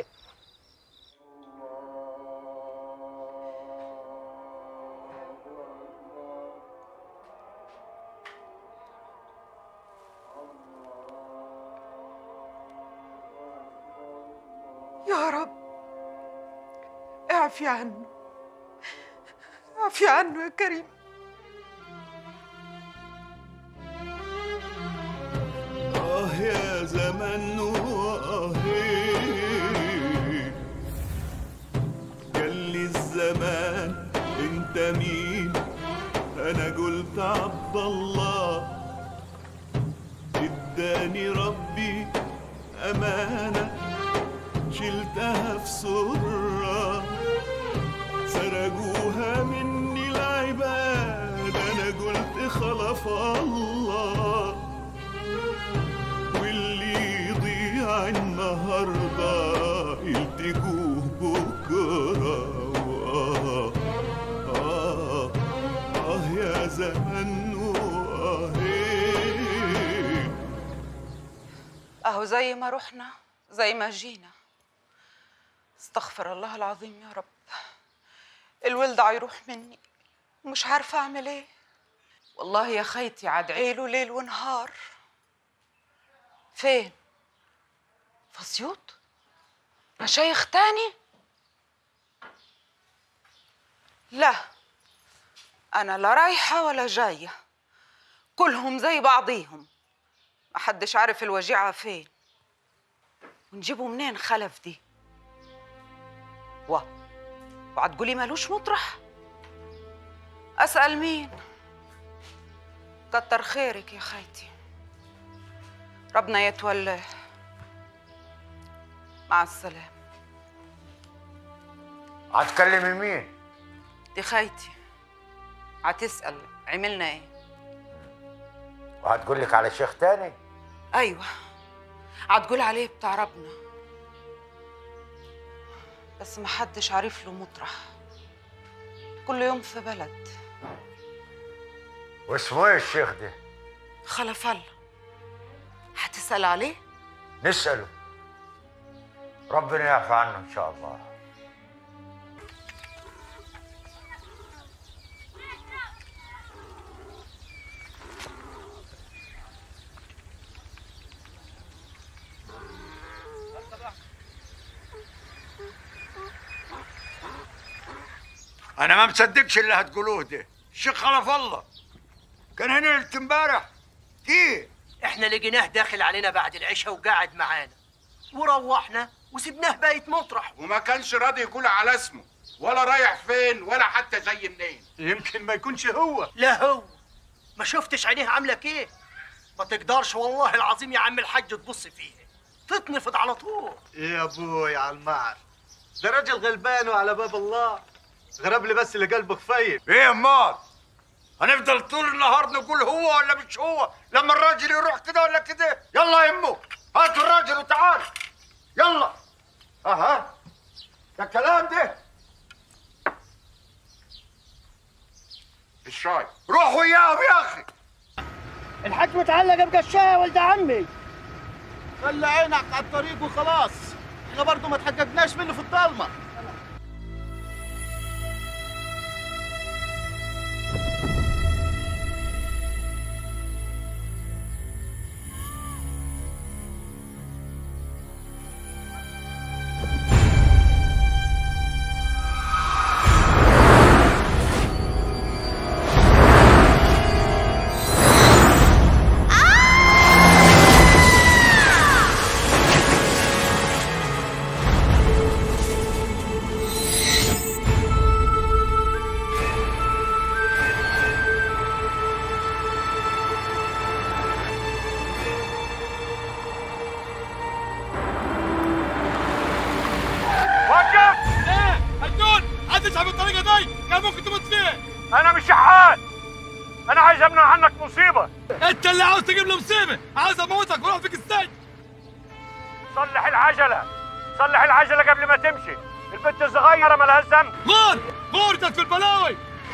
يا رب اعفي عنه، اعفي عنه يا كريم. يا زمن قال لي الزمان انت مين؟ انا قلت عبد الله. اداني ربي امانه شلتها في سرة، سرقوها مني العباد. انا قلت خلف الله، واللي يضيع النهارده يلتقوه بكره. يا زمن اهو زي ما رحنا زي ما جينا. استغفر الله العظيم يا رب، الولد هيروح مني ومش عارفه اعمل ايه. والله يا خيتي عدعيله ليل ونهار. فين؟ في اسيوط؟ مشايخ تاني؟ لا، انا لا رايحه ولا جايه، كلهم زي بعضيهم، محدش عارف الوجيعه فين. ونجيبه منين خلف دي؟ وهتقولي مالوش مطرح؟ اسال مين؟ كتر خيرك يا خيتي، ربنا يتولاه. مع السلامه. هتكلمي مين؟ دي خيتي، هتسال عملنا ايه. وهتقول لك على شيخ تاني؟ ايوه، هتقول عليه بتاع ربنا، بس محدش عارف له مطرح، كل يوم في بلد. واسمه ايه الشيخ ده؟ خلف الله. هتسأل عليه؟ نسأله، ربنا يعفو عنه ان شاء الله. انا ما مصدقش اللي هتقولوه ده. الشيخ خلف الله كان هنا ليله امبارح. كيف؟ احنا لقيناه داخل علينا بعد العشاء وقاعد معانا، وروحنا وسبناه بايت مطرح، وما كانش راضي يقول على اسمه ولا رايح فين ولا حتى جاي منين. يمكن ما يكونش هو. لا هو. ما شفتش عينيه عامله كيف؟ ما تقدرش والله العظيم يا عم الحاج تبص فيه. تتنفض على طول. يا ابوي على المعر، ده راجل غلبان وعلى باب الله، غرب لي بس اللي قلبه خفيف. ايه امال؟ هنفضل طول النهار نقول هو ولا مش هو لما الراجل يروح كده ولا كده؟ يلا يا امه هاتوا الراجل وتعال. يلا. اها ده الكلام ده. الشاي روح وياهم يا اخي. الحاج متعلق بقشايه يا ولد عمي. خلي عينك على الطريق وخلاص، احنا برضه ما تحققناش منه في الضلمه. انا مش شحات، انا عايز امنع عنك مصيبه. انت اللي عاوز تجيب له مصيبه، عاوز اموتك واروح فيك السجن. صلح العجله، صلح العجله قبل ما تمشي، البنت الصغيره مالهاش ذنب. غورتك في البلاوي.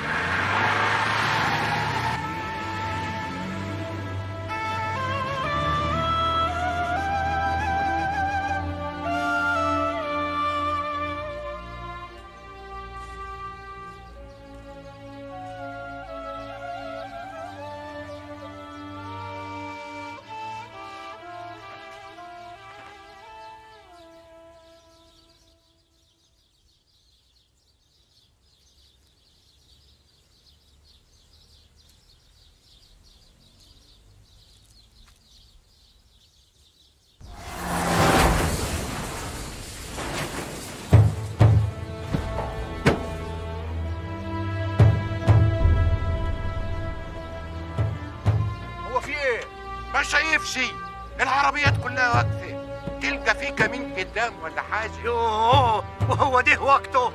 ما شايفش العربيات كلها واقفه، تلقى في كمين قدام ولا حاجه. يوه وهو ده وقته؟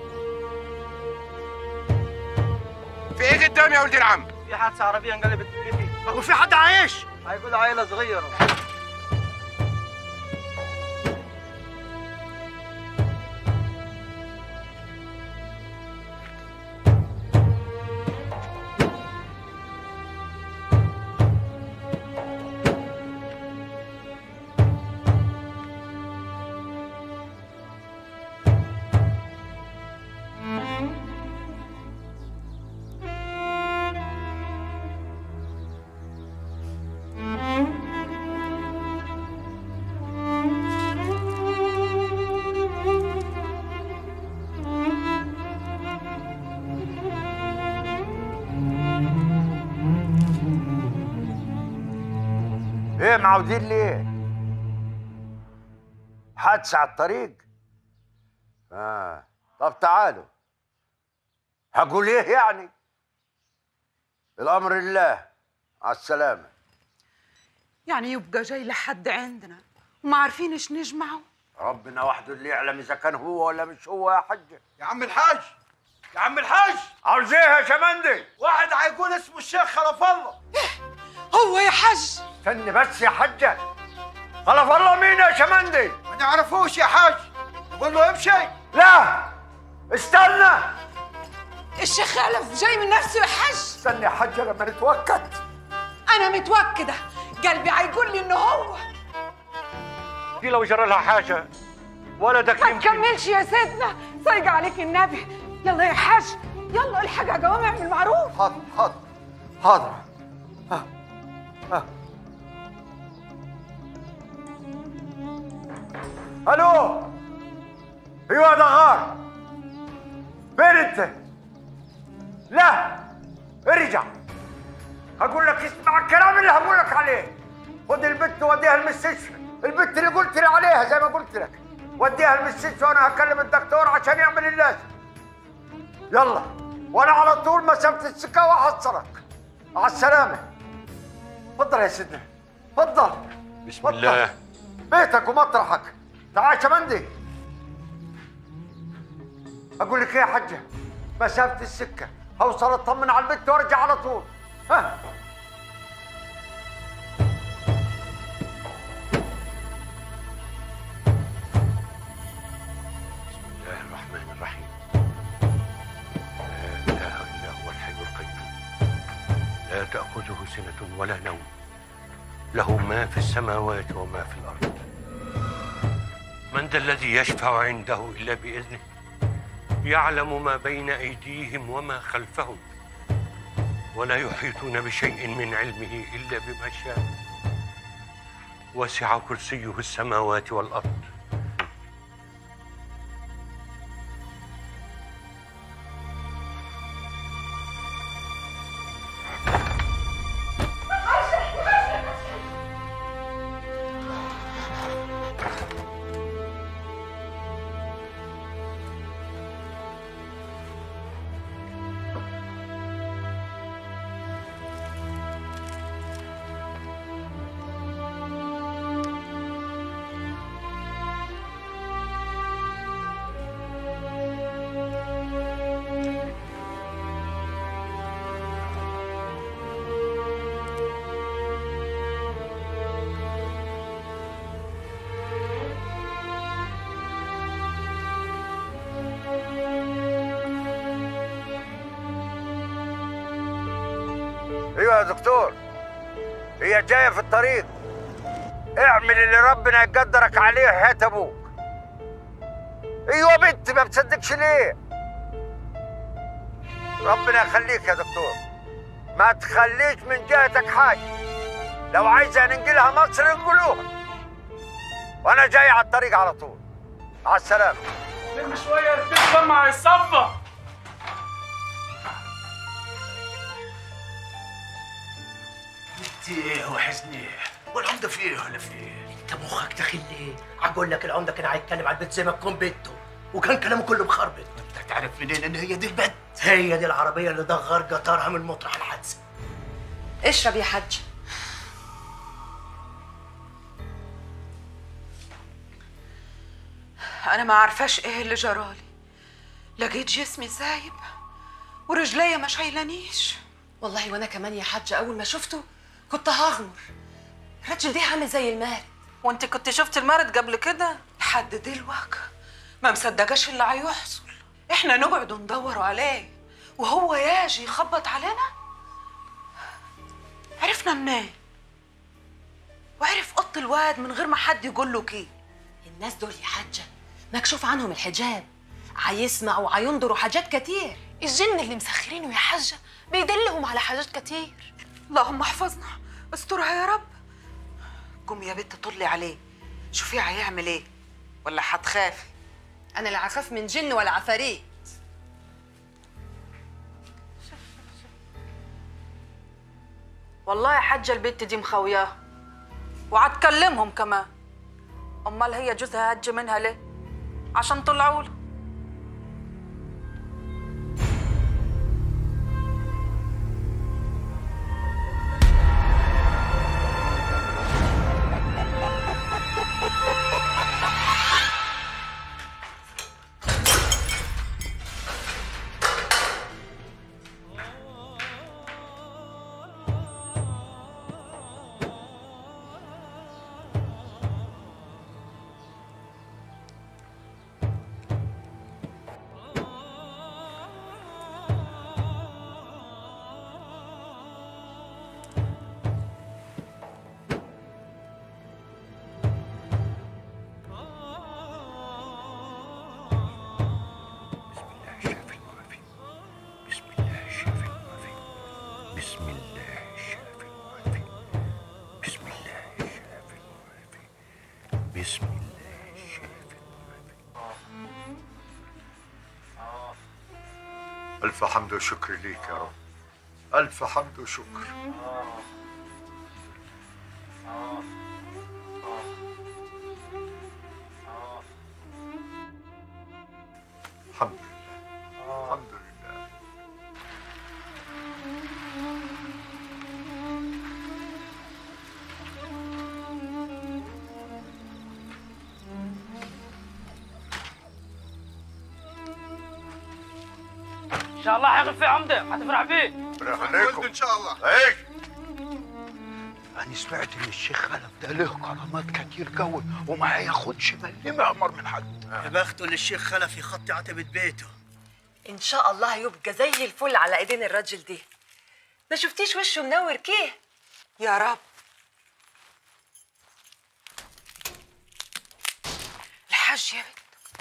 في ايه قدام يا ولد العم؟ في حادثه عربيه انقلبت بيتي. هو في حد عايش؟ هيقول عيله صغيره. ايه معودين ليه؟ حادثة على الطريق؟ طب تعالوا. هقول ايه يعني؟ الامر لله، على السلامة. يعني يبقى جاي لحد عندنا وما عارفين ايش نجمعه؟ ربنا وحده اللي يعلم اذا كان هو ولا مش هو يا حجة. يا عم الحاج، يا عم الحاج، عاوز ايه يا شمندي؟ واحد هيقول اسمه الشيخ خلف الله. هو يا حاج؟ استني بس يا حجة. خلف الله مين يا شمندي؟ ما نعرفوش يا حاج، نقول له امشي. لا استنى، الشيخ خلف جاي من نفسه يا حاج. استني يا حجة لما نتوكد. انا متوكده، قلبي هيقول لي انه هو. دي لو جرى لها حاجة ولدك ما يمكن. تكملش يا سيدنا، صايق عليك النبي. يلا يا حاج، يلا الحق يا جوامع بالمعروف. حاضر حاضر حاضر. الو، ايوه دغار، فين انت؟ لا ارجع، هقول لك اسمع الكلام اللي هقول لك عليه. خد البت وديها المستشفى، البت اللي قلت لي عليها زي ما قلت لك، وديها المستشفى وانا هكلم الدكتور عشان يعمل اللازم. يلا، وانا على طول مسافه السكه وهحصلك. على السلامه. اتفضل يا سيدنا، اتفضل. بسم الله. بيتك ومطرحك. تعال شمندي. اقول لك ايه يا حجه، مسافه السكه، هوصل اطمن على البيت وارجع على طول. ها بسم الله الرحمن الرحيم. لا اله الا هو الحي القيوم، لا تاخذه سنه ولا نوم، له ما في السماوات وما في الارض. من ذا الذي يشفع عنده الا باذنه، يعلم ما بين ايديهم وما خلفهم، ولا يحيطون بشيء من علمه الا بما شاء، وسع كرسيه السماوات والارض. ايوه يا دكتور، هي جايه في الطريق. اعمل اللي ربنا يقدرك عليه حياة ابوك. ايوه بنت، ما بتصدقش ليه؟ ربنا يخليك يا دكتور، ما تخليش من جهتك حاجه. لو عايزه ننقلها مصر نقولوها، وانا جاي على الطريق على طول. مع السلامه. لم شويه الدم مع الصفه. ايه وحزني والعمده في ايه ولا في ايه؟ انت مخك داخل ليه؟ اقول لك العمده كان هيتكلم على البيت زي ما تكون بيته، وكان كلامه كله مخربط. انت تعرف منين ان هي دي البيت؟ هي دي العربيه اللي دغر قطارها من مطرح الحادثه. اشرب يا حج. انا ما عارفاش ايه اللي جرالي. لقيت جسمي سايب ورجليا ما شايلانيش. والله وانا كمان يا حاجه اول ما شفته كنت هغمر. الراجل ده عامل زي المارد. وانت كنت شفت المارد قبل كده؟ لحد دلوقتي ما مصدقاش اللي هيحصل. احنا نقعد ندور عليه وهو ياجي يخبط علينا. عرفنا منين؟ وعرف قط الواد من غير ما حد يقول له كيه. الناس دول يا حاجه مكشوف عنهم الحجاب، هيسمعوا وهينظروا حاجات كتير. الجن اللي مسخرينه يا حاجه بيدلهم على حاجات كتير. اللهم احفظنا، استرها يا رب. قومي يا بنت طلي عليه، شوفيه هيعمل ايه ولا هتخافي؟ انا لا هخاف من جن ولا عفاريت. والله يا حاجه البنت دي مخوياها وهتكلمهم كمان. امال هي جوزها هج منها ليه؟ عشان طلعوا له. بسم الله الشافي ألف حمد وشكر ليك يا رب، ألف حمد وشكر. الحمد لله، الحمد لله. ان شاء الله هيخف في عمده هتفرح بيه. ربنا يخليكم ان شاء الله. ايش؟ أنا سمعت إن الشيخ خلف ده له كرامات كتير قوي وما هياخدش مليمة أمر من حد. يا بخته اللي الشيخ خلف يخطي عتبة بيته. ان شاء الله يبقى زي الفل على ايدين الراجل ده. ما شفتيش وشه منور كيه؟ يا رب. الحاج يا بنت.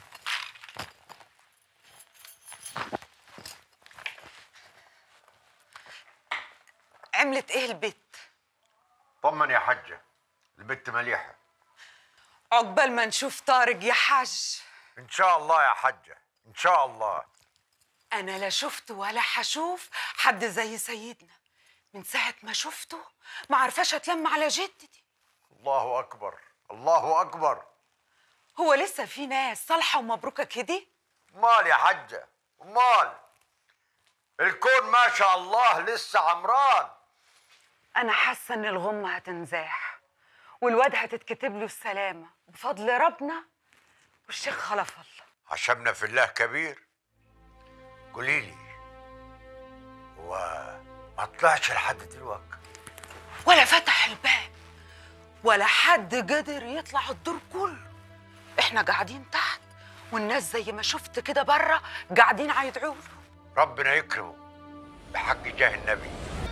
عملت ايه البت؟ طمن يا حجة، البت مليحة. عقبال ما نشوف طارق يا حاج. ان شاء الله يا حجة، ان شاء الله. انا لا شفت ولا حشوف حد زي سيدنا. من ساعة ما شفته ما عرفاش اتلم على جدتي. الله اكبر، الله اكبر. هو لسه في ناس صالحة ومبروكة كده؟ امال يا حجة، امال الكون ما شاء الله لسه عمران. انا حاسة ان الغمة هتنزاح والواد هتتكتب له السلامة بفضل ربنا والشيخ خلف الله. عشمنا في الله كبير. قولي لي، هو ما طلعش لحد دلوقتي؟ ولا فتح الباب ولا حد قدر يطلع الدور كله. احنا قاعدين تحت والناس زي ما شفت كده بره قاعدين هيدعوا له. ربنا يكرمه بحق جاه النبي.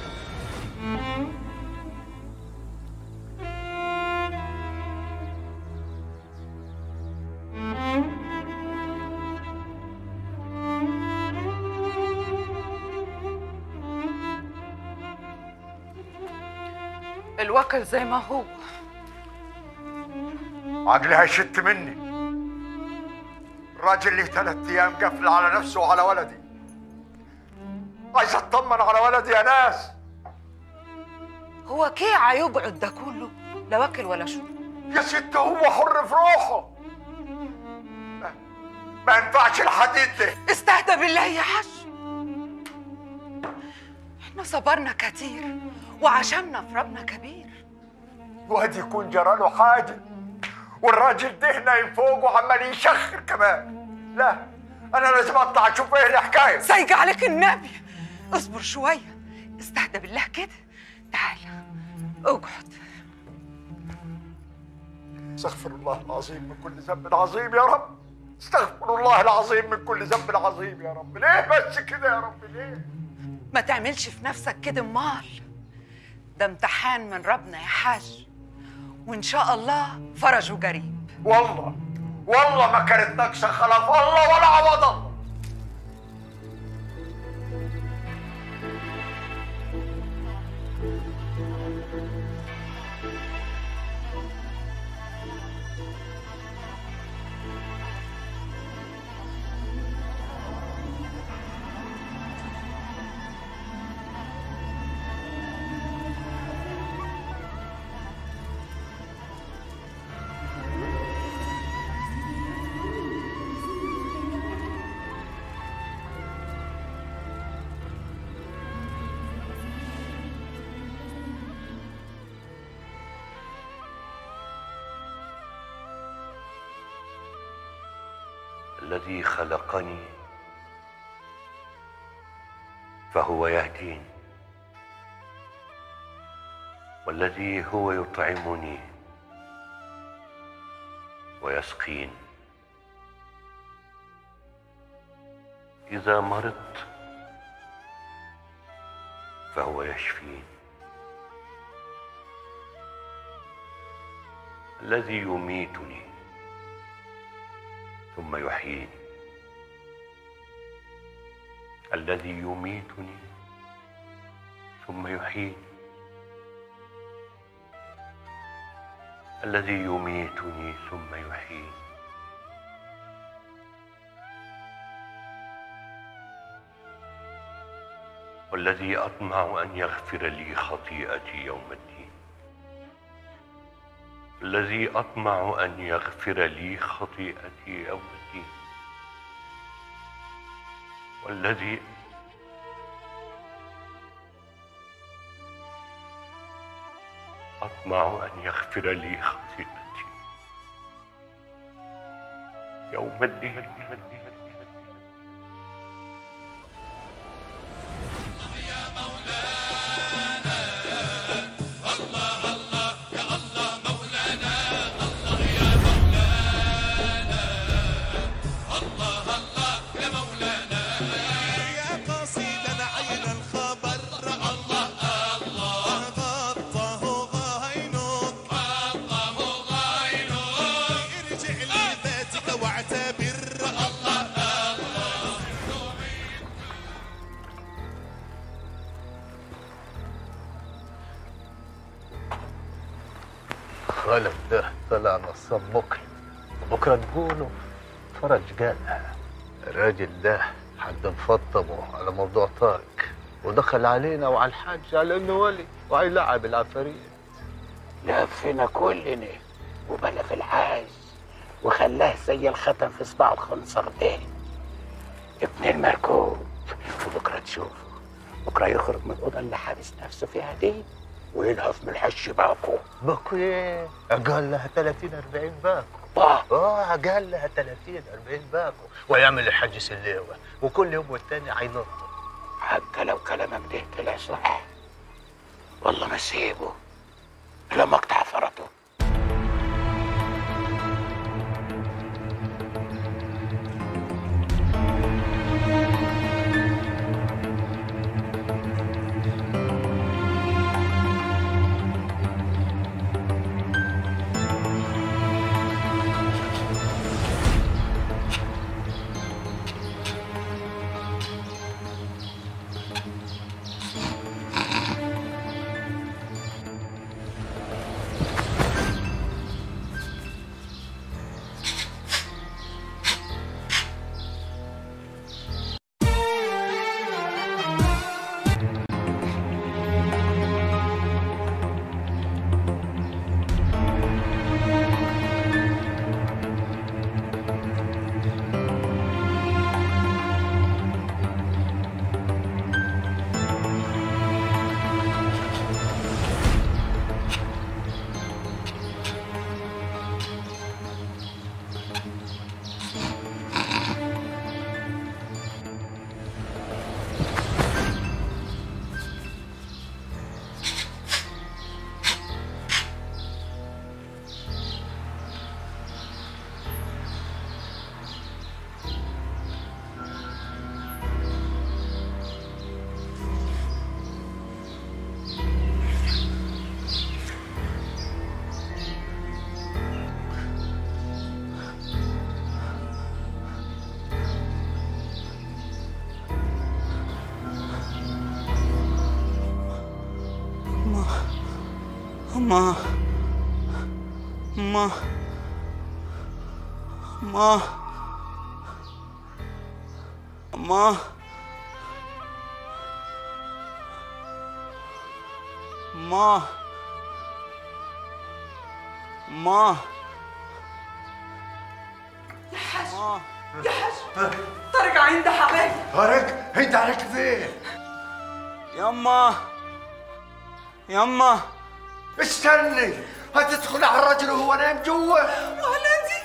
الوكل زي ما هو. عقلي هيشت مني. الراجل لي 3 ايام قفل على نفسه وعلى ولدي. عايز اطمن على ولدي يا ناس. هو كيه هيقعد ده كله لا واكل ولا شرب؟ يا ست هو حر في روحه. ما ينفعش الحديد ده. استهدى بالله يا حاج. احنا صبرنا كتير وعشمنا في ربنا كبير. واد يكون جراله حاجه والراجل ده نايم فوق وعمال يشخر كمان. لا انا لازم اطلع اشوف ايه الحكايه. سايق عليك النبي. اصبر شويه، استهدى بالله كده. تعال اقعد. استغفر الله العظيم من كل ذنب عظيم يا رب. استغفر الله العظيم من كل ذنب عظيم يا رب. ليه بس كده يا رب ليه؟ ما تعملش في نفسك كده امال. ده امتحان من ربنا يا حاج وان شاء الله فرجه قريب. والله ما كانت ناقصه خلف الله ولا عوض الله. الذي خلقني فهو يهديني، والذي هو يطعمني ويسقيني. إذا مرضت فهو يشفيني، الذي يميتني ثم يحييني، الذي يميتني ثم يحييني، الذي يميتني ثم يحييني. والذي أطمع أن يغفر لي خطيئتي يوم الدين، الذي أطمع أن يغفر لي خطيئتي يوم الدين، والذي أطمع أن يغفر لي خطيئتي يوم الدين. خالف ده طلع نصاب بكره، بكره تقولوا فرج قالها. الراجل ده حد مفطمه على موضوع طارق، ودخل علينا وعلى الحاج على انه ولي وهيلعب العفاريت. لفنا كلنا وبلا في الحاج وخلاه زي الختم في صباع الخنصر ده ابن المركوب. وبكره تشوفه، بكره يخرج من الاوضه اللي حابس نفسه فيها دي ويلهف من الحش باكو. باكو ايه؟ اقل لها 30 40 باكو. اقل لها 30 40 باكو، ويعمل الحاج سليوه وكل يوم والتاني هينط. حتى لو كلامك ده طلع صح والله ما سيبه لما اقطع فرطه. أما أما أما أما أما أما يا حاج يا حاج طارق عنده حبايبي. طارق انت عليك فين؟ يما يما استني، هتدخل على الرجل وهو نايم جوا؟ ولدي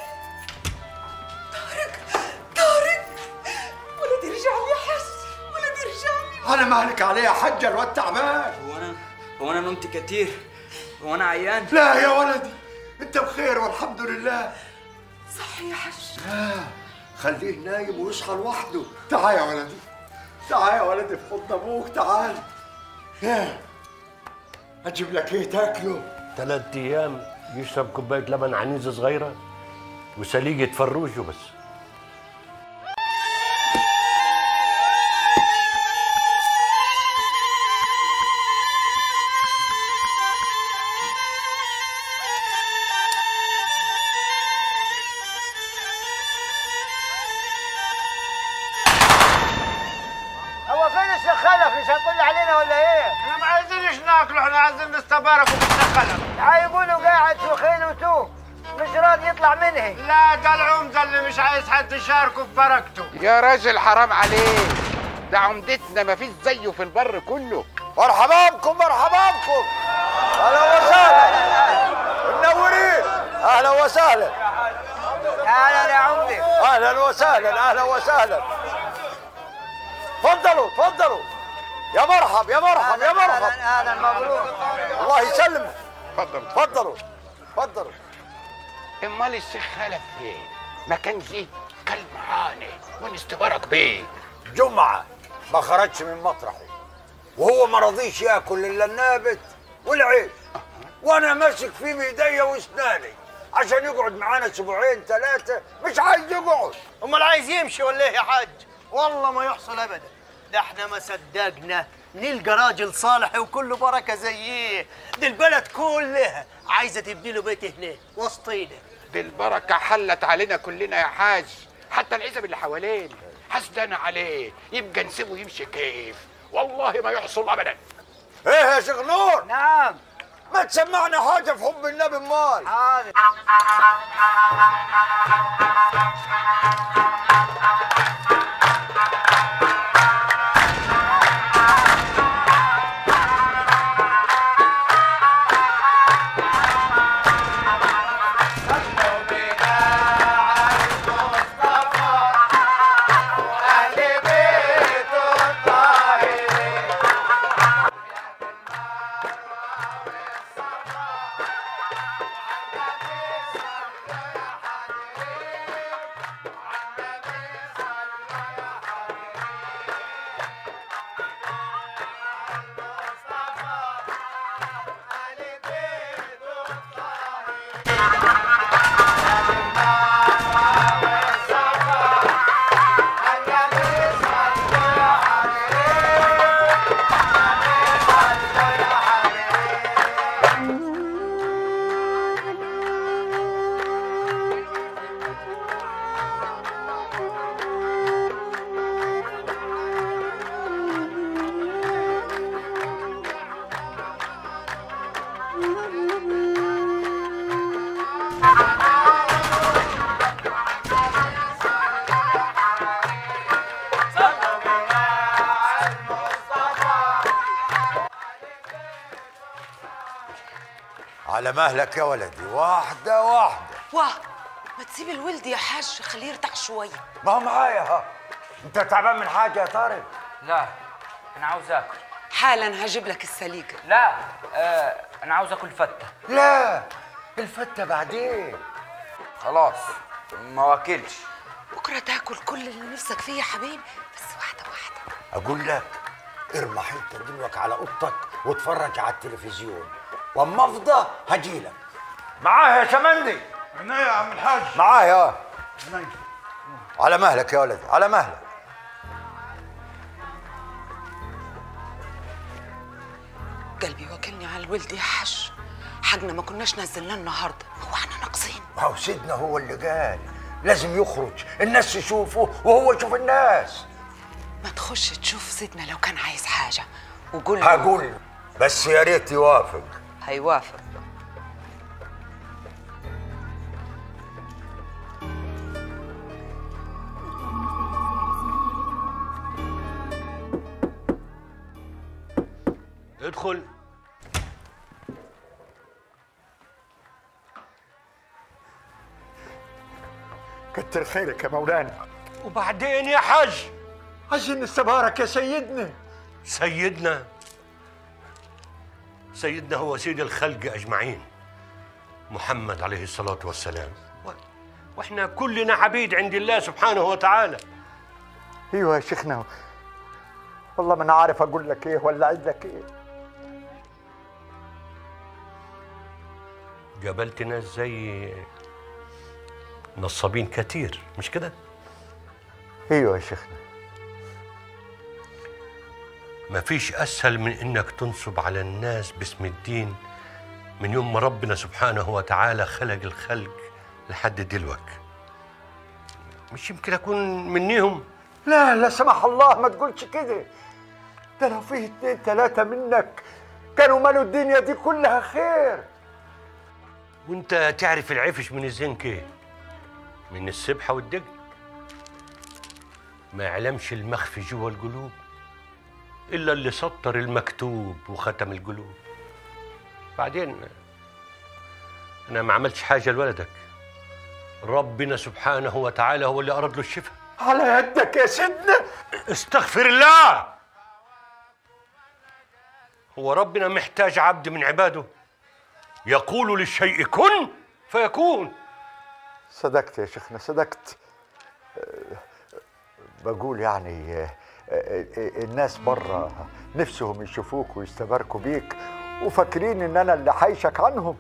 طارق ولدي رجع لي يا حاج، ولدي رجع لي. انا مالك عليه يا حجه، الواد تعبان. هو انا نمت كتير؟ هو انا عيان؟ لا يا ولدي انت بخير والحمد لله. صح يا حاج. خليه نايم ويصحى لوحده. تعال يا ولدي، تعال يا ولدي في حضن ابوك، تعال. اجيب لك ايه تاكله؟ 3 ايام يشرب كوبايه لبن عنيزه صغيره وسليقه فروج وبس. هو فين الشيخ خلف؟ مش هتقول علينا ولا ايه؟ احنا ما عايزينش ناكله، احنا عايزين نستبارك ونتخلف. هيقولوا قاعد في خيل وتوه مش راضي يطلع منه. لا ده العمده اللي مش عايز حد يشاركه في بركته. يا راجل حرام عليك، ده عمدتنا ما فيش زيه في البر كله. مرحبا بكم مرحبا بكم، اهلا وسهلا، منورين، اهلا وسهلا. اهلا يا عمدي، اهلا وسهلا اهلا وسهلا. تفضلوا تفضلوا، يا مرحب يا مرحب يا مرحب. اهلا مبروك، الله يسلمك. تفضلوا تفضلوا تفضلوا. امال الشيخ خلف فين؟ ما كان جه كل معانا ونستبارك بيه. جمعه ما خرجش من مطرحه، وهو ما رضيش ياكل الا النابت والعيش، وانا ماسك فيه بايديا واسناني عشان يقعد معانا 2 3 مش عايز يقعد. امال عايز يمشي ولا ايه يا حاج؟ والله ما يحصل ابدا، ده احنا ما صدقنا نلقى راجل صالح وكله بركه زيه. دي البلد كلها عايزه تبني له بيت هناك وسطينا. دي البركه حلت علينا كلنا يا حاج، حتى العزب اللي حوالينا حسدنا عليه، يبقى نسيبه يمشي كيف؟ والله ما يحصل ابدا. ايه يا شيخ نور؟ نعم. ما تسمعنا حاجه في حب النبي امال. حاضر. على مهلك يا ولدي، واحدة واحدة. واه، ما تسيب الولد يا حاج، خليه يرتاح شوية. ما هو معايا ها. أنت تعبان من حاجة يا طارق؟ لا، أنا عاوز آكل. حالا هجيب لك السليقة. لا، أنا عاوز آكل فتة. لا، الفتة بعدين. خلاص، ما واكلش. بكرة تاكل كل اللي نفسك فيه يا حبيبي، بس واحدة واحدة. أقول لك ارمى حتة دلوك على أوضتك واتفرج على التلفزيون، واما افضى هجيلك. معايا يا شمندي؟ عينيا يا عم الحاج. معايا. على مهلك يا ولدي، على مهلك. قلبي واكلني على الولد يا حاج، حقنا ما كناش نزلناه النهارده، هو احنا ناقصين؟ هو سيدنا هو اللي قال لازم يخرج الناس تشوفه وهو يشوف الناس. ما تخش تشوف سيدنا لو كان عايز حاجة وقول له. هقول له بس يا ريت يوافق. هيوافق. ادخل. كتر خيرك يا مولانا. وبعدين يا حاج؟ عايزين نستبارك يا سيدنا. سيدنا؟ سيدنا هو سيد الخلق أجمعين، محمد عليه الصلاة والسلام، وإحنا كلنا عبيد عند الله سبحانه وتعالى. ايوه يا شيخنا، والله ما انا عارف اقول لك ايه ولا اعيد لك ايه. قابلت ناس زي نصابين كتير، مش كده؟ ايوه يا شيخنا. مفيش أسهل من إنك تنصب على الناس باسم الدين من يوم ما ربنا سبحانه وتعالى خلق الخلق لحد دلوقتي. مش يمكن أكون منيهم؟ لا لا سمح الله ما تقولش كده. ده لو فيه 2 3 منك كانوا مالوا الدنيا دي كلها خير. وانت تعرف العفش من الزنك ايه؟ من السبحة والدجل. ما يعلمش المخفي جوا القلوب إلا اللي سطر المكتوب وختم القلوب. بعدين أنا ما عملتش حاجة لولدك، ربنا سبحانه وتعالى هو اللي أراد له الشفاء. على يدك يا سيدنا. استغفر الله. هو ربنا محتاج عبد من عباده يقول للشيء كن فيكون. صدقت يا شيخنا، صدقت. بقول يعني الناس بره نفسهم يشوفوك ويستباركوا بيك وفاكرين ان انا اللي حايشك عنهم.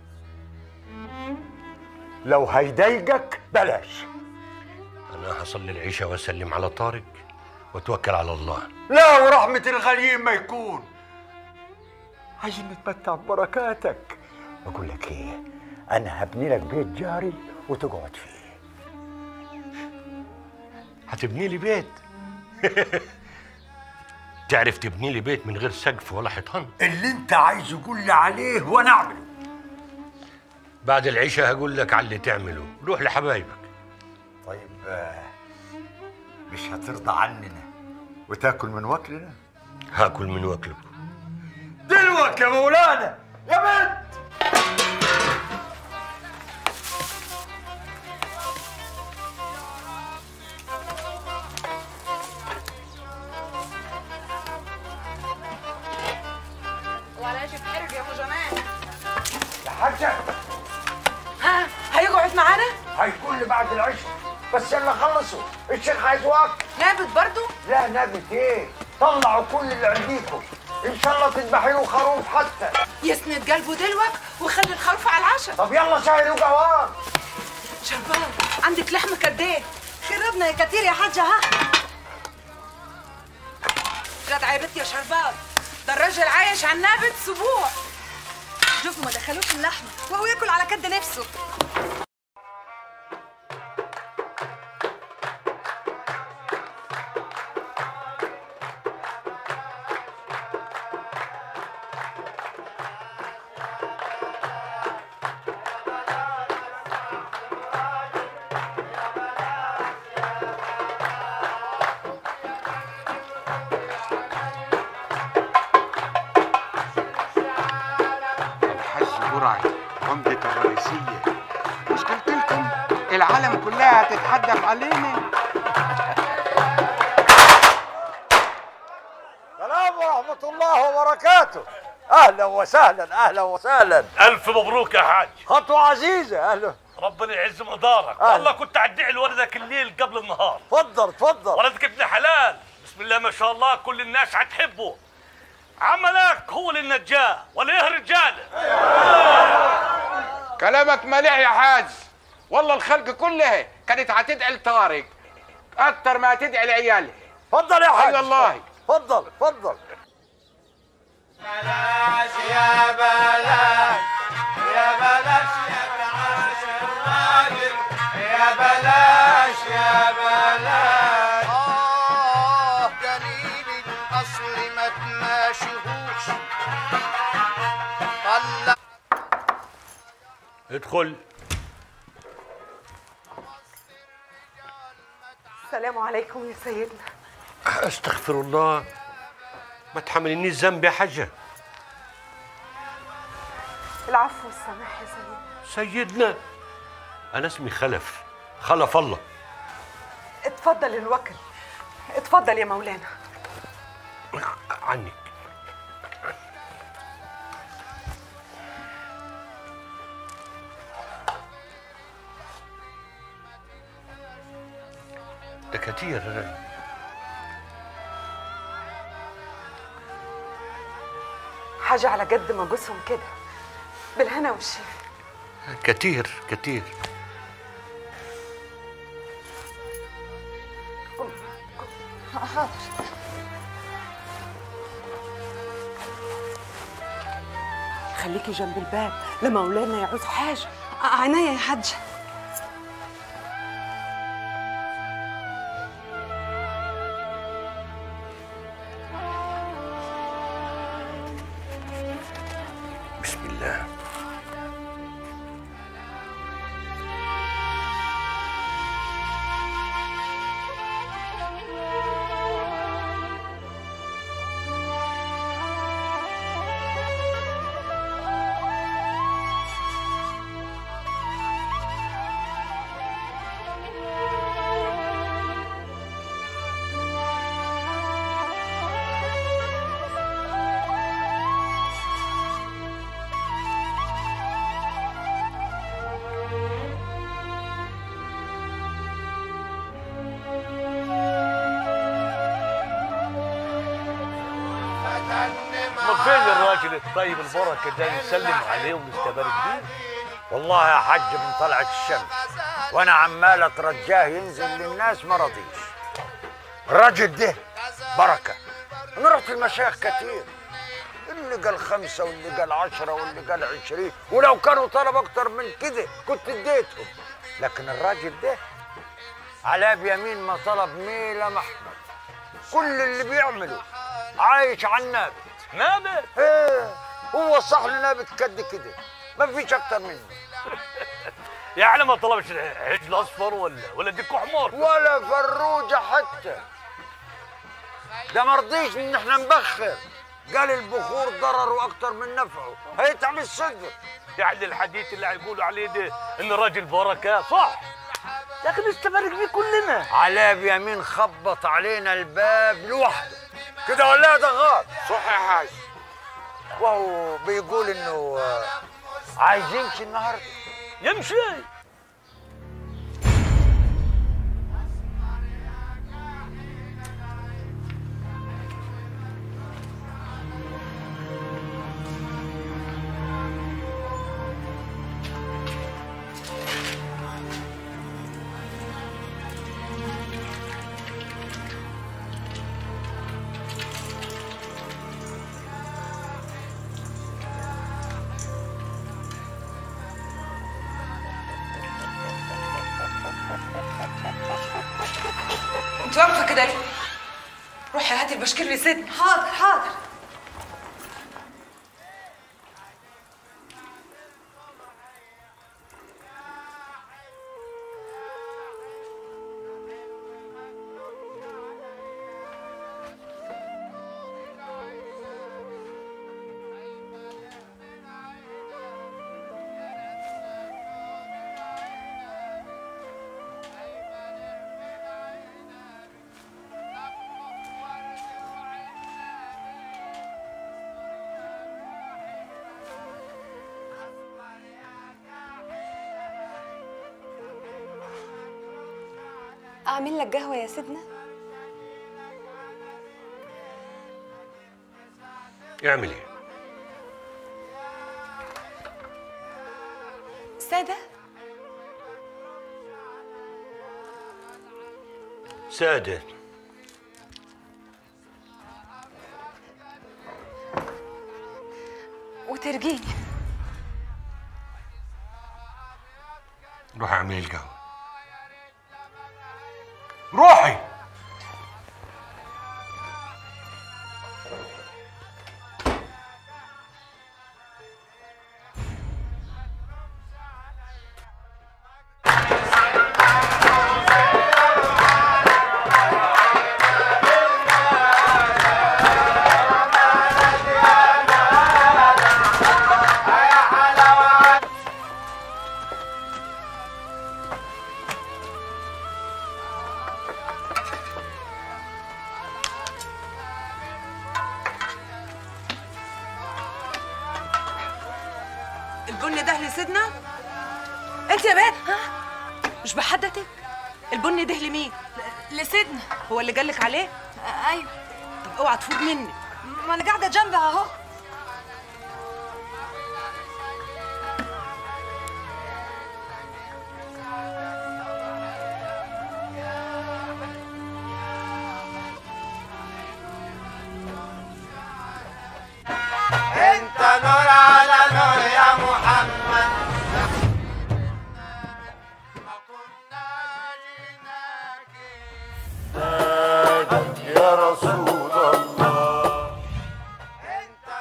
لو هيضايقك بلاش. أنا هصلي العشاء وأسلم على طارق وأتوكل على الله. لا ورحمة الغليم ما يكون. عايزين نتمتع ببركاتك. بقول لك ايه، انا هبني لك بيت جاري وتقعد فيه. هتبني لي بيت؟ تعرف تبني لي بيت من غير سقف ولا حيطان؟ اللي انت عايز قول لي عليه وانا اعمله. بعد العشاء هقول لك على اللي تعمله، روح لحبايبك. طيب مش هترضى عننا وتاكل من وكلنا؟ هاكل من وكلكم دلوك يا مولانا يا بنت. ولا شيء بحرج يا ابو جمال. يا حاجة ها هيقعد معانا؟ هيكون لي بعد العشاء، بس يلا خلصوا، الشيخ عايز وقت. نابت برضو؟ لا نابت ايه؟ طلعوا كل اللي عنديكم، ان شاء الله تذبحي له خروف حتى. يسند قلبه دلوك وخلي الخروف على العشاء. طب يلا شاي وقوام. شربان عندك لحمه قد ايه؟ خربنا يا كتير يا حاجه. ها جدع يا بنت يا شربان، ده الراجل عايش على النابت اسبوع. شوفوا ما دخلوش اللحمه وهو ياكل على كد نفسه. عمدة الرئيسية، مش قلت لكم العالم كلها هتتحدف علينا؟ السلام ورحمة الله وبركاته. أهلا وسهلا أهلا وسهلا. ألف مبروك يا حاج. خطوة عزيزة. أهلا. ربنا يعز مقدارك. والله كنت أدعي لولدك الليل قبل النهار. تفضل تفضل. ولدك ابن حلال، بسم الله ما شاء الله، كل الناس هتحبه. عملك هو للنجاه ولا ايه رجاله؟ كلامك مليح يا حاج، والله الخلق كلها كانت هتدعي لطارق اكتر ما هتدعي لعيالها. اتفضل يا حاج. والله اتفضل اتفضل. بلاش يا بلاش يا بلاش يا تعاش الراجل يا بلاش يا بلاش. دليل الاصل ما تماشيهوش. طلع ادخل. السلام عليكم يا سيدنا. استغفر الله، ما تحملنيش ذنب يا حجة. العفو والسماح يا سيدنا. سيدنا أنا اسمي خلف، خلف الله. اتفضل الوكل، اتفضل يا مولانا. عنك. ده كتير. حاجة على قد ما جوزهم كده، بالهنا والشفا. كتير كتير. حاضر. خليكي جنب الباب لما مولانا يعوز حاجة. عينيا يا حاجة. بسم الله. فين الراجل الطيب البركه ده نسلم عليه ونستبارك بيه؟ والله يا حج من طلعت الشمس وانا عمال اترجاه ينزل للناس ما رضيش. الراجل ده بركه انا رحت المشايخ كتير، اللي قال 5 واللي قال 10 واللي قال 20، ولو كانوا طلب اكتر من كده كنت اديتهم، لكن الراجل ده على بيمين ما طلب ميله محمد. كل اللي بيعمله عايش على النابت. نابت؟ ايه، هو صح له نابت قد كده، ما فيش اكتر منه. يعني ما طلبش عجل اصفر ولا ديك حمار ولا فروجه حتى. ده ما رضيش ان احنا نبخر، قال البخور ضرره اكتر من نفعه، هيتعب الصدر. يعني الحديث اللي هيقولوا عليه ده ان الراجل بركه صح، لكن نستبارك بيه كلنا. علاء بيمين خبط علينا الباب لوحده كده ولا ده غلط؟ صح يا حاج. وهو بيقول انه عايز يمشي النهارده. يمشي؟ انت واقفه كده ليه؟ روحي هاتي البشكير لسيدنا. حاضر حاضر. أعمل لك قهوة يا سيدنا؟ اعمل ايه؟ سادة؟ سادة. وترجيني. روح اعملي القهوة. روحي. البن ده لسيدنا؟ انت يا بنت مش بحدتك؟ البن ده لمين؟ لسيدنا. هو اللي قالك عليه؟ ايوه. طب اوعى تفوت مني. ما انا قاعده جنبي اهو. انت نور على نور يا محمد. يا رسول الله.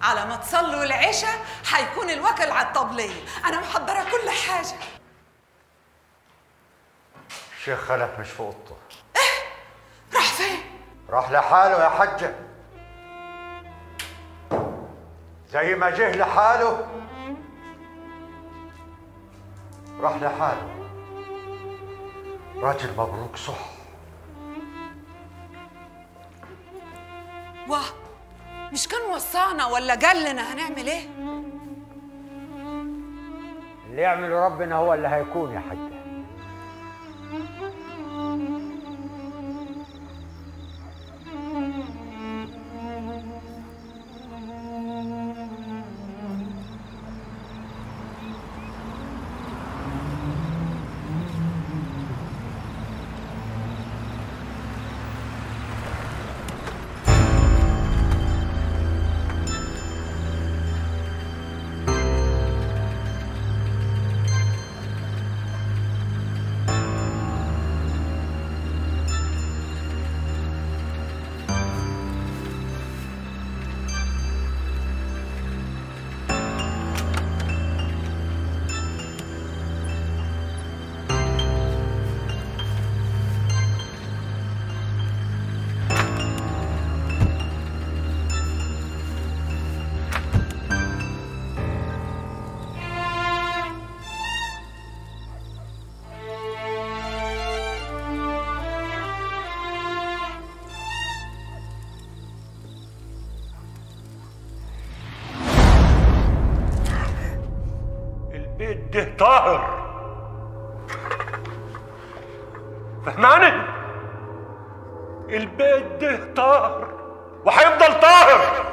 على ما تصلوا العشاء هيكون الوكل على الطبلية. أنا محضرة كل حاجة. الشيخ خلف مش في اوضته. راح فين؟ راح لحاله يا حجة، زي ما جه لحاله راح لحاله. راجل مبروك صح. واه، مش كان وصانا ولا قال لنا هنعمل ايه؟ اللي يعمله ربنا هو اللي هيكون يا حجة. ده طاهر، فهماني؟ البيت ده طاهر وهيفضل طاهر.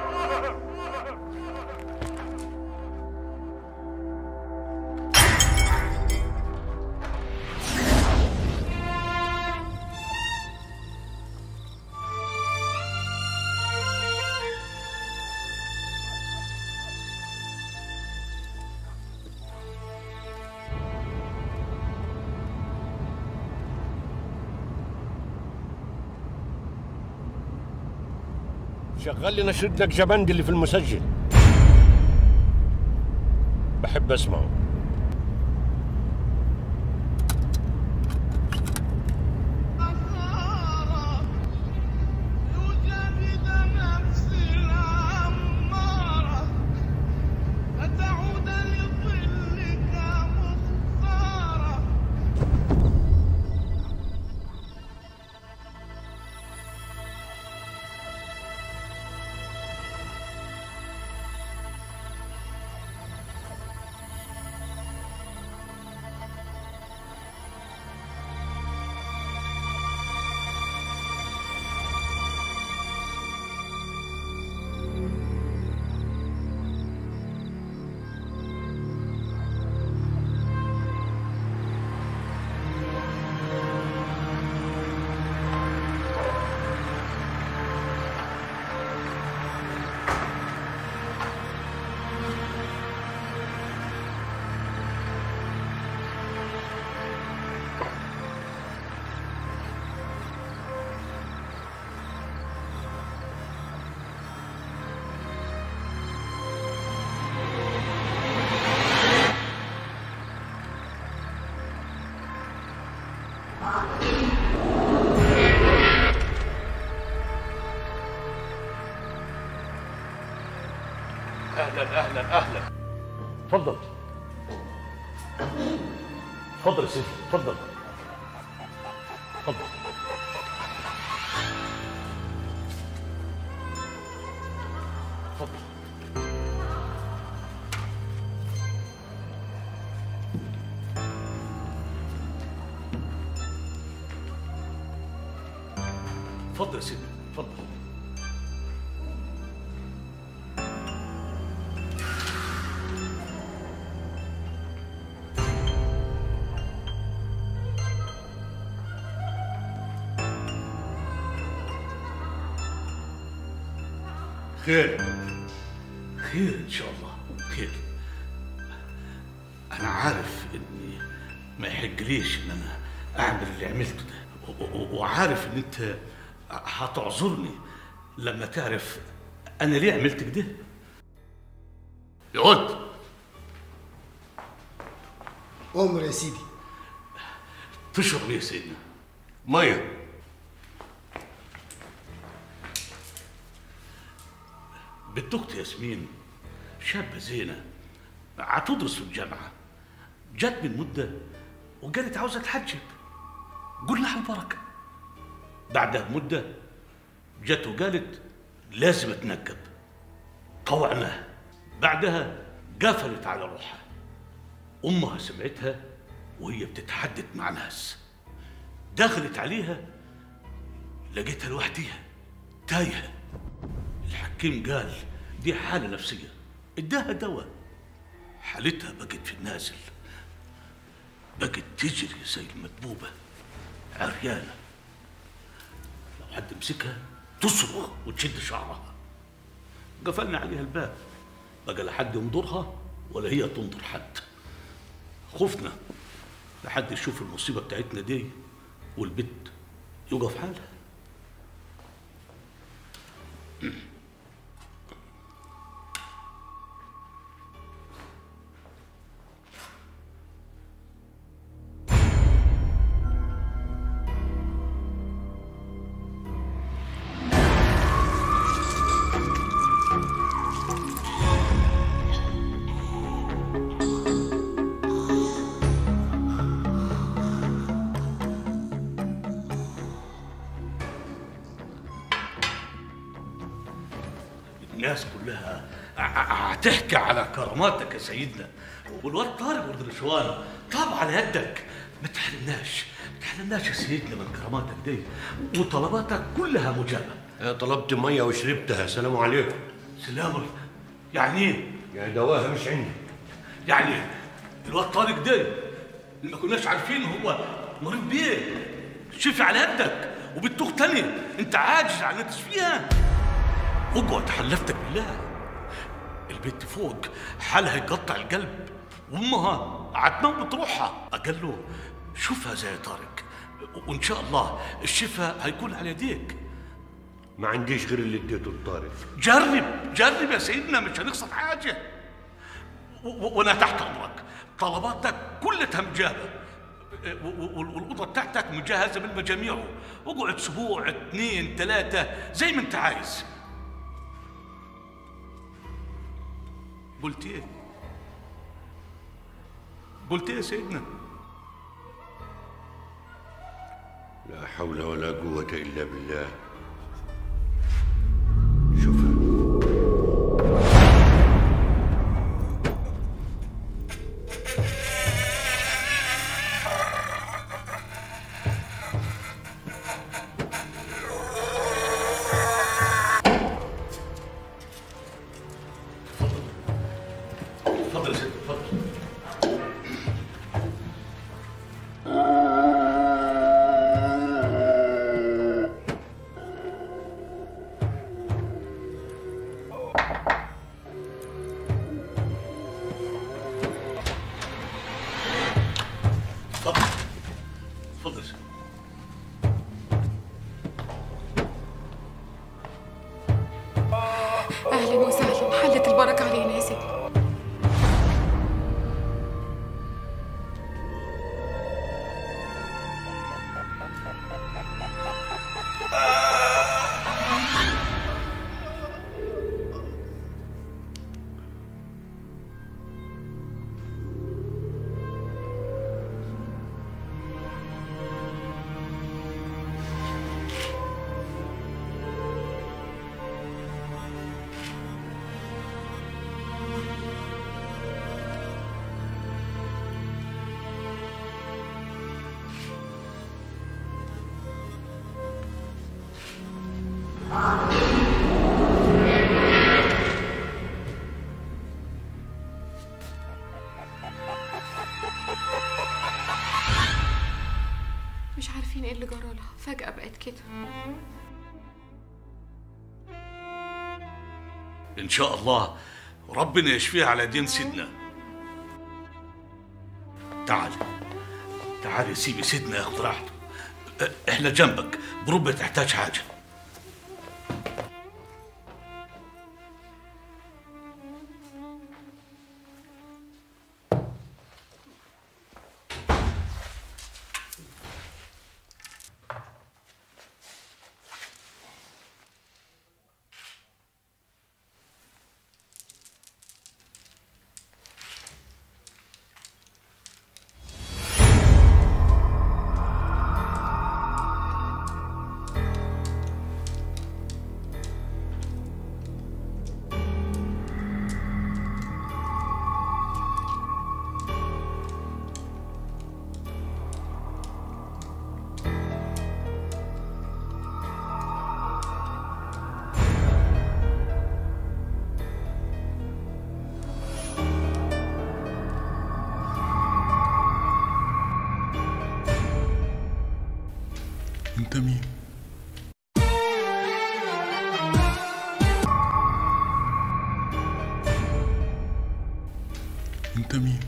شغل لي نشيد لك جبندي اللي في المسجل، بحب اسمعه. اهلا اهلا اهلا. اتفضل اتفضل يا سيدي، اتفضل اتفضل. اتفضل. اتفضل يا سيدي، اتفضل. خير خير ان شاء الله خير. انا عارف اني ما يحقليش ان انا اعمل اللي عملته ده، وعارف ان انت هتعذرني لما تعرف انا ليه عملت كده. يقعد. أمر يا سيدي. تشرب ايه يا سيدنا؟ ميه. بنت اختي ياسمين شابه زينه هتدرس في الجامعه، جت من مده وقالت عاوزه تحجب، قلنا لها البركه. بعدها بمده جت وقالت لازم اتنكب، طوعناها. بعدها قفلت على روحها. امها سمعتها وهي بتتحدث مع ناس، دخلت عليها لقيتها لوحديها تايهه. الحكيم قال دي حاله نفسيه، اداها دواء، حالتها بقت في النازل، بقت تجري زي المدبوبه عريانه، لو حد مسكها تصرخ وتشد شعرها. قفلنا عليها الباب، بقى لا حد ينظرها ولا هي تنظر حد. خفنا لحد يشوف المصيبه بتاعتنا دي والبت يقف حالها. الناس كلها هتحكي على كراماتك يا سيدنا، والواد طارق ولد رشوان طاب على يدك. ما تحرمناش يا سيدنا من كراماتك دي، وطلباتك كلها مجابه. طلبت ميه وشربتها. سلام عليكم. سلام. يعني ايه؟ يعني دواها مش عندي. يعني الواد طارق ده اللي ما كناش عارفين هو مريض بيه شفي على يدك، وبنت اخت تانية انت عاجز عن تشفيها. اقعد حلفتك بالله، البنت فوق حالها يقطع القلب، وامها هتموت روحها. قال له شوفها زي طارق، وان شاء الله الشفاء هيكون على يديك. ما عنديش غير اللي اديته لطارق. جرب يا سيدنا، مش هنخسر حاجه. وانا تحت امرك، طلباتك كلها مجابه، والاوضه بتاعتك مجهزه بالمجاميع. اقعد اسبوع 2 3 زي ما انت عايز. قلت ايه؟ قلت ايه يا سيدنا؟ لا حول ولا قوة إلا بالله. اتفضل يا سيدنا، اتفضل. اتفضل يا سيدنا. اهلا وسهلا، حلت البركه علينا يا سيدي. مش عارفين ايه اللي جرالها، فجأة بقت كده. ان شاء الله ربنا يشفيها على دين سيدنا. تعال يا سيدي، سيدنا ياخد راحته، احنا جنبك بربع تحتاج حاجه. انت مين؟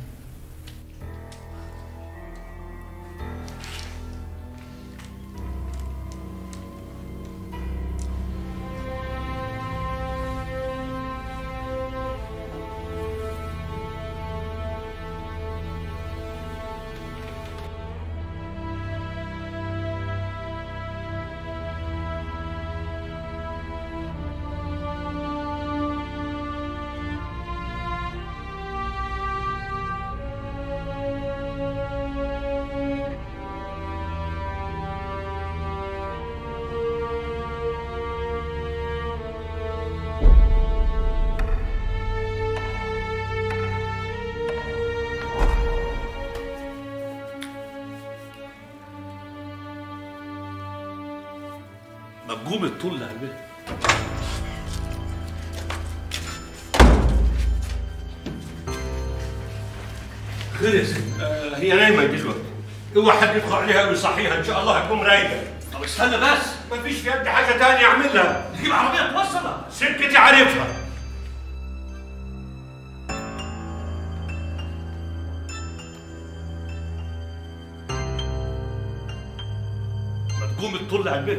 مجوم الطول على البيت. خير يا سيدي. هي نايمه دلوقتي، اوعى حد يدخل عليها ويصحيها، ان شاء الله هتقوم رايقه. طب استنى بس، مفيش في يدي حاجه تانية اعملها. نجيب عربيه توصلها. سكتي عارفها. مجوم الطول على البيت.